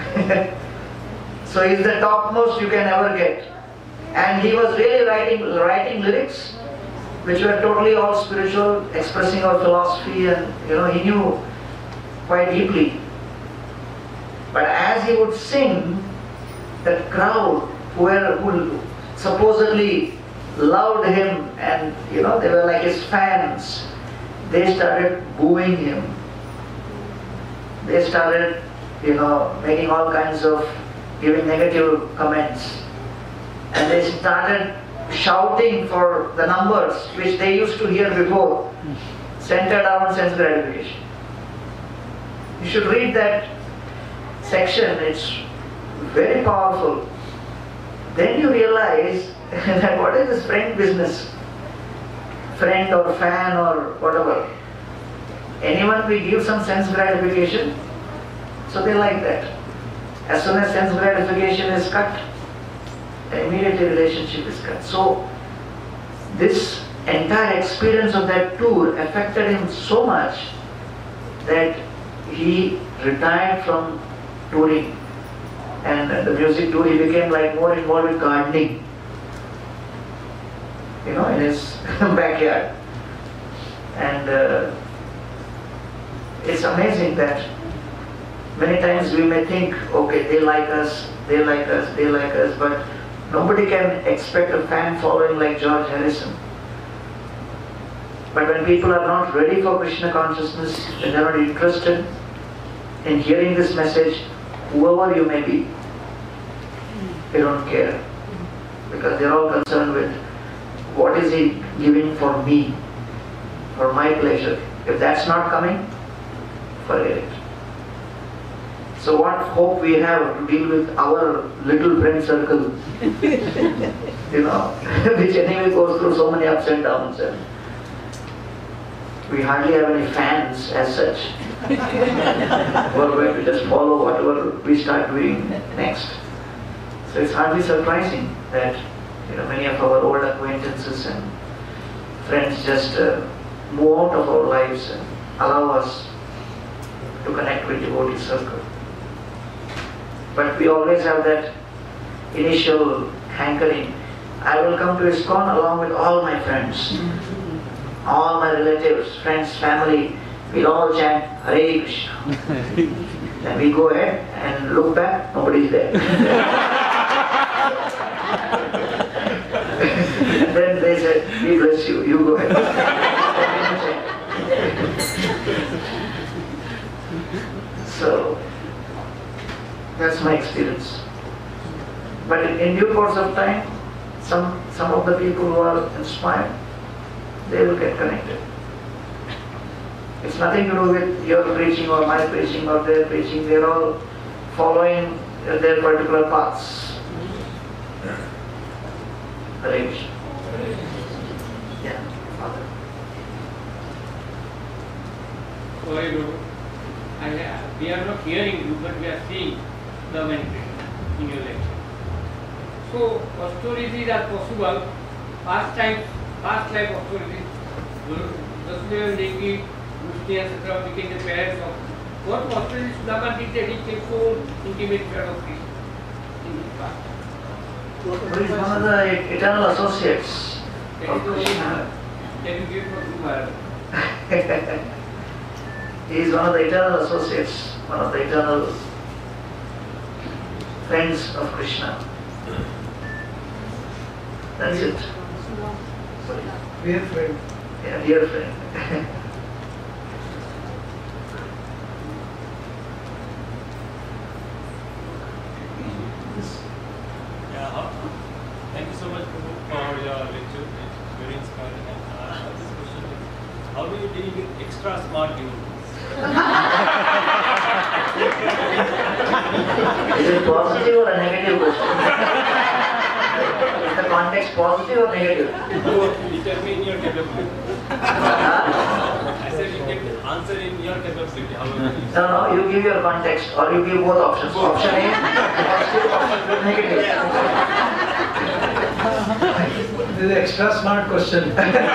So he's the topmost you can ever get. And he was really writing, writing lyrics which were totally all spiritual, expressing our philosophy, and you know, he knew quite deeply. But as he would sing, the crowd who were who supposedly loved him, and you know, they were like his fans, they started booing him. They started, you know, making all kinds of, giving negative comments. And they started shouting for the numbers which they used to hear before, centered around sense gratification. You should read that section, it's very powerful. Then you realize that what is this friend business? Friend or fan or whatever. Anyone we give some sense gratification, so they like that. As soon as sense gratification is cut, immediately relationship is cut. So this entire experience of that tour affected him so much that he retired from touring and the music tour. He became like more involved with gardening, you know, in his backyard. And uh, it's amazing that many times we may think, okay, they like us, they like us, they like us, but nobody can expect a fan following like George Harrison. But when people are not ready for Krishna consciousness, when they are not interested in hearing this message, whoever you may be, they don't care. Because they are all concerned with, what is he giving for me, for my pleasure? If that's not coming, forget it. So what hope we have to deal with our little friend circle, you know, which anyway goes through so many ups and downs, and we hardly have any fans as such who are going to just follow whatever we start doing next. So it's hardly surprising that, you know, many of our old acquaintances and friends just uh, move out of our lives and allow us to connect with devotee circle. But we always have that initial hankering. I will come to ISKCON along with all my friends, all my relatives, friends, family. We'll all chant Hare Krishna. Then we go ahead and look back, nobody's there. Then they said, we bless you, you go ahead. So, that's my experience. But in, in due course of time, some, some of the people who are inspired, they will get connected. It's nothing to do with your preaching or my preaching or their preaching. They are all following their particular paths. Hare Krishna. Yeah, Father. Sorry, Guru. I, uh, we are not hearing you, but we are seeing the manifestation in your lecture. So austerities are possible, past times, past life austerities. Dasmaya Neki, Mushti, et cetera became the parents of what austerities Sudama did that he became so intimate friend of Krishna in his past. He is one of the eternal associates That of is the only Krishna. that you give for Guru Maharaj. He is one of the eternal associates, one of the eternal friends of Krishna. That's it. Dear friend. Yeah, dear friend. Yeah, huh? Thank you so much, Prabhu, for your lecture. It's very inspiring. And uh, this question is, how do you deal with extra smart devotees? Is it positive or a negative question? Is the context positive or negative? Both determine your capability. Huh? I said you can answer in your capability. However, No, no, you give your context or you give both options. Option A, positive, option B, negative. This is an extra smart question.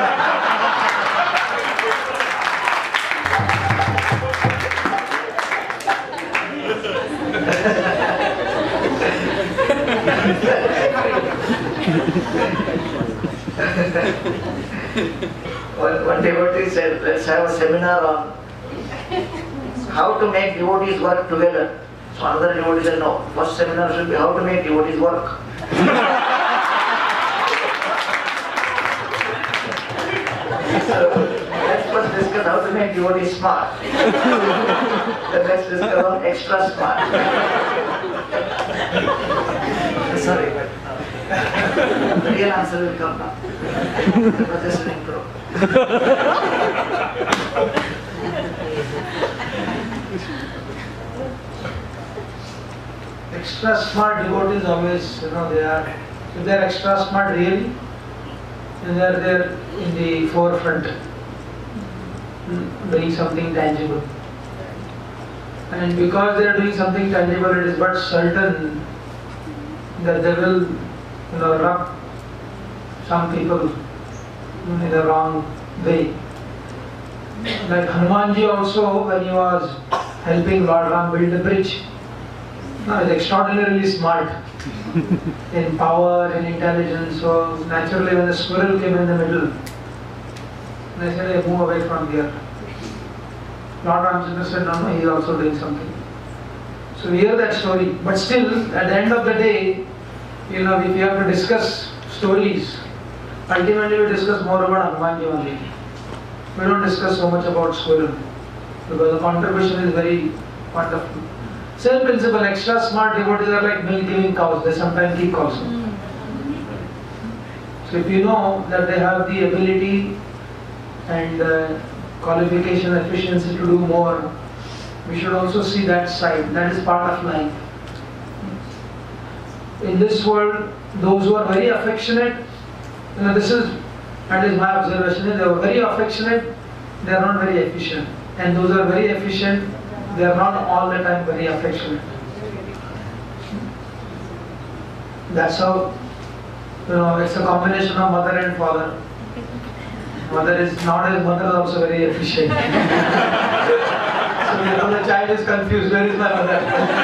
one, one devotee said, let's have a seminar on how to make devotees work together. So another devotee said, no, first seminar should be how to make devotees work. So let's first discuss how to make devotees smart. Then let's discuss on extra smart. Sorry, but the real answer will come now. That was just an intro. Extra smart devotees always, you know, they are, if they are extra smart really, then they are there in the forefront, doing something tangible. And because they are doing something tangible, it is but certain that they will, you know, rub some people in the wrong way. Like Hanumanji also, when he was helping Lord Ram build the bridge, he was extraordinarily smart in power, in intelligence. So naturally, when the squirrel came in the middle, they said, hey, move away from here. Lord Ramchandra said, no, no, he is also doing something. So we hear that story. But still, at the end of the day, you know, if you have to discuss stories, ultimately we discuss more about Hanumanji only. We don't discuss so much about squirrel, because the contribution is very wonderful. Same principle, extra smart devotees are like milk giving cows, they sometimes keep cows. So if you know that they have the ability and uh, qualification, efficiency to do more, we should also see that side. That is part of life. In this world, those who are very affectionate, you know, this is, that is my observation, they are very affectionate, they are not very efficient. And those who are very efficient, they are not all the time very affectionate. That's how, you know, it's a combination of mother and father. Mother is not as mother is also very efficient. So you know, the child is confused, where is my mother?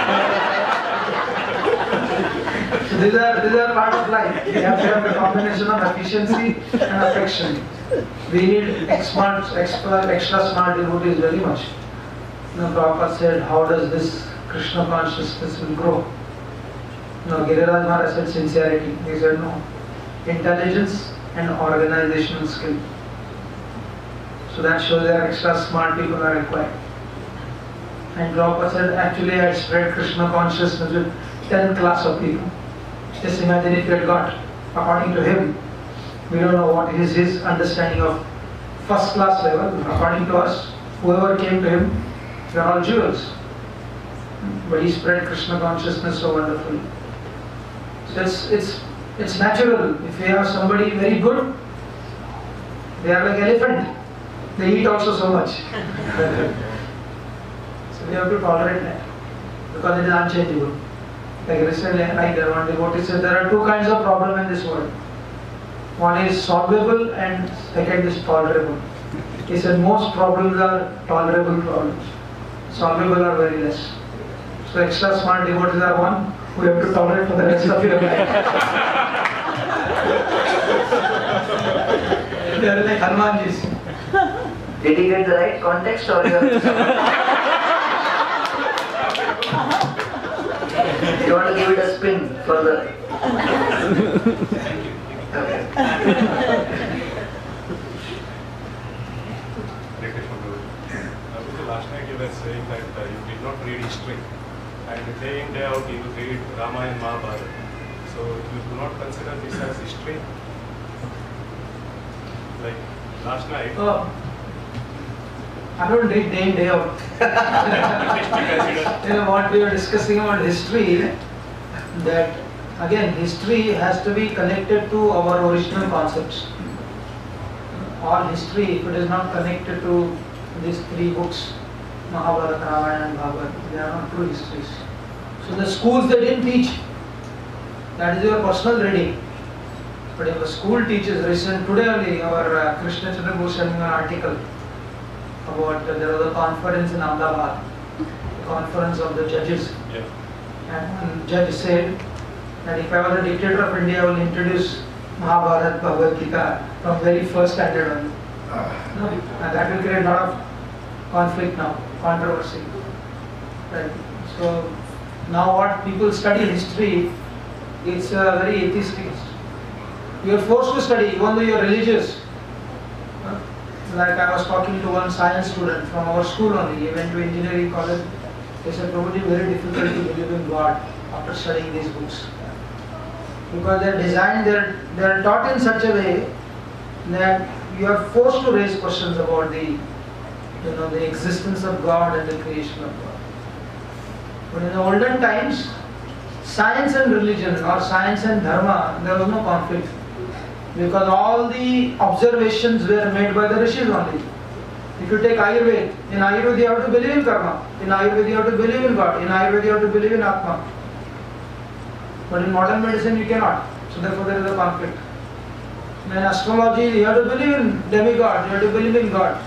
So these are, these are part of life. We have to have a combination of efficiency and affection. We need expert, expert, extra smart devotees very much. You know, Prabhupada said, how does this Krishna consciousness will grow? You know, Giriraj Maharaj said sincerity. He said no. Intelligence and organizational skill. So that shows that extra smart people are required. And Prabhupada said, actually I had spread Krishna consciousness with ten class of people. Just imagine if you had got, according to him, we don't know what is his understanding of first class level. According to us, whoever came to him, they are all jewels. But he spread Krishna consciousness so wonderfully. So it's, it's, it's natural. If you have somebody very good, they are like elephant. They eat also so much. So we have to tolerate that, because it is unchangeable. Like recently, like there one devotee said, there are two kinds of problem in this world. One is solvable and second is tolerable. He said most problems are tolerable problems. Solvable are very less. So extra smart devotees are one who have to tolerate for the rest of your life. They are like Hanumanjis. Did he get the right context or you have you want to give it a spin further? Okay. Last night you were saying that uh, you did not read history, and day in day out you read Ramayana and Mahabharata. So you do not consider this as history? Like last night. Oh, I don't read day in day out. You know what we are discussing about history, that again history has to be connected to our original concepts. All history, if it is not connected to these three books, Mahabharata, Ramayana and Bhagavad, they are not true histories. So the schools they didn't teach. That is your personal reading. But if a school teaches, recent today only our uh, Krishna Consciousness sent me an article about uh, there was a conference in Ahmedabad, the conference of the judges. Yeah. And one judge said that if I was a dictator of India, I will introduce Mahabharata, Bhagavad Gita from very first standard only. No, and that will create a lot of conflict now, controversy. Right. So now what people study history, it's uh, very atheistic. You are forced to study even though you are religious. Uh, like I was talking to one science student from our school only, he went to engineering college. He said, probably very difficult to believe in God after studying these books. Because they are designed, they are, they are taught in such a way that you are forced to raise questions about the, you know, the existence of God and the creation of God. But in the olden times, science and religion or science and dharma, there was no conflict. Because all the observations were made by the rishis only. If you take Ayurveda, in Ayurveda you have to believe in karma. In Ayurveda you have to believe in God. In Ayurveda you have to believe in Atma. But in modern medicine you cannot. So therefore there is a conflict. In astrology you have to believe in demigod, you have to believe in God.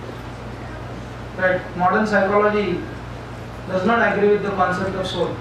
Right? Modern psychology does not agree with the concept of soul.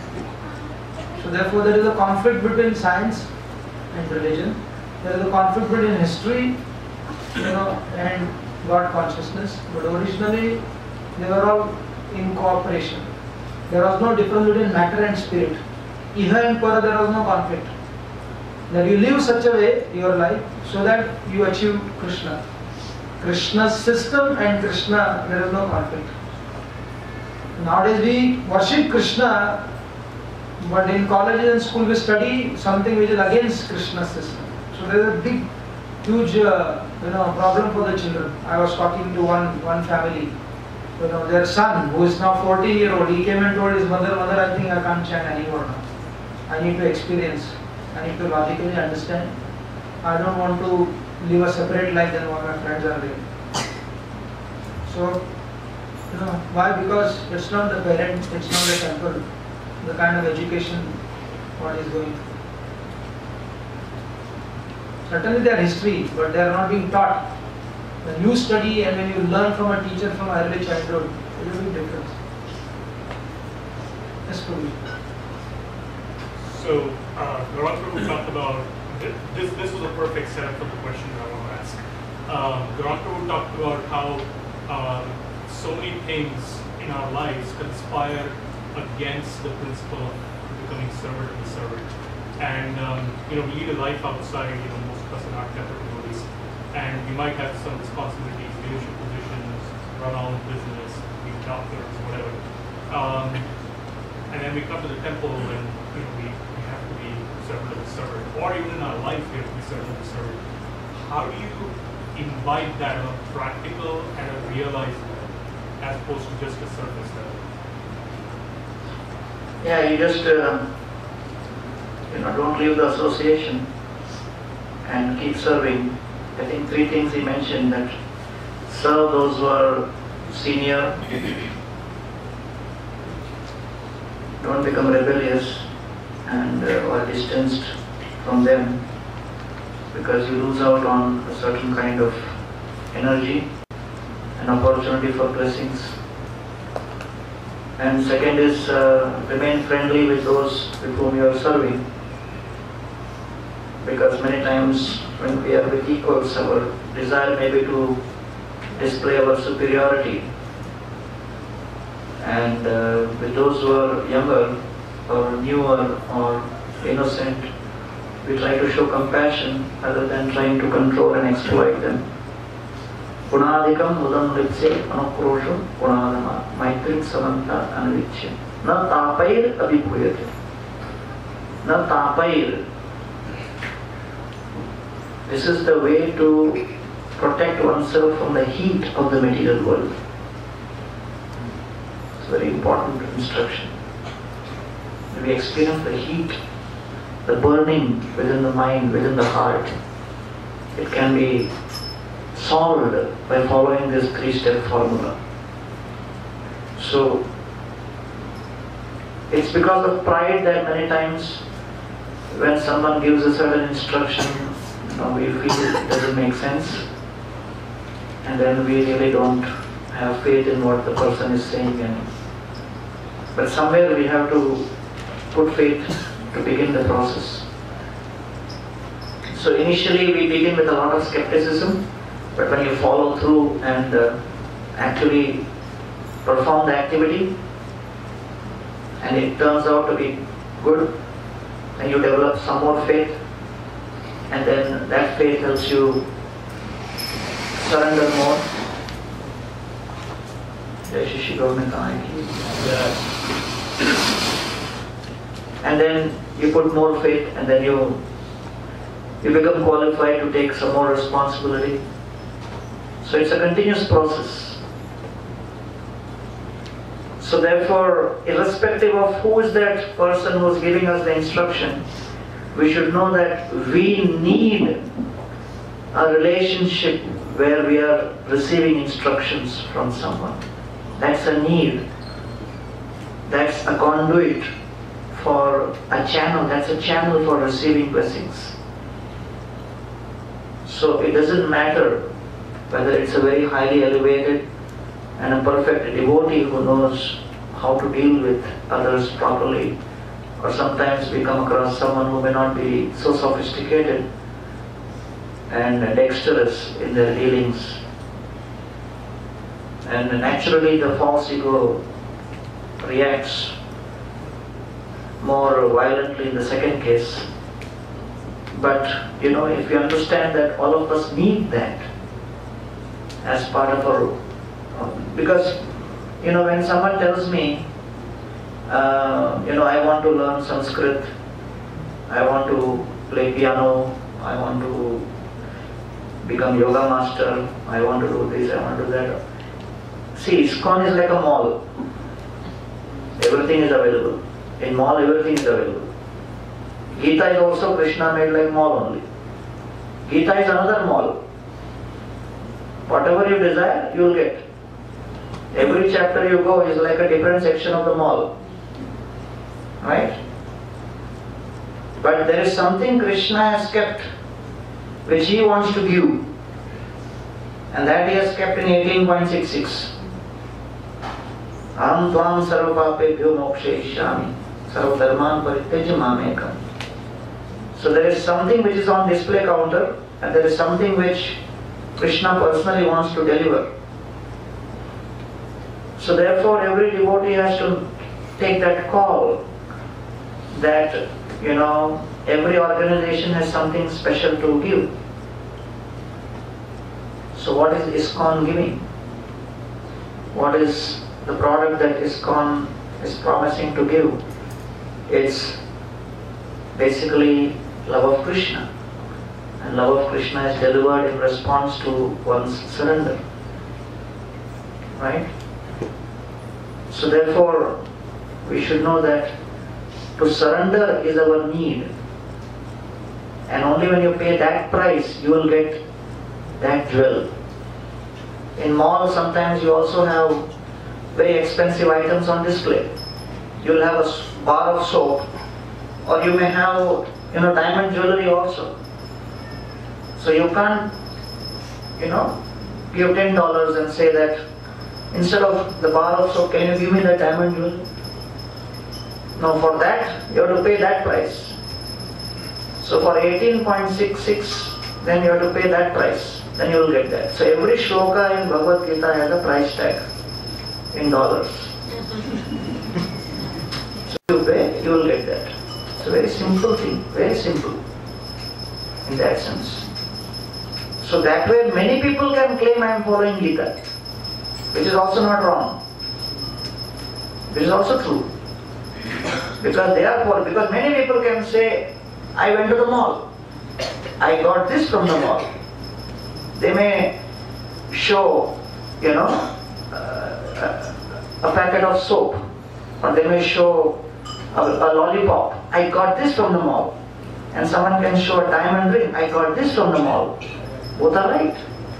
So therefore there is a conflict between science and religion. There is a conflict between history, you know, and God consciousness. But originally they were all in cooperation. There was no difference between matter and spirit. Iha and para, there was no conflict. That you live such a way your life so that you achieve Krishna. Krishna's system and Krishna, there is no conflict. Nowadays we worship Krishna, but in colleges and school we study something which is against Krishna's system. So there is a big, huge, uh, you know, problem for the children. I was talking to one one family. You know, their son, who is now fourteen year old, he came and told his mother, "Mother, I think I can't chant anymore now. I need to experience. I need to logically understand. I don't want to live a separate life than what my friends are living." So, you know, why? Because it's not the parent, it's not the temple, the kind of education what is going through. Certainly they are history, but they are not being taught. When you study and when you learn from a teacher from early childhood, it is a big difference. Yes, Prabhu. So, uh, Gauranga Prabhu talked about, this, this was a perfect setup for the question I want to ask. Um, Gauranga Prabhu talked about how um, so many things in our lives conspire against the principle of becoming servant of the servant. And, um, you know, we lead a life outside, you know, most of us are not temple devotees. And we might have some responsibilities, leadership positions, run our own business, be doctors, whatever. Um, and then we come to the temple and, you know, we, we have to be servant of the servant. Or even in our life, we have to be servant of the servant. How do you invite that on a practical and a realized level, as opposed to just a surface level? Yeah, you just, uh, you know, don't leave the association and keep serving. I think three things he mentioned: that serve those who are senior, don't become rebellious, and uh, or distanced from them, because you lose out on a certain kind of energy and opportunity for blessings. And second is uh, remain friendly with those with whom you are serving, because many times when we are with equals, our desire may be to display our superiority, and uh, with those who are younger or newer or innocent, we try to show compassion rather than trying to control and exploit them. Gunadikam mudam ritsya anukrosho gunadama maitrik samanta anvichya na tapair abhipuyate na tapair. This is the way to protect oneself from the heat of the material world. It's a very important instruction. When we experience the heat, the burning within the mind, within the heart, it can be solved by following this three-step formula. So, it's because of pride that many times when someone gives a certain instruction, you know, we feel it doesn't make sense, and then we really don't have faith in what the person is saying. And but somewhere we have to put faith to begin the process. So initially we begin with a lot of skepticism, but when you follow through and uh, actually perform the activity, and it turns out to be good, and you develop some more faith, and then that faith helps you surrender more. And then you put more faith, and then you you become qualified to take some more responsibility. So it's a continuous process. So therefore, irrespective of who is that person who is giving us the instruction, we should know that we need a relationship where we are receiving instructions from someone. That's a need. That's a conduit for a channel. That's a channel for receiving blessings. So it doesn't matter whether it's a very highly elevated and a perfect devotee who knows how to deal with others properly, or sometimes we come across someone who may not be so sophisticated and dexterous in their dealings. And naturally the false ego reacts more violently in the second case. But you know, if you understand that all of us need that as part of our, because you know, when someone tells me, uh, you know, I want to learn Sanskrit, I want to play piano, I want to become yoga master, I want to do this, I want to do that. See, ISKCON is like a mall. Everything is available. In mall, everything is available. Gita is also Krishna made like mall only. Gita is another mall. Whatever you desire, you will get. Every chapter you go is like a different section of the mall. Right? But there is something Krishna has kept which he wants to give, and that he has kept in eighteen point six six. Aham tvam sarvapapebhyo mokshayishyami sarvadharman parityajya mamekam. So there is something which is on display counter, and there is something which Krishna personally wants to deliver. So therefore every devotee has to take that call that, you know, every organization has something special to give. So what is ISKCON giving? What is the product that ISKCON is promising to give? It's basically love of Krishna. And love of Krishna is delivered in response to one's surrender. Right? So therefore, we should know that to surrender is our need. And only when you pay that price, you will get that jewel. In malls, sometimes you also have very expensive items on display. You will have a bar of soap or you may have, you know, diamond jewelry also. So you can't, you know, give ten dollars and say that instead of the bar of soap, can you give me the diamond jewelry? No, for that you have to pay that price. So for eighteen point six six, then you have to pay that price. Then you will get that. So every shloka in Bhagavad Gita has a price tag in dollars. So you pay, you will get that. It's a very simple thing, very simple in that sense. So that way many people can claim I am following Gita, which is also not wrong. Which is also true. Because they are poor, because many people can say, I went to the mall, I got this from the mall. They may show, you know, uh, a packet of soap, or they may show a, a lollipop. I got this from the mall. And someone can show a diamond ring. I got this from the mall. Both are right.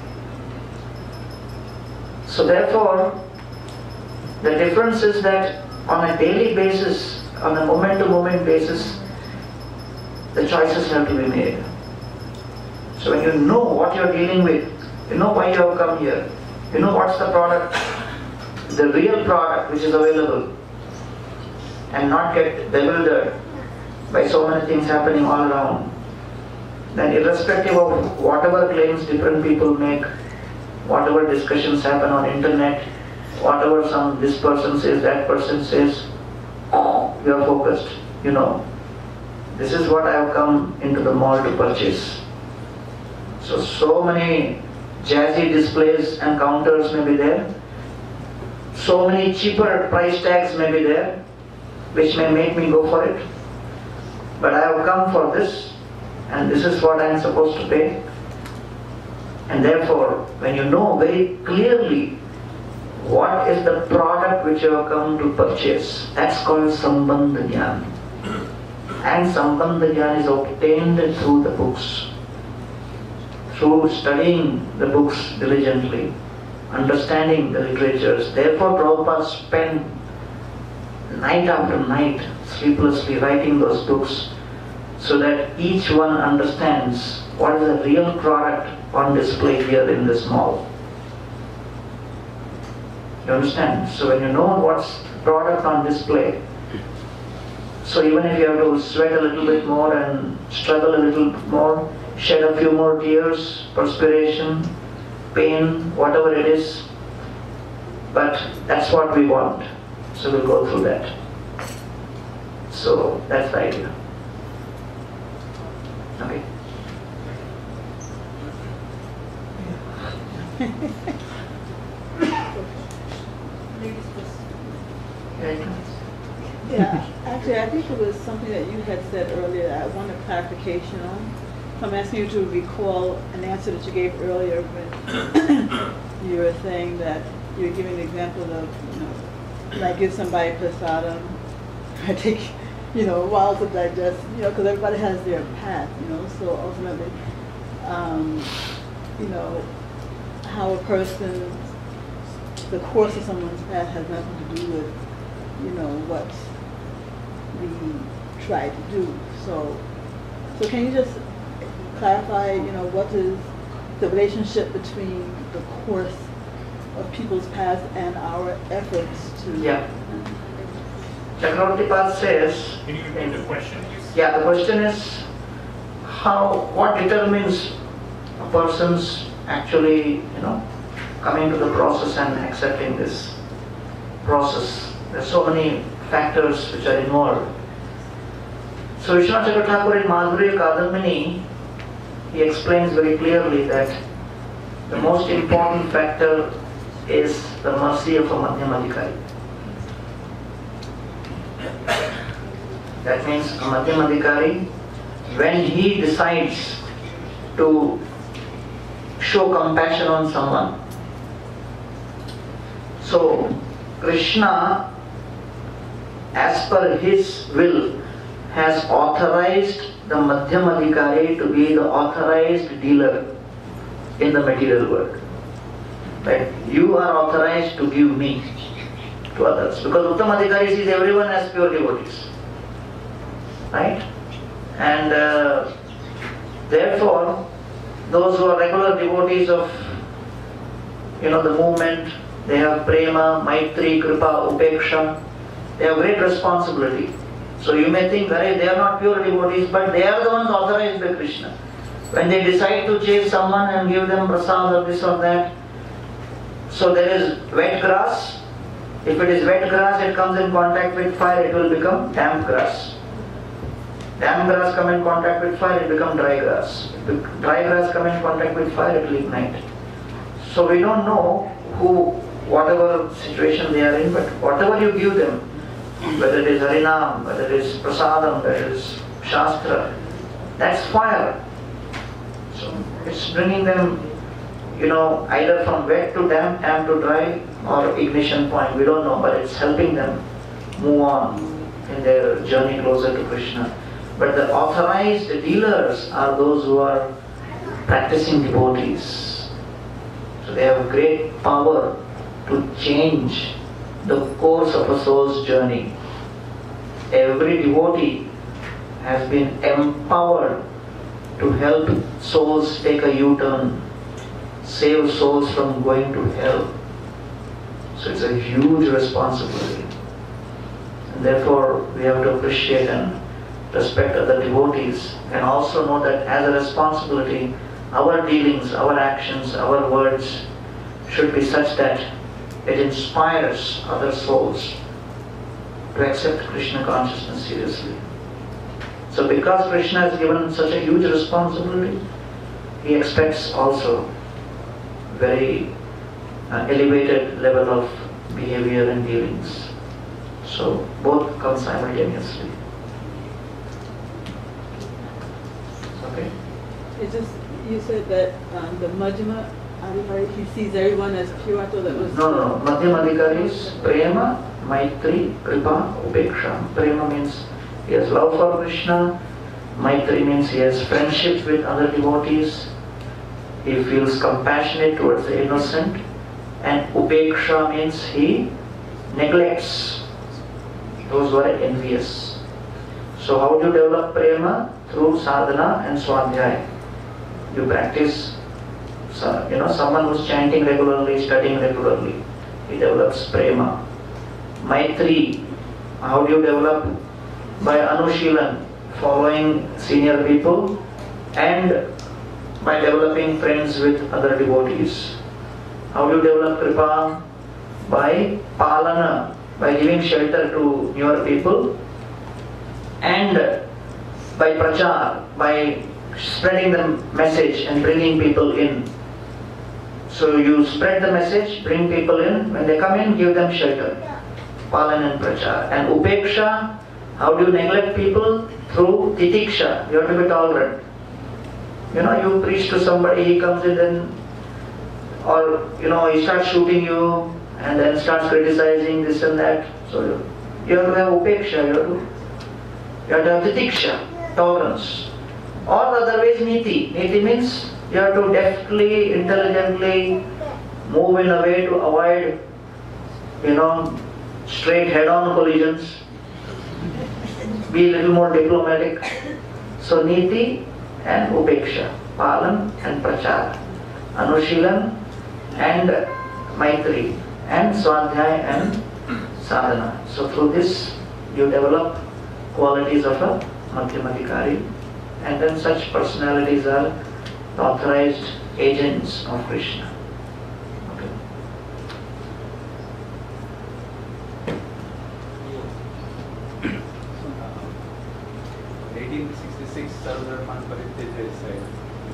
So therefore, the difference is that on a daily basis, on a moment-to-moment basis, the choices have to be made. So when you know what you're dealing with, you know why you have come here, you know what's the product, the real product which is available, and not get bewildered by so many things happening all around, then irrespective of whatever claims different people make, whatever discussions happen on internet, whatever some this person says, that person says, you are focused, you know. This is what I have come into the mall to purchase. So, so many jazzy displays and counters may be there. So many cheaper price tags may be there, which may make me go for it. But I have come for this, and this is what I am supposed to pay. And therefore, when you know very clearly what is the product which you have come to purchase, that's called Sambandha Jnana. And Sambandha Jnana is obtained through the books. Through studying the books diligently, understanding the literatures. Therefore Prabhupada spent night after night sleeplessly writing those books so that each one understands what is the real product on display here in this mall. You understand? So when you know what's the product on display, so even if you have to sweat a little bit more and struggle a little more, shed a few more tears, perspiration, pain, whatever it is, but that's what we want. So we'll go through that. So that's the idea. Okay. Yeah, actually I think it was something that you had said earlier that I wanted clarification on. So I'm asking you to recall an answer that you gave earlier when you were saying that you were giving the example of, you know, like give somebody prasadam, I take, you know, a while to digest, you know, because everybody has their path, you know, so ultimately, um, you know, how a person, the course of someone's path has nothing to do with, you know, what we try to do. So, so can you just clarify, you know, what is the relationship between the course of people's paths and our efforts to... Yeah. Chakravarti Path says... Can you repeat the question, please? Yeah, the question is how, what determines a person's actually, you know, coming to the process and accepting this process. There are so many factors which are involved. So Vishwanath Chakravarti Thakur in Madhurya Kadambini, he explains very clearly that the most important factor is the mercy of a Madhyamadhikari. That means a Madhyamadhikari, when he decides to show compassion on someone. So Krishna, as per his will, has authorized the Madhyamadhikari to be the authorized dealer in the material world. Right? You are authorized to give me to others. Because Uttamadhikari sees everyone as pure devotees. right? And uh, therefore, those who are regular devotees of, you know, the movement, they have prema, maitri, kripa, upeksha. They have great responsibility. So you may think, hey, they are not pure devotees, but they are the ones authorized by Krishna. When they decide to chase someone and give them prasad or this or that, so there is wet grass. If it is wet grass, it comes in contact with fire, it will become damp grass. Damp grass come in contact with fire, it becomes dry grass. If dry grass come in contact with fire, it will ignite. So we don't know who, whatever situation they are in, but whatever you give them, whether it is harinam, whether it is prasadam, whether it is shastra, that's fire. So it's bringing them, you know, either from wet to damp, damp to dry, or ignition point, we don't know, but it's helping them move on in their journey closer to Krishna. But the authorized dealers are those who are practicing devotees. So they have great power to change the course of a soul's journey. Every devotee has been empowered to help souls take a U-turn, save souls from going to hell. So it's a huge responsibility. And therefore, we have to appreciate and respect other devotees, and also know that as a responsibility, our dealings, our actions, our words should be such that it inspires other souls to accept Krishna consciousness seriously. So because Krishna has given such a huge responsibility, he expects also very uh, elevated level of behavior and dealings. So both come simultaneously. Okay. It just, you said that um, the Majjhima Adhikari, he sees everyone as pure. I thought that was... No, no, no. Madhyam Adhikari is prema, maitri, kripa, upeksha. Prema means he has love for Krishna. Maitri means he has friendship with other devotees. He feels compassionate towards the innocent. And upeksha means he neglects those who are envious. So how do you develop prema? Through sadhana and swadhyaya. You practice, you know, someone who's chanting regularly, studying regularly, he develops prema. Maitri, how do you develop? By anushilan, following senior people, and by developing friends with other devotees. How do you develop kripa? By palana, by giving shelter to newer people, and by prachar, by spreading the message and bringing people in. So you spread the message, bring people in, when they come in, give them shelter. Palan and prachar. And upeksha, how do you neglect people? Through titiksha, you have to be tolerant. You know, you preach to somebody, he comes in and, or you know, he starts shooting you and then starts criticizing this and that. So you have to have upeksha, you have to, you have to have titiksha, tolerance. Or otherwise niti. Niti means you have to deftly, intelligently move in a way to avoid, you know, straight head-on collisions. Be a little more diplomatic. So niti and upeksha, palan and prachar, anushilan and maitri, and swadhyaya and sadhana. So through this you develop qualities of a madhyamadhikari, and then such personalities are the authorized agents of Krishna. Okay. eighteen sixty-six, Sarvadharman Parityaja said,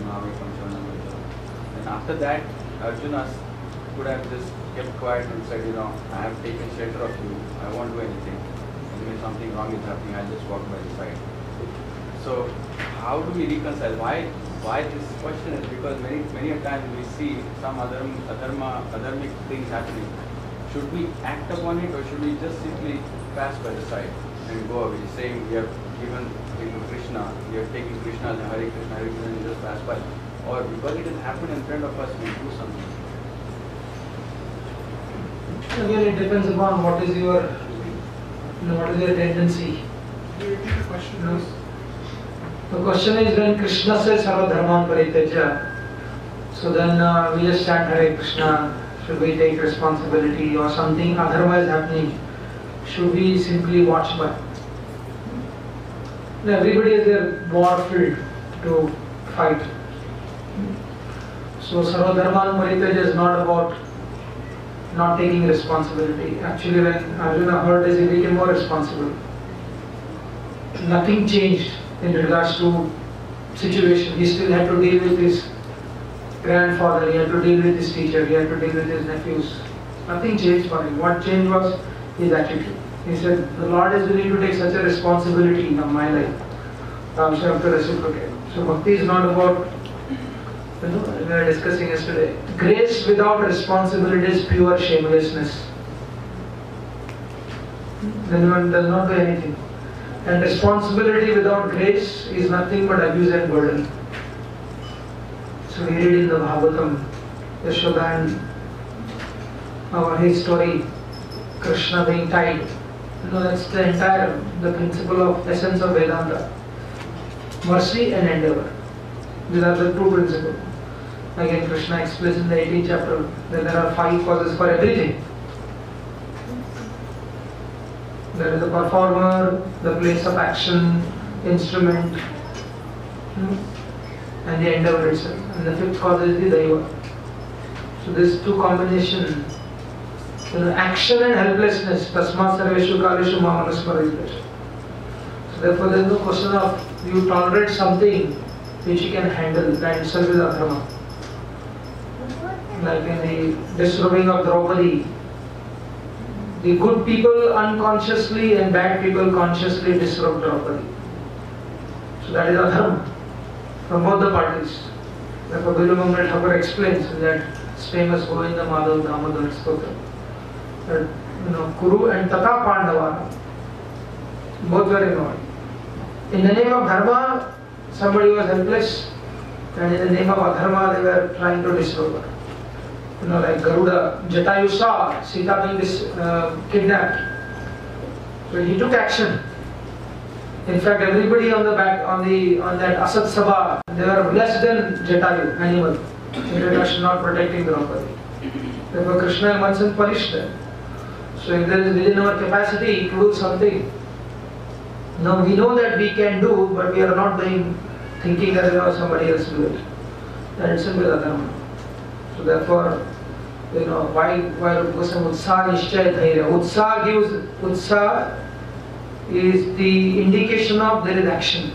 and after that, Arjuna could have just kept quiet and said, you know, I have taken shelter of you, I won't do anything. And if something wrong is happening, I'll just walk by the side. So, how do we reconcile? Why why this question is because many many a times we see some other adharma, adharmic things happening. Should we act upon it, or should we just simply pass by the side and go away, saying we have given it to Krishna, we have taken Krishna, Hare Krishna, Hare Krishna, and just pass by? Or because it has happened in front of us, we do something? Again, it depends upon what is your, you know, what is your tendency. you repeat the question? No. The question is, when Krishna says Sarva Dharman Parityaja, so then uh, we just chant Hare Krishna. Should we take responsibility, or something adharma is happening? Should we simply watch by? Everybody is their war field to fight. So Sarva Dharman Parityaja is not about not taking responsibility. Actually, when Arjuna heard this, he became more responsible. Nothing changed in regards to situation. He still had to deal with his grandfather, he had to deal with his teacher, he had to deal with his nephews. Nothing changed for him. What changed was his attitude. He said, the Lord is willing to take such a responsibility in my life. So I have to reciprocate. So bhakti is not about, you know, we were discussing yesterday, grace without responsibility is pure shamelessness. Then one does not do anything. And responsibility without grace is nothing but abuse and burden. So we read in the Bhagavatam, Yashoda and our his story, Krishna being tied. You know, that's the entire, the principle of essence of Vedanta. Mercy and endeavor. These are the two principles. Again, Krishna explains in the eighteenth chapter that there are five causes for everything. There is the performer, the place of action, instrument, and the endeavor itself. And the fifth cause is the Daiva. So this two combination, you know, action and helplessness, tasmat sarveshu kaleshu mamanasmaritashu. So therefore there is no question of you tolerate something which you can handle, that itself is adharma. Like in the disrobing of Draupadi, the good people unconsciously and bad people consciously disrobe Draupadi. So that is adharma from both the parties. Therefore Bilumangal Thakur explains in that famous Govinda Madhav Damodar Stotra that, you know, Kuru and Tata Pandavana, both were involved. In the name of dharma, somebody was helpless, and in the name of adharma, they were trying to disrobe her. You know, like Garuda, Jatayu saw Sita being dis, uh, kidnapped. So he took action. In fact, everybody on the back, on the on that Asat Sabha, they were less than Jatayu, animal, in regards to not protecting Draupadi. Therefore, Krishna and Mansan punished them. So if there is within our capacity to do something, now we know that we can do, but we are not doing, thinking that, you know, somebody else do it. That itself is adharma. So therefore, you know, why why Gosam Utsaha Nishchay Dhairya? Utsaha gives, Utsaha is the indication of there is action.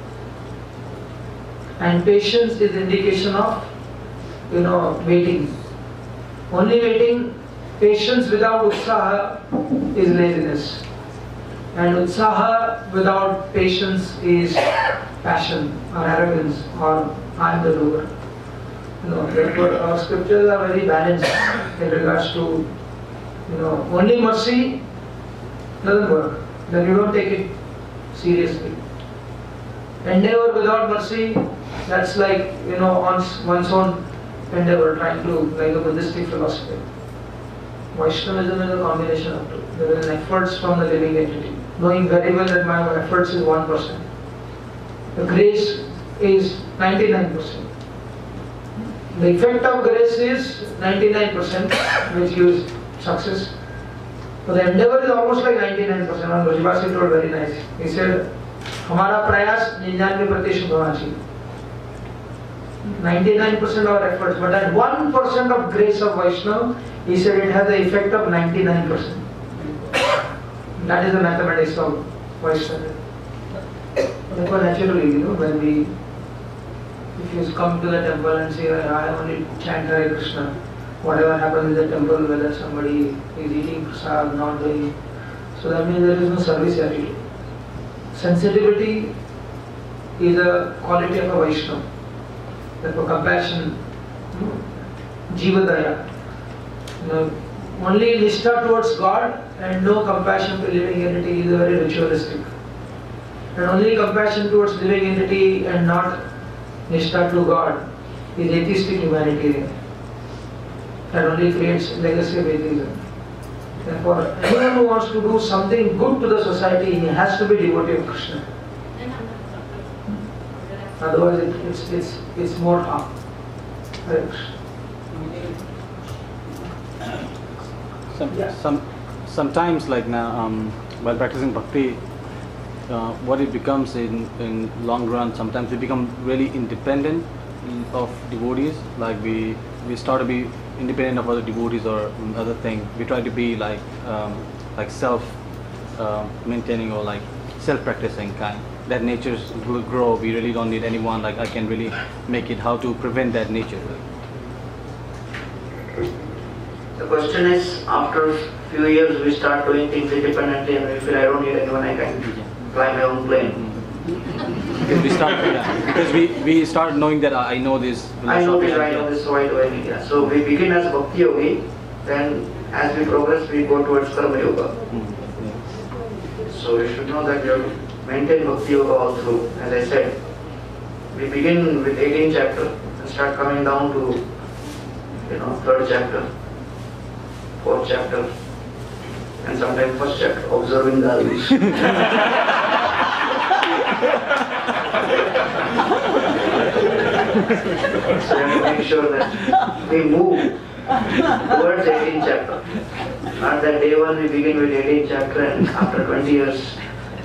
And patience is the indication of, you know, waiting. Only waiting, patience without Utsaha is laziness. And Utsaha without patience is passion or arrogance or I am the doer. You know, therefore our scriptures are very balanced in regards to, you know, only mercy doesn't work. Then you don't take it seriously. Endeavor without mercy, that's like, you know, one's, one's own endeavor, trying to, like a Buddhistic philosophy. Vaishnavism is a combination of two. There is an efforts from the living entity, knowing very well that my efforts is one percent. The grace is ninety-nine percent. The effect of grace is ninety-nine percent, which gives success. So the endeavor is almost like ninety-nine percent. And Rajivasi told very nice. He said, "Hamara prayas ninety-nine प्रतिशत होना चाहिए." ninety-nine percent of our efforts, but at one percent of grace of Vaishnava, he said it has the effect of ninety-nine percent. That is the mathematics of Vaishnava. Therefore, naturally, you know, when we, if you come to the temple and say, I only chant Hare Krishna, whatever happens in the temple, whether somebody is eating prasad, not doing, so that means there is no service attitude. Sensitivity is a quality of a Vaishnava. Therefore, compassion, Jivadaya, you know, only nishtha towards God and no compassion to living entity is very ritualistic. And only compassion towards living entity and not nishtha to God is atheistic humanitarian. That only creates legacy of atheism. Therefore, anyone who wants to do something good to the society, he has to be devotee of Krishna. Otherwise, it, it's it's it's more harm. Hare Krishna. Some, Yeah. some, sometimes, like now, um, while practicing bhakti, uh, what it becomes in in long run, sometimes we become really independent of devotees. Like we we start to be independent of other devotees or other thing. We try to be like um, like self uh, maintaining or like self practicing kind. That nature will grow. We really don't need anyone. Like I can really make it. How to prevent that nature? The question is, after a few years we start doing things independently and we feel I don't need anyone, I can fly my own plane. Because we start, yeah, because we, we start knowing that I know this. I know this, I know this, so why do I need that? So we begin as Bhakti Yogi, then as we progress we go towards Karma Yoga. Mm-hmm. So you should know that you have to maintain Bhakti Yoga all through. As I said, we begin with eighteenth chapter and start coming down to, you know, third chapter, fourth chapter, and sometimes first chapter, observing the others. So we have to make sure that we move towards eighteenth chapter. Not that day one we begin with eighteenth chapter and after twenty years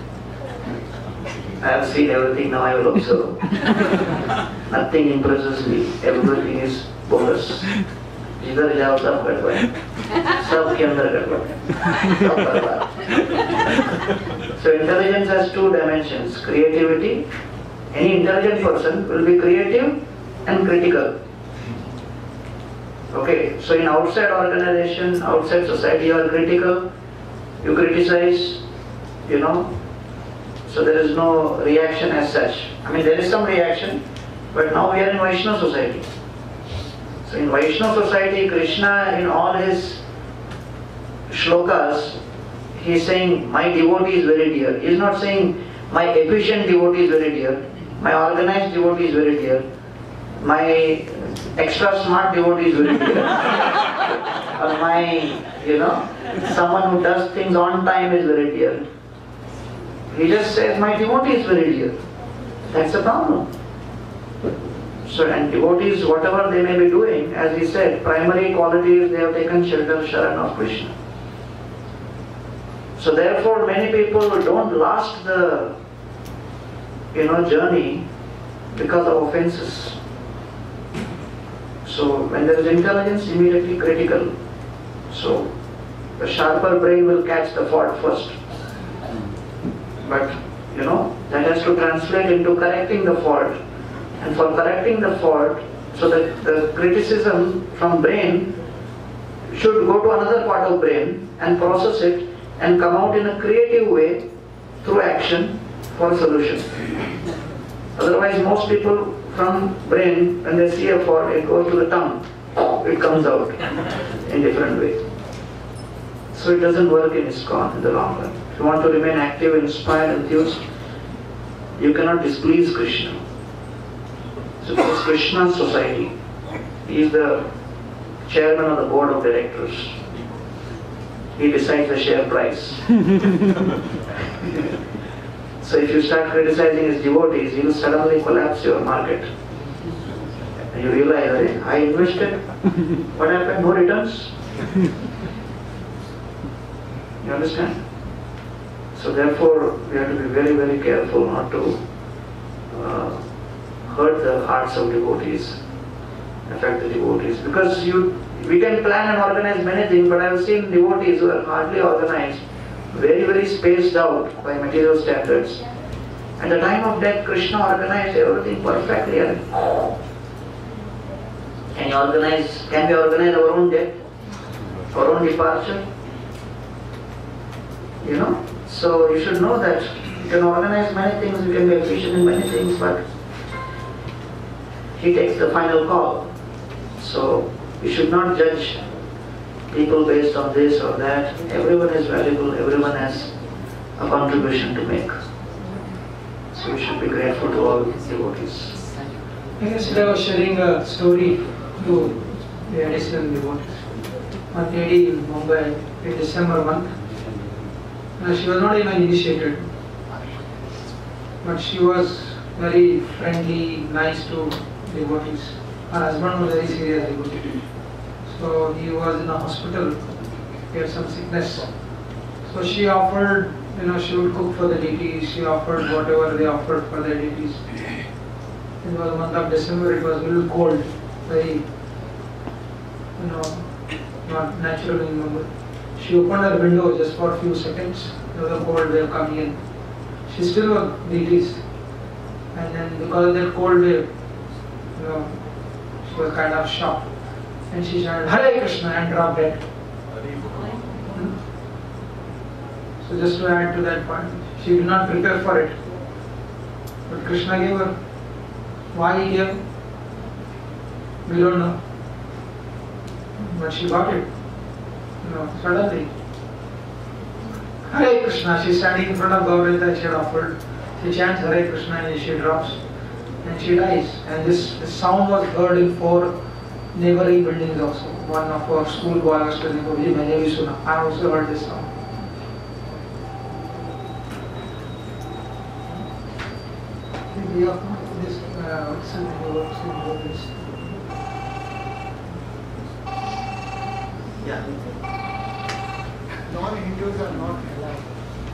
I have seen everything, now I will observe. Nothing impresses me, everything is bogus. जिधर जाओ सब गड़बड़ है, सब के अंदर गड़बड़ है, सब बर्बाद। So intelligence has two dimensions, creativity. Any intelligent person will be creative and critical. Okay, so in outside organization, outside society, you are critical, you criticize, you know, so there is no reaction as such. I mean, there is some reaction, but now we are in Vaishnava society. So in Vaishnava society, Krishna in all his shlokas, he is saying, my devotee is very dear. He is not saying, my efficient devotee is very dear, my organized devotee is very dear, my extra smart devotee is very dear, or my, you know, someone who does things on time is very dear. He just says, my devotee is very dear. That's the problem. So, and devotees, whatever they may be doing, as he said, primary quality is they have taken shelter, Sharan of Krishna. So therefore, many people don't last the, you know, journey because of offenses. So when there is intelligence, immediately critical. So the sharper brain will catch the fault first. But, you know, that has to translate into correcting the fault. And for correcting the fault, so that the criticism from brain should go to another part of brain and process it and come out in a creative way through action for solution. Otherwise, most people from brain, when they see a fault, it goes to the tongue. It comes out in different way. So it doesn't work in ISKCON in the long run. If you want to remain active, inspired, enthused, you cannot displease Krishna. So this is Krishna's society. He is the chairman of the board of directors. He decides the share price. So if you start criticizing his devotees, he will suddenly collapse your market. And you realize, hey, I invested, what happened? No returns? You understand? So therefore, we have to be very, very careful not to uh, hurt the hearts of devotees, affect the devotees. Because you, we can plan and organize many things, but I have seen devotees who are hardly organized, very, very spaced out by material standards. At the time of death, Krishna organized everything perfectly. Can you organize, can we organize our own death? Our own departure? You know? So you should know that you can organize many things, you can be efficient in many things, but he takes the final call. So we should not judge people based on this or that. Everyone is valuable, everyone has a contribution to make. So we should be grateful to all devotees. Yesterday I was sharing a story to the additional devotees. one lady in Bombay in December month. Uh, she was not even initiated, but she was very friendly, nice to devotees. Her husband was very serious devotee. So he was in a hospital, he had some sickness. So she offered, you know, she would cook for the deities, she offered whatever they offered for the deities. It was the month of December, it was a little cold, very, you know, not natural in Mumbai. She opened her window just for a few seconds, there was a cold wave coming in. She still was deities. And then because of that cold wave, you know, she was kind of shocked. And she shouted, Hare Krishna, and dropped dead. Hmm? So just to add to that point, she did not prepare for it. But Krishna gave her. Why he gave? We don't know. But she got it. You know, suddenly. Hare Krishna, she's standing in front of Govardhan, she had offered. She chants Hare Krishna and she drops. And she dies. And this, this sound was heard in four neighboring buildings also. One of our school boy was telling me, I also heard this sound. This, uh, what's the name of this? Yeah. Non-Hindus are not allowed.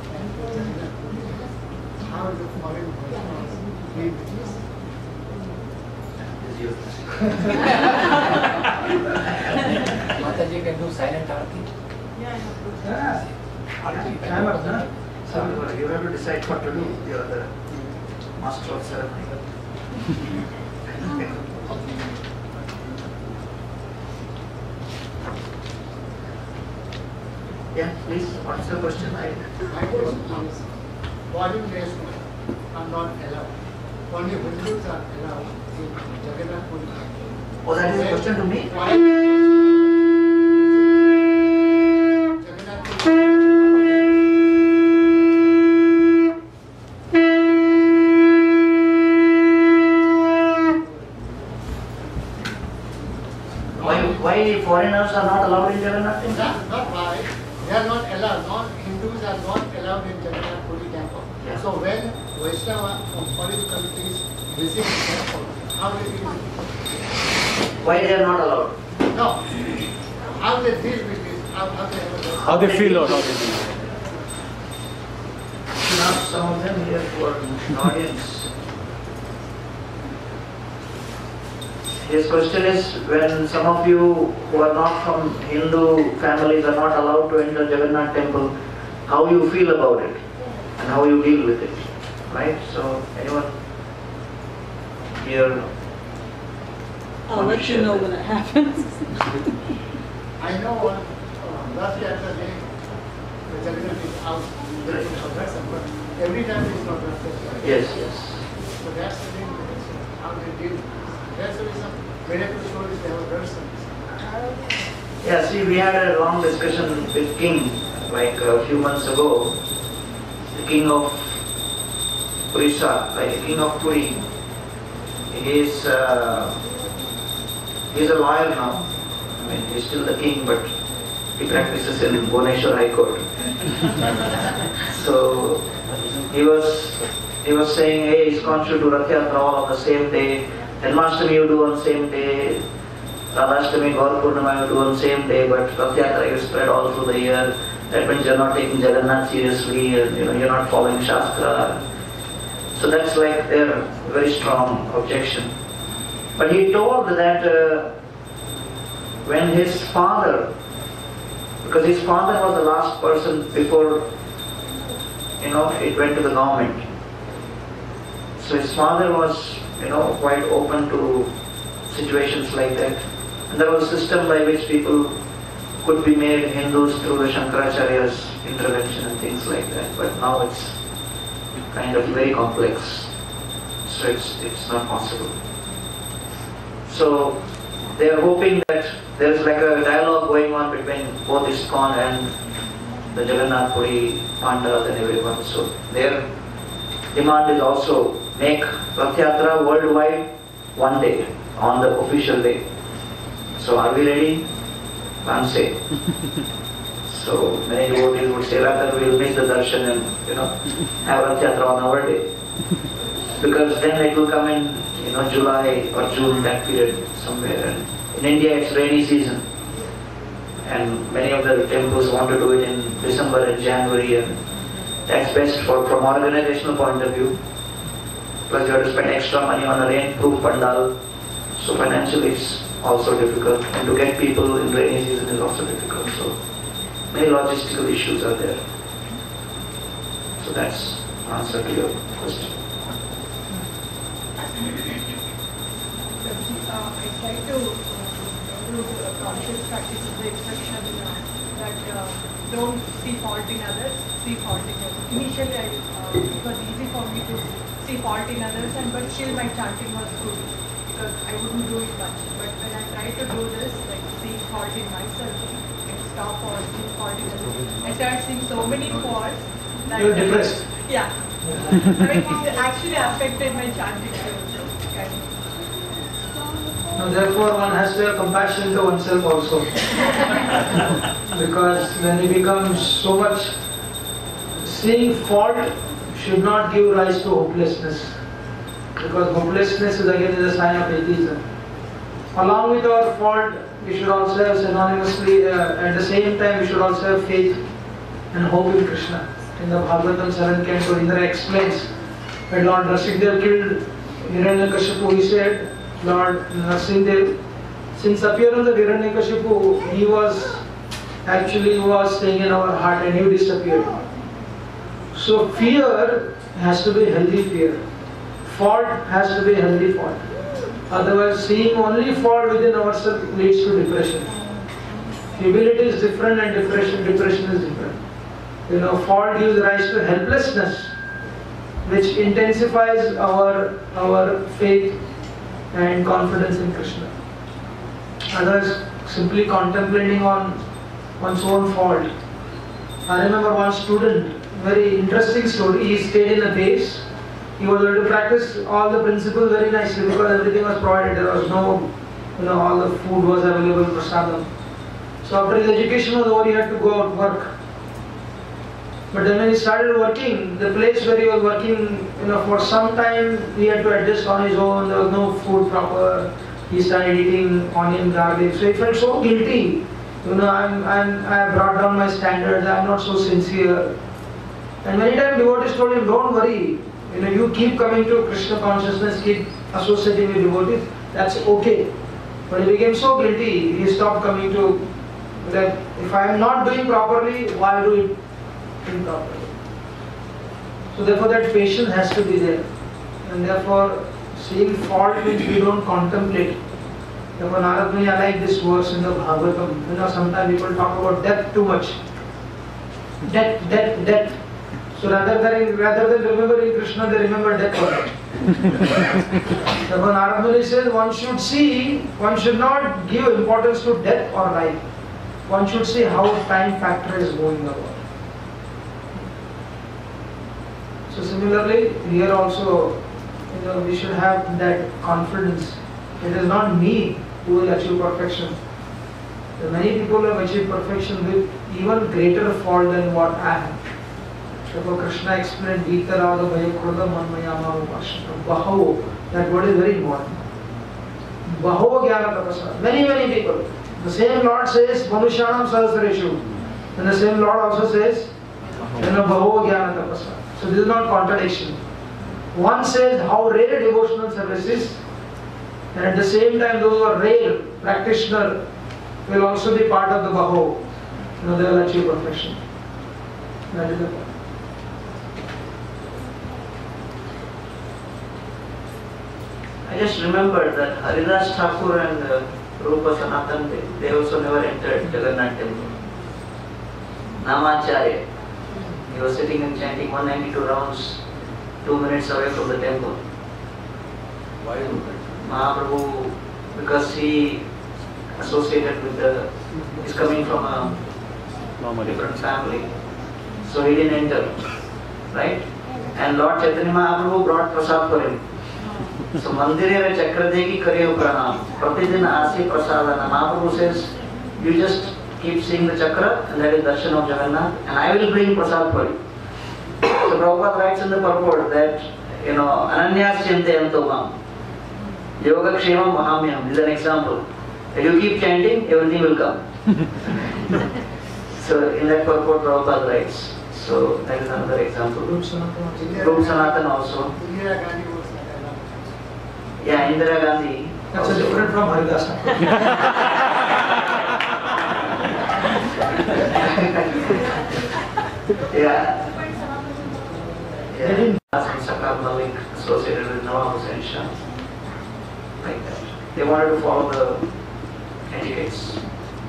How is it foreign Vaishnavas? Mataji can do silent arati. Yeah. Time up, huh? So you have to decide what to do. You are the master of ceremony. Yeah, please. What's the question? I My question is, foreign Vaishnavas are not allowed. Only Hindus are allowed in Jagannath Puri. Oh, that is a question to me? Why, why foreigners are not allowed in Jagannath Temple? Not, not why. They are not allowed. Non-Hindus are not allowed in Jagannath Puri temple. Yeah. So when Vaishnava from foreign countries visit the temple, how they deal with it? Why they are not allowed? No. How they deal with it? How, how they have a How they feel or how they feel. Not some of them here who are in the audience. His question is, when some of you who are not from Hindu families are not allowed to enter Jagannath Temple, how you feel about it and how you deal with it, right? So, anyone here? I'll let you know when it happens. I know one, uh, last year after day, the Jagannath is out. But every time it's not Rath. Yes, yes. So that's the thing, how they deal with it. That's the reason miracle stories they have heard some. Yeah, see, we had a long discussion with King like a few months ago. The king of Orissa, like the king of Puri. He is uh, he's a lawyer now. I mean, he's still the king, but he practices in Bhubaneswar High Court. So he was he was saying, hey, ISKCON should do Rath Yatra all on the same day. Janmashtami you do on the same day, Radhashtami, Gaur Purnima you do on the same day, but Rath Yatra is spread all through the year. That means you're not taking Jagannath seriously, and you know you're not following Shastra. So that's like their very strong objection. But he told that uh, when his father, because his father was the last person before you know it went to the government. So his father was you know, quite open to situations like that. And there was a system by which people could be made Hindus through the Shankaracharya's intervention and things like that. But now it's kind of very complex. So it's, it's not possible. So they are hoping that there is like a dialogue going on between both ISKCON and the Jagannath Puri Pandas and everyone. So their demand is also make Rath Yatra worldwide one day, on the official day. So are we ready? Ramsey. So many devotees would say, rather we'll miss the darshan and, you know, have Rath Yatra on our day. Because then it will come in, you know, July or June, that period somewhere. And in India it's rainy season. And many of the temples want to do it in December and January, and that's best for from organizational point of view. Plus you have to spend extra money on a rain-proof pandal. So financially it's also difficult. And to get people in rainy season is also difficult. So many logistical issues are there. So that's answer to your question. Uh, I try to uh, do a conscious practice of the expression uh, that uh, don't see fault in others, see fault in yourself. Initially, I, uh, it was easy for me to see fault in others, and but still my chanting was good because I wouldn't do it much. But when I try to do this, like seeing fault in myself, and stop or see fault in others, I started seeing so many faults that you're depressed. Yeah, I mean, it actually affected my chanting too. Kind of. Now, therefore, one has to have compassion to oneself also. Because when you become so much, seeing fault should not give rise to hopelessness. Because hopelessness is again is a sign of atheism. Along with our fault, we should also have synonymously, uh, at the same time, we should also have faith and hope in Krishna. In the Bhagavatam seventh Canto, Indra explains when Lord Nrsimhadev killed Hiranyakashipu, he said, Lord Nrsimhadev, since appearance of Hiranyakashipu, he was actually was staying in our heart and he disappeared. So fear has to be healthy fear. Fault has to be healthy fault. Otherwise, seeing only fault within ourselves leads to depression. Humility is different and depression, depression is different. You know, fault gives rise to helplessness, which intensifies our, our faith and confidence in Krishna. Others simply contemplating on one's own fault. I remember one student, very interesting story. He stayed in a base. He was able to practice all the principles very nicely because everything was provided. There was no, you know, all the food was available for sadhana. So after his education was over, he had to go out work. But then when he started working, the place where he was working, you know, for some time he had to adjust on his own. There was no food proper. He started eating onion, garlic. So he felt so guilty. You know, I'm, I'm, I have brought down my standards. I'm not so sincere. And many times devotees told him, don't worry. You know, you keep coming to Krishna consciousness, keep associating with devotees. That's okay. But he became so guilty. He stopped coming to that. If I am not doing properly, why do it? Improperly. So therefore that patience has to be there. And therefore seeing fault means we don't contemplate. Therefore Narad Muni, I like this verse in the Bhagavatam. You know, sometimes people talk about death too much. Death, death, death. So rather than, rather than remembering Krishna, they remember death only. Therefore Narad Muni says one should see, one should not give importance to death or life. One should see how time factor is going about. So similarly, here also, you know, we should have that confidence. It is not me who will achieve perfection. There are many people who have achieved perfection with even greater fault than what I have. Therefore Krishna explained, Vitarada Bhayakroda Manmayama Upashana. Bahavo, that word is very important. Bahavo Jnana Tapasa. Many, many people. The same Lord says, Manushanam Sahasreshu. And the same Lord also says, you know, Bahavo Jnana Tapasa. So this is not contradiction. One says how rare devotional service is, and at the same time those who are rare practitioner will also be part of the Baho. You know, they will achieve perfection. That is the point. I just remembered that Haridas Thakur and uh, Rupa Sanatan, they, they also never entered Jagannath temple. Namacharya. He was sitting and chanting one hundred ninety-two rounds, two minutes away from the temple. Why is that? Mahaprabhu, because he associated with the, he's coming from a Normally. different family, so he didn't enter, right? And Lord Chaitanya Mahaprabhu brought prasad for him. So Mandire ve Chakradegi Karyo Pranam, Pratidin Asi Prasadana. Mahaprabhu says, You just keep seeing the chakra, and that is darshan of Jagannath, and I will bring prasad for you. So Prabhupada writes in the purport that, you know, ananyas chintayanto mam, yoga kshemam mahamyam is an example. If you keep chanting, everything will come. So in that purport Prabhupada writes. So that is another example. Rup Sanatan also. Indira Gandhi was like that. Yeah, Indira Gandhi. That's also different from Haridas. Yeah. Yeah. Sakar Malik associated with Nawab Hussain Shah. Like that. They wanted to follow the etiquettes.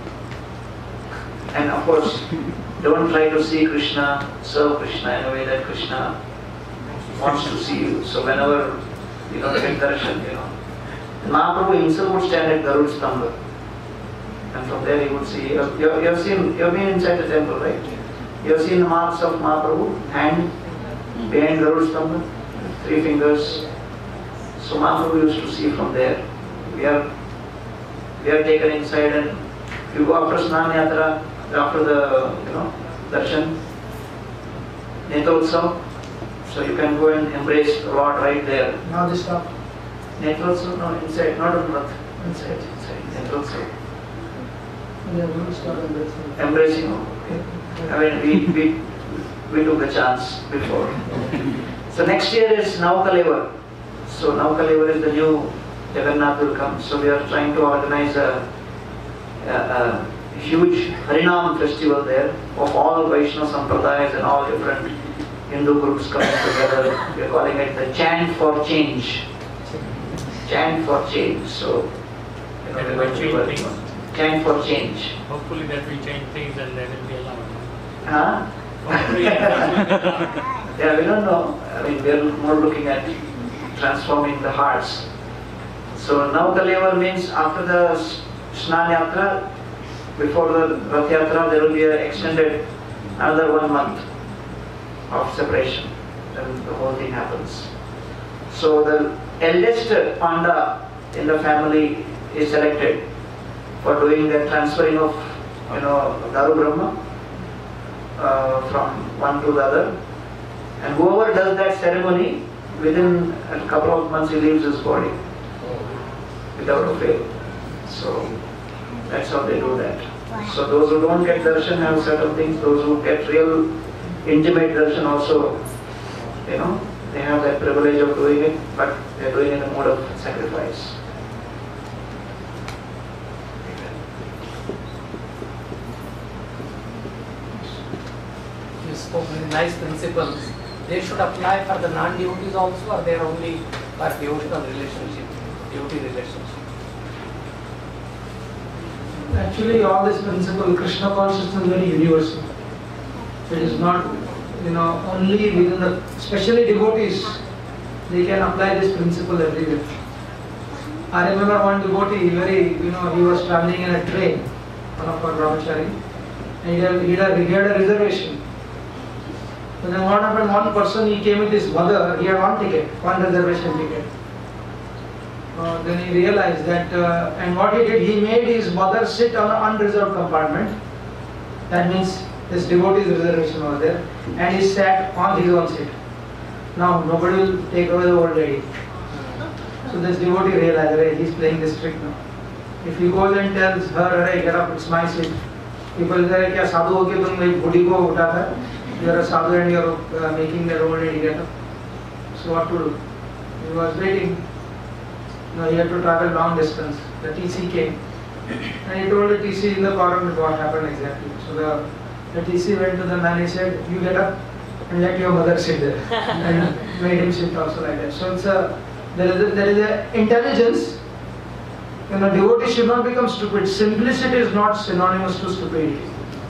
And of course, don't try to see Krishna, serve Krishna in a way that Krishna wants to see you. So whenever you don't get darshan, you know. Mahaprabhu himself would stand at Garud Stambha. And from there he would see, you have, you have seen, you have been inside the temple, right? You have seen the marks of Mahaprabhu, hand behind Garud Stambha, three fingers. So Mahaprabhu used to see from there. We are, we are taken inside, and you go after Snan Yatra, after the, you know, darshan, Netrotsav, so you can go and embrace the Lord right there. Now this stop. Netrotsav, no, inside, not on Rath, inside, inside, Netrotsav. Yeah, we will start embracing. Embracing, okay. I mean, we, we, we took a chance before. So next year is Naukalevar. So Naukalevar is the new Jagannath will come. So we are trying to organize a, a, a huge Harinam festival there of all Vaishnava Sampradayas and all different Hindu groups coming together. We are calling it the Chant for Change. Chant for Change. So, you know, we're going to work on Chant for Change. Hopefully that will change things and they will be allowed. Huh? Hopefully that will be allowed. Yeah, we don't know. I mean, we are more looking at transforming the hearts. So now Kalevar means after the Snan Yatra, before the Rath Yatra, there will be an extended another one month of separation. Then the whole thing happens. So the eldest Panda in the family is selected for doing the transferring of, you know, Daru Brahma uh, from one to the other. And whoever does that ceremony, within a couple of months he leaves his body without a fail. So that's how they do that. So those who don't get darshan have certain things, those who get real intimate darshan also, you know, they have that privilege of doing it, but they're doing it in a mode of sacrifice. You spoke very nice principles. They should apply for the non-devotees also, or they are only for devotional relationship, devotee relationship? Actually, all this principle, Krishna consciousness is very universal. It is not, you know, only within the, especially devotees, they can apply this principle everywhere. I remember one devotee, very, you know, he was traveling in a train, one of our brahmachari, and he had, he had, he had a reservation. And then what happened, one person, he came with his mother, he had one ticket, one reservation ticket. Uh, then he realized that, uh, and what he did, he made his mother sit on an unreserved compartment. That means this devotee's reservation was there, and he sat on his own seat. Now nobody will take away the old lady. So this devotee realized that he's playing this trick now. If he goes and tells her, "Hey, get up, it's my seat," people say, "Kya sadhu ho ke tum ek budi ko uthata hai? You are a sadhu and you are uh, making that old lady get up." So what to do? He was waiting. No, he had to travel long distance. The T C came, and he told the T C in the forum what happened exactly. So the, the T C went to the man. He said, "You get up and let your mother sit there," and made him sit also like that. So it's a there is a, there is a intelligence. You know, devotee should not become stupid. Simplicity is not synonymous to stupidity.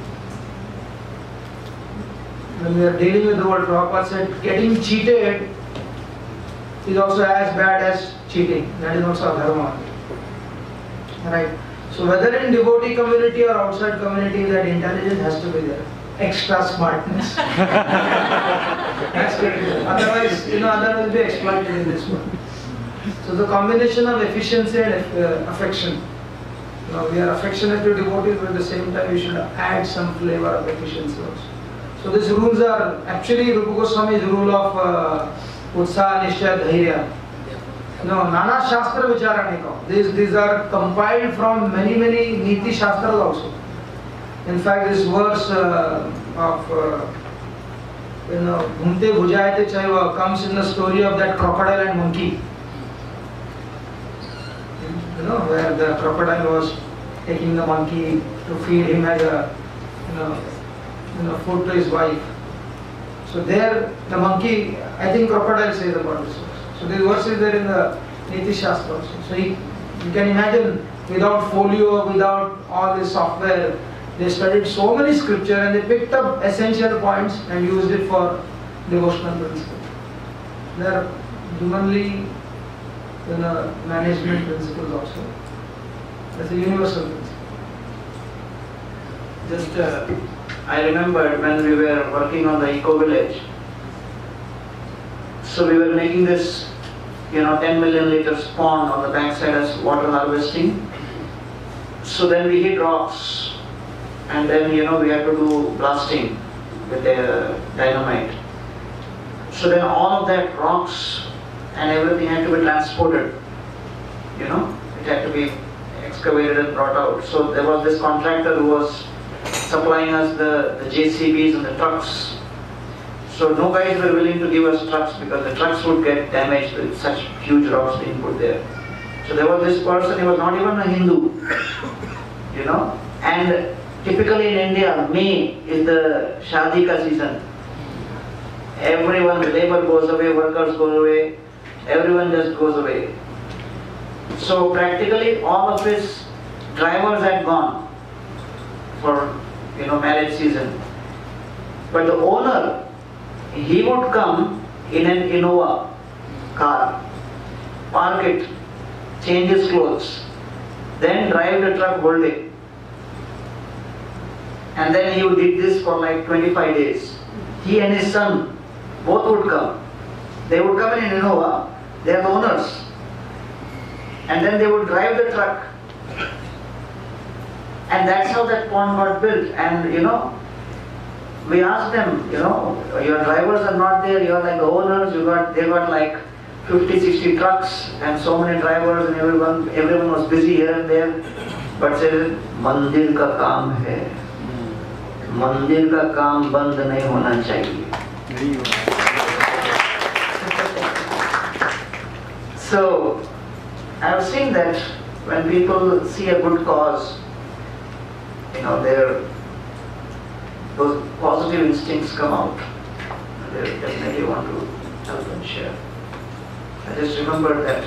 When we are dealing with the world, Prabhupada said, getting cheated is also as bad as cheating. That is also a dharma. Right. So whether in devotee community or outside community, that intelligence has to be there. Extra smartness. Has to be there. Otherwise, you know, otherwise will be exploited in this world. So the combination of efficiency and uh, affection You know, we are affectionate to devotees, but at the same time we should add some flavor of efficiency also. So these rules are actually Rupa Goswami's rule of uh, Utsaha, Nishya, Dhairya. No, Nana Shastra Vicharaniko. These, these are compiled from many, many Niti Shastras also. In fact, this verse uh, of uh, you know, Bhumte Bhujayate Chaiva comes in the story of that crocodile and monkey. You know, where the crocodile was taking the monkey to feed him as a you know, you know, food to his wife. So there, the monkey, I think crocodile says about this. So this verse is there in the Niti Shastra also. So he, you can imagine, without folio, without all this software, they studied so many scripture and they picked up essential points and used it for devotional principles. There are humanly you know, management principles also. That's a universal principle. Just uh, I remember when we were working on the Eco Village, so we were making this, you know, ten million liters pond on the backside as water harvesting. So then we hit rocks, and then you know we had to do blasting with the dynamite. So then all of that rocks and everything had to be transported. You know, it had to be excavated and brought out. So there was this contractor who was supplying us the, the J C Bs and the trucks. So no guys were willing to give us trucks because the trucks would get damaged with such huge rocks being put there. So there was this person, he was not even a Hindu, you know. And typically in India, May is the Shadi ka season. Everyone, the labor goes away, workers go away, everyone just goes away. So practically all of his drivers had gone for you know marriage season. But the owner, he would come in an Innova car, park it, change his clothes, then drive the truck whole day. And then he did this for like twenty-five days. He and his son both would come. They would come in an Innova, they are the owners. And then they would drive the truck. And that's how that pond got built. And you know, we asked them, you know, your drivers are not there, you are like the owners, you got, they got like fifty, sixty trucks and so many drivers and everyone, everyone was busy here and there. But said, Mandir ka kaam hai. Mandir ka kaam band nahi hona chahiye. So, I have seen that when people see a good cause, you know, their those positive instincts come out. They definitely want to help and share. I just remember that.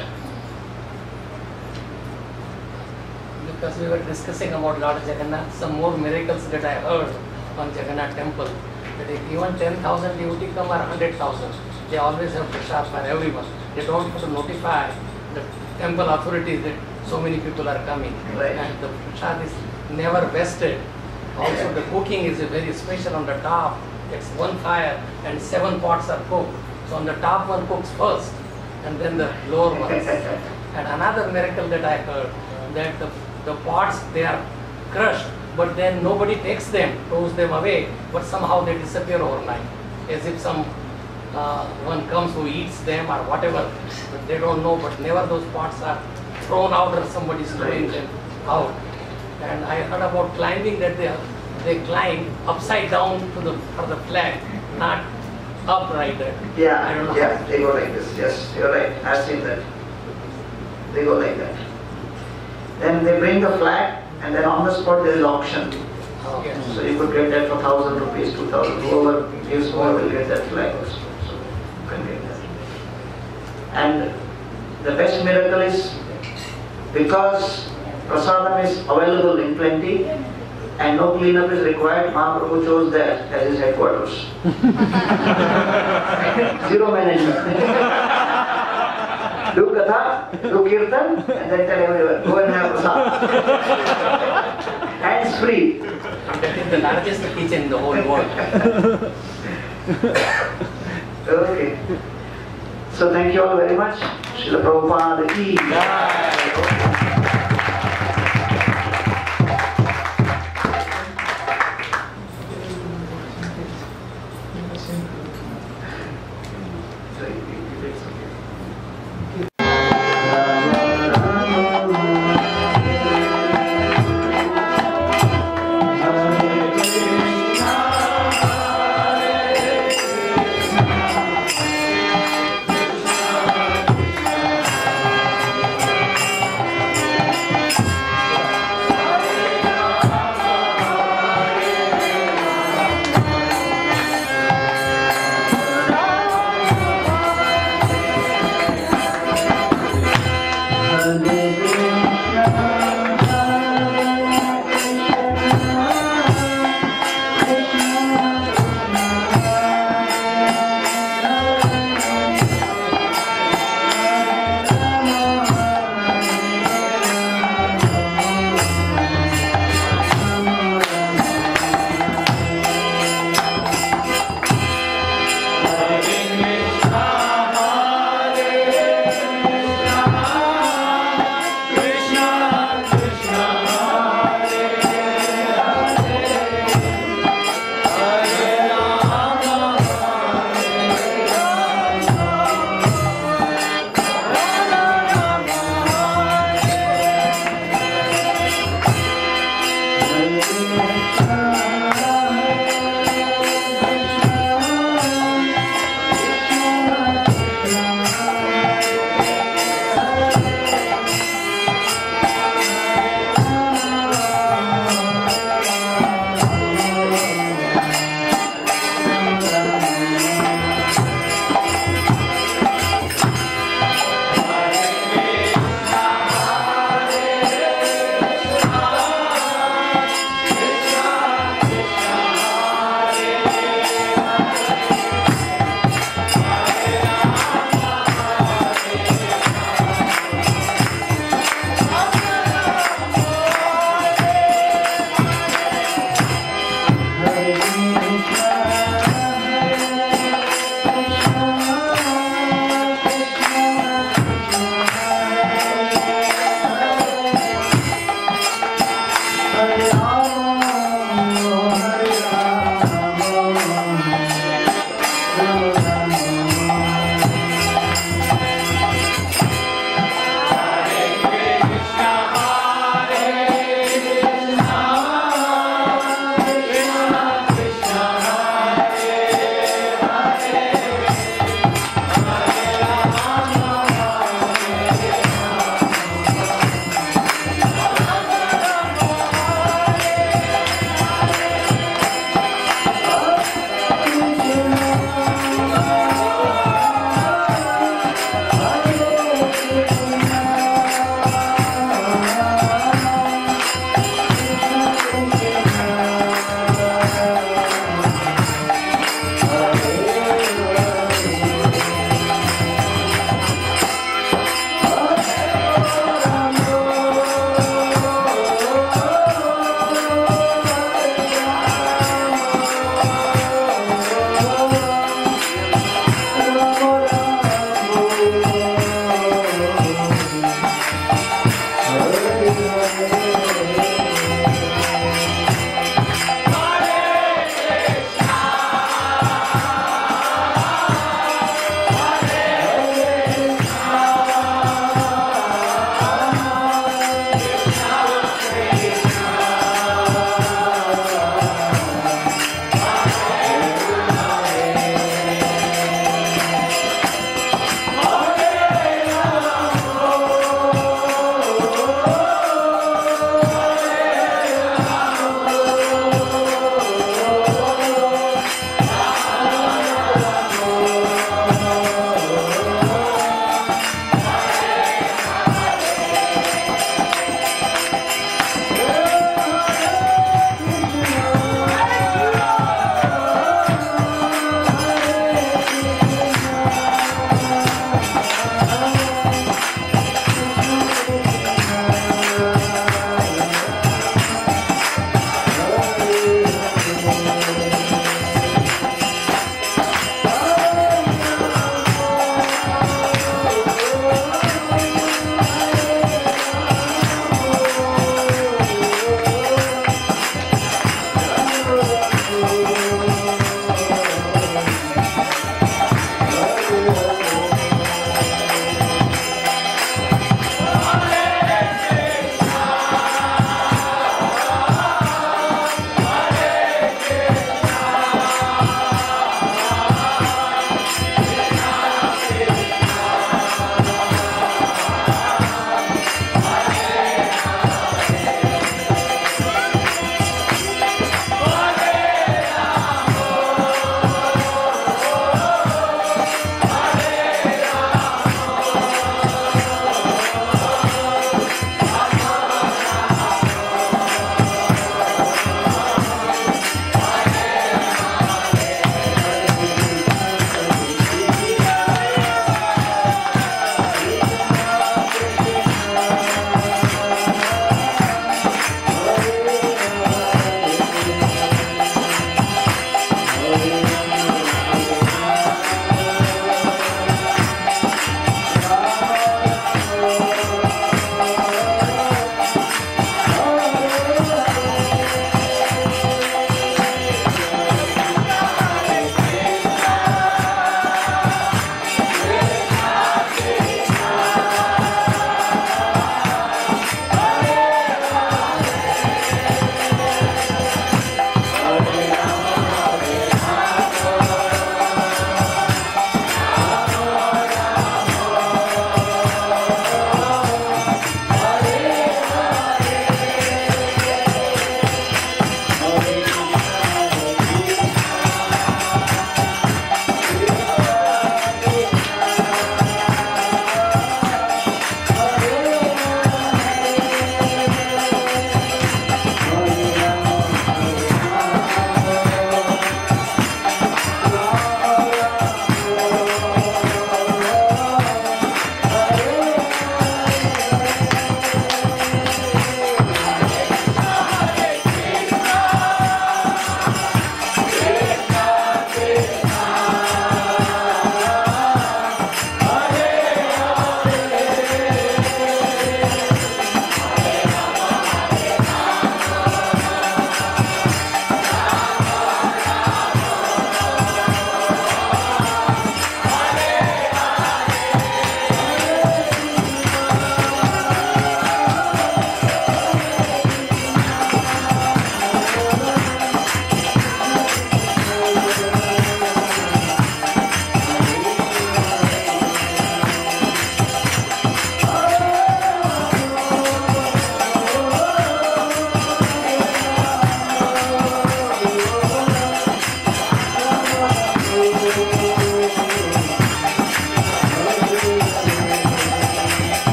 Because we were discussing about Lord Jagannath, some more miracles that I heard on Jagannath temple. That if even ten thousand devotees come or one hundred thousand, they always have prasad for everyone. They don't have to notify the temple authorities that so many people are coming. Right. And the prasad is never wasted. Also the cooking is very special on the top. It's one fire and seven pots are cooked. So on the top one cooks first and then the lower ones. And another miracle that I heard, that the, the pots, they are crushed, but then nobody takes them, throws them away, but somehow they disappear overnight. As if some uh, one comes who eats them or whatever, but they don't know, but never those pots are thrown out or somebody is throwing them out. And I heard about climbing, that they they climb upside down to the for the flag, not upright. Yeah, I don't know. yeah, they go like this. Yes, you're right. I've seen that. They go like that. Then they bring the flag, and then on the spot there is auction. Oh, yes. So you could get that for thousand rupees, two thousand. Whoever gives more will get that flag also. So you can get that. And the best miracle is because prasadam is available in plenty and no cleanup is required, Mahaprabhu chose that as his headquarters. Zero management. Do katha, do kirtan, and then tell everyone, go and have prasad. Hands free. That is the largest kitchen in the whole world. Okay. So thank you all very much. Srila Prabhupada ki jai.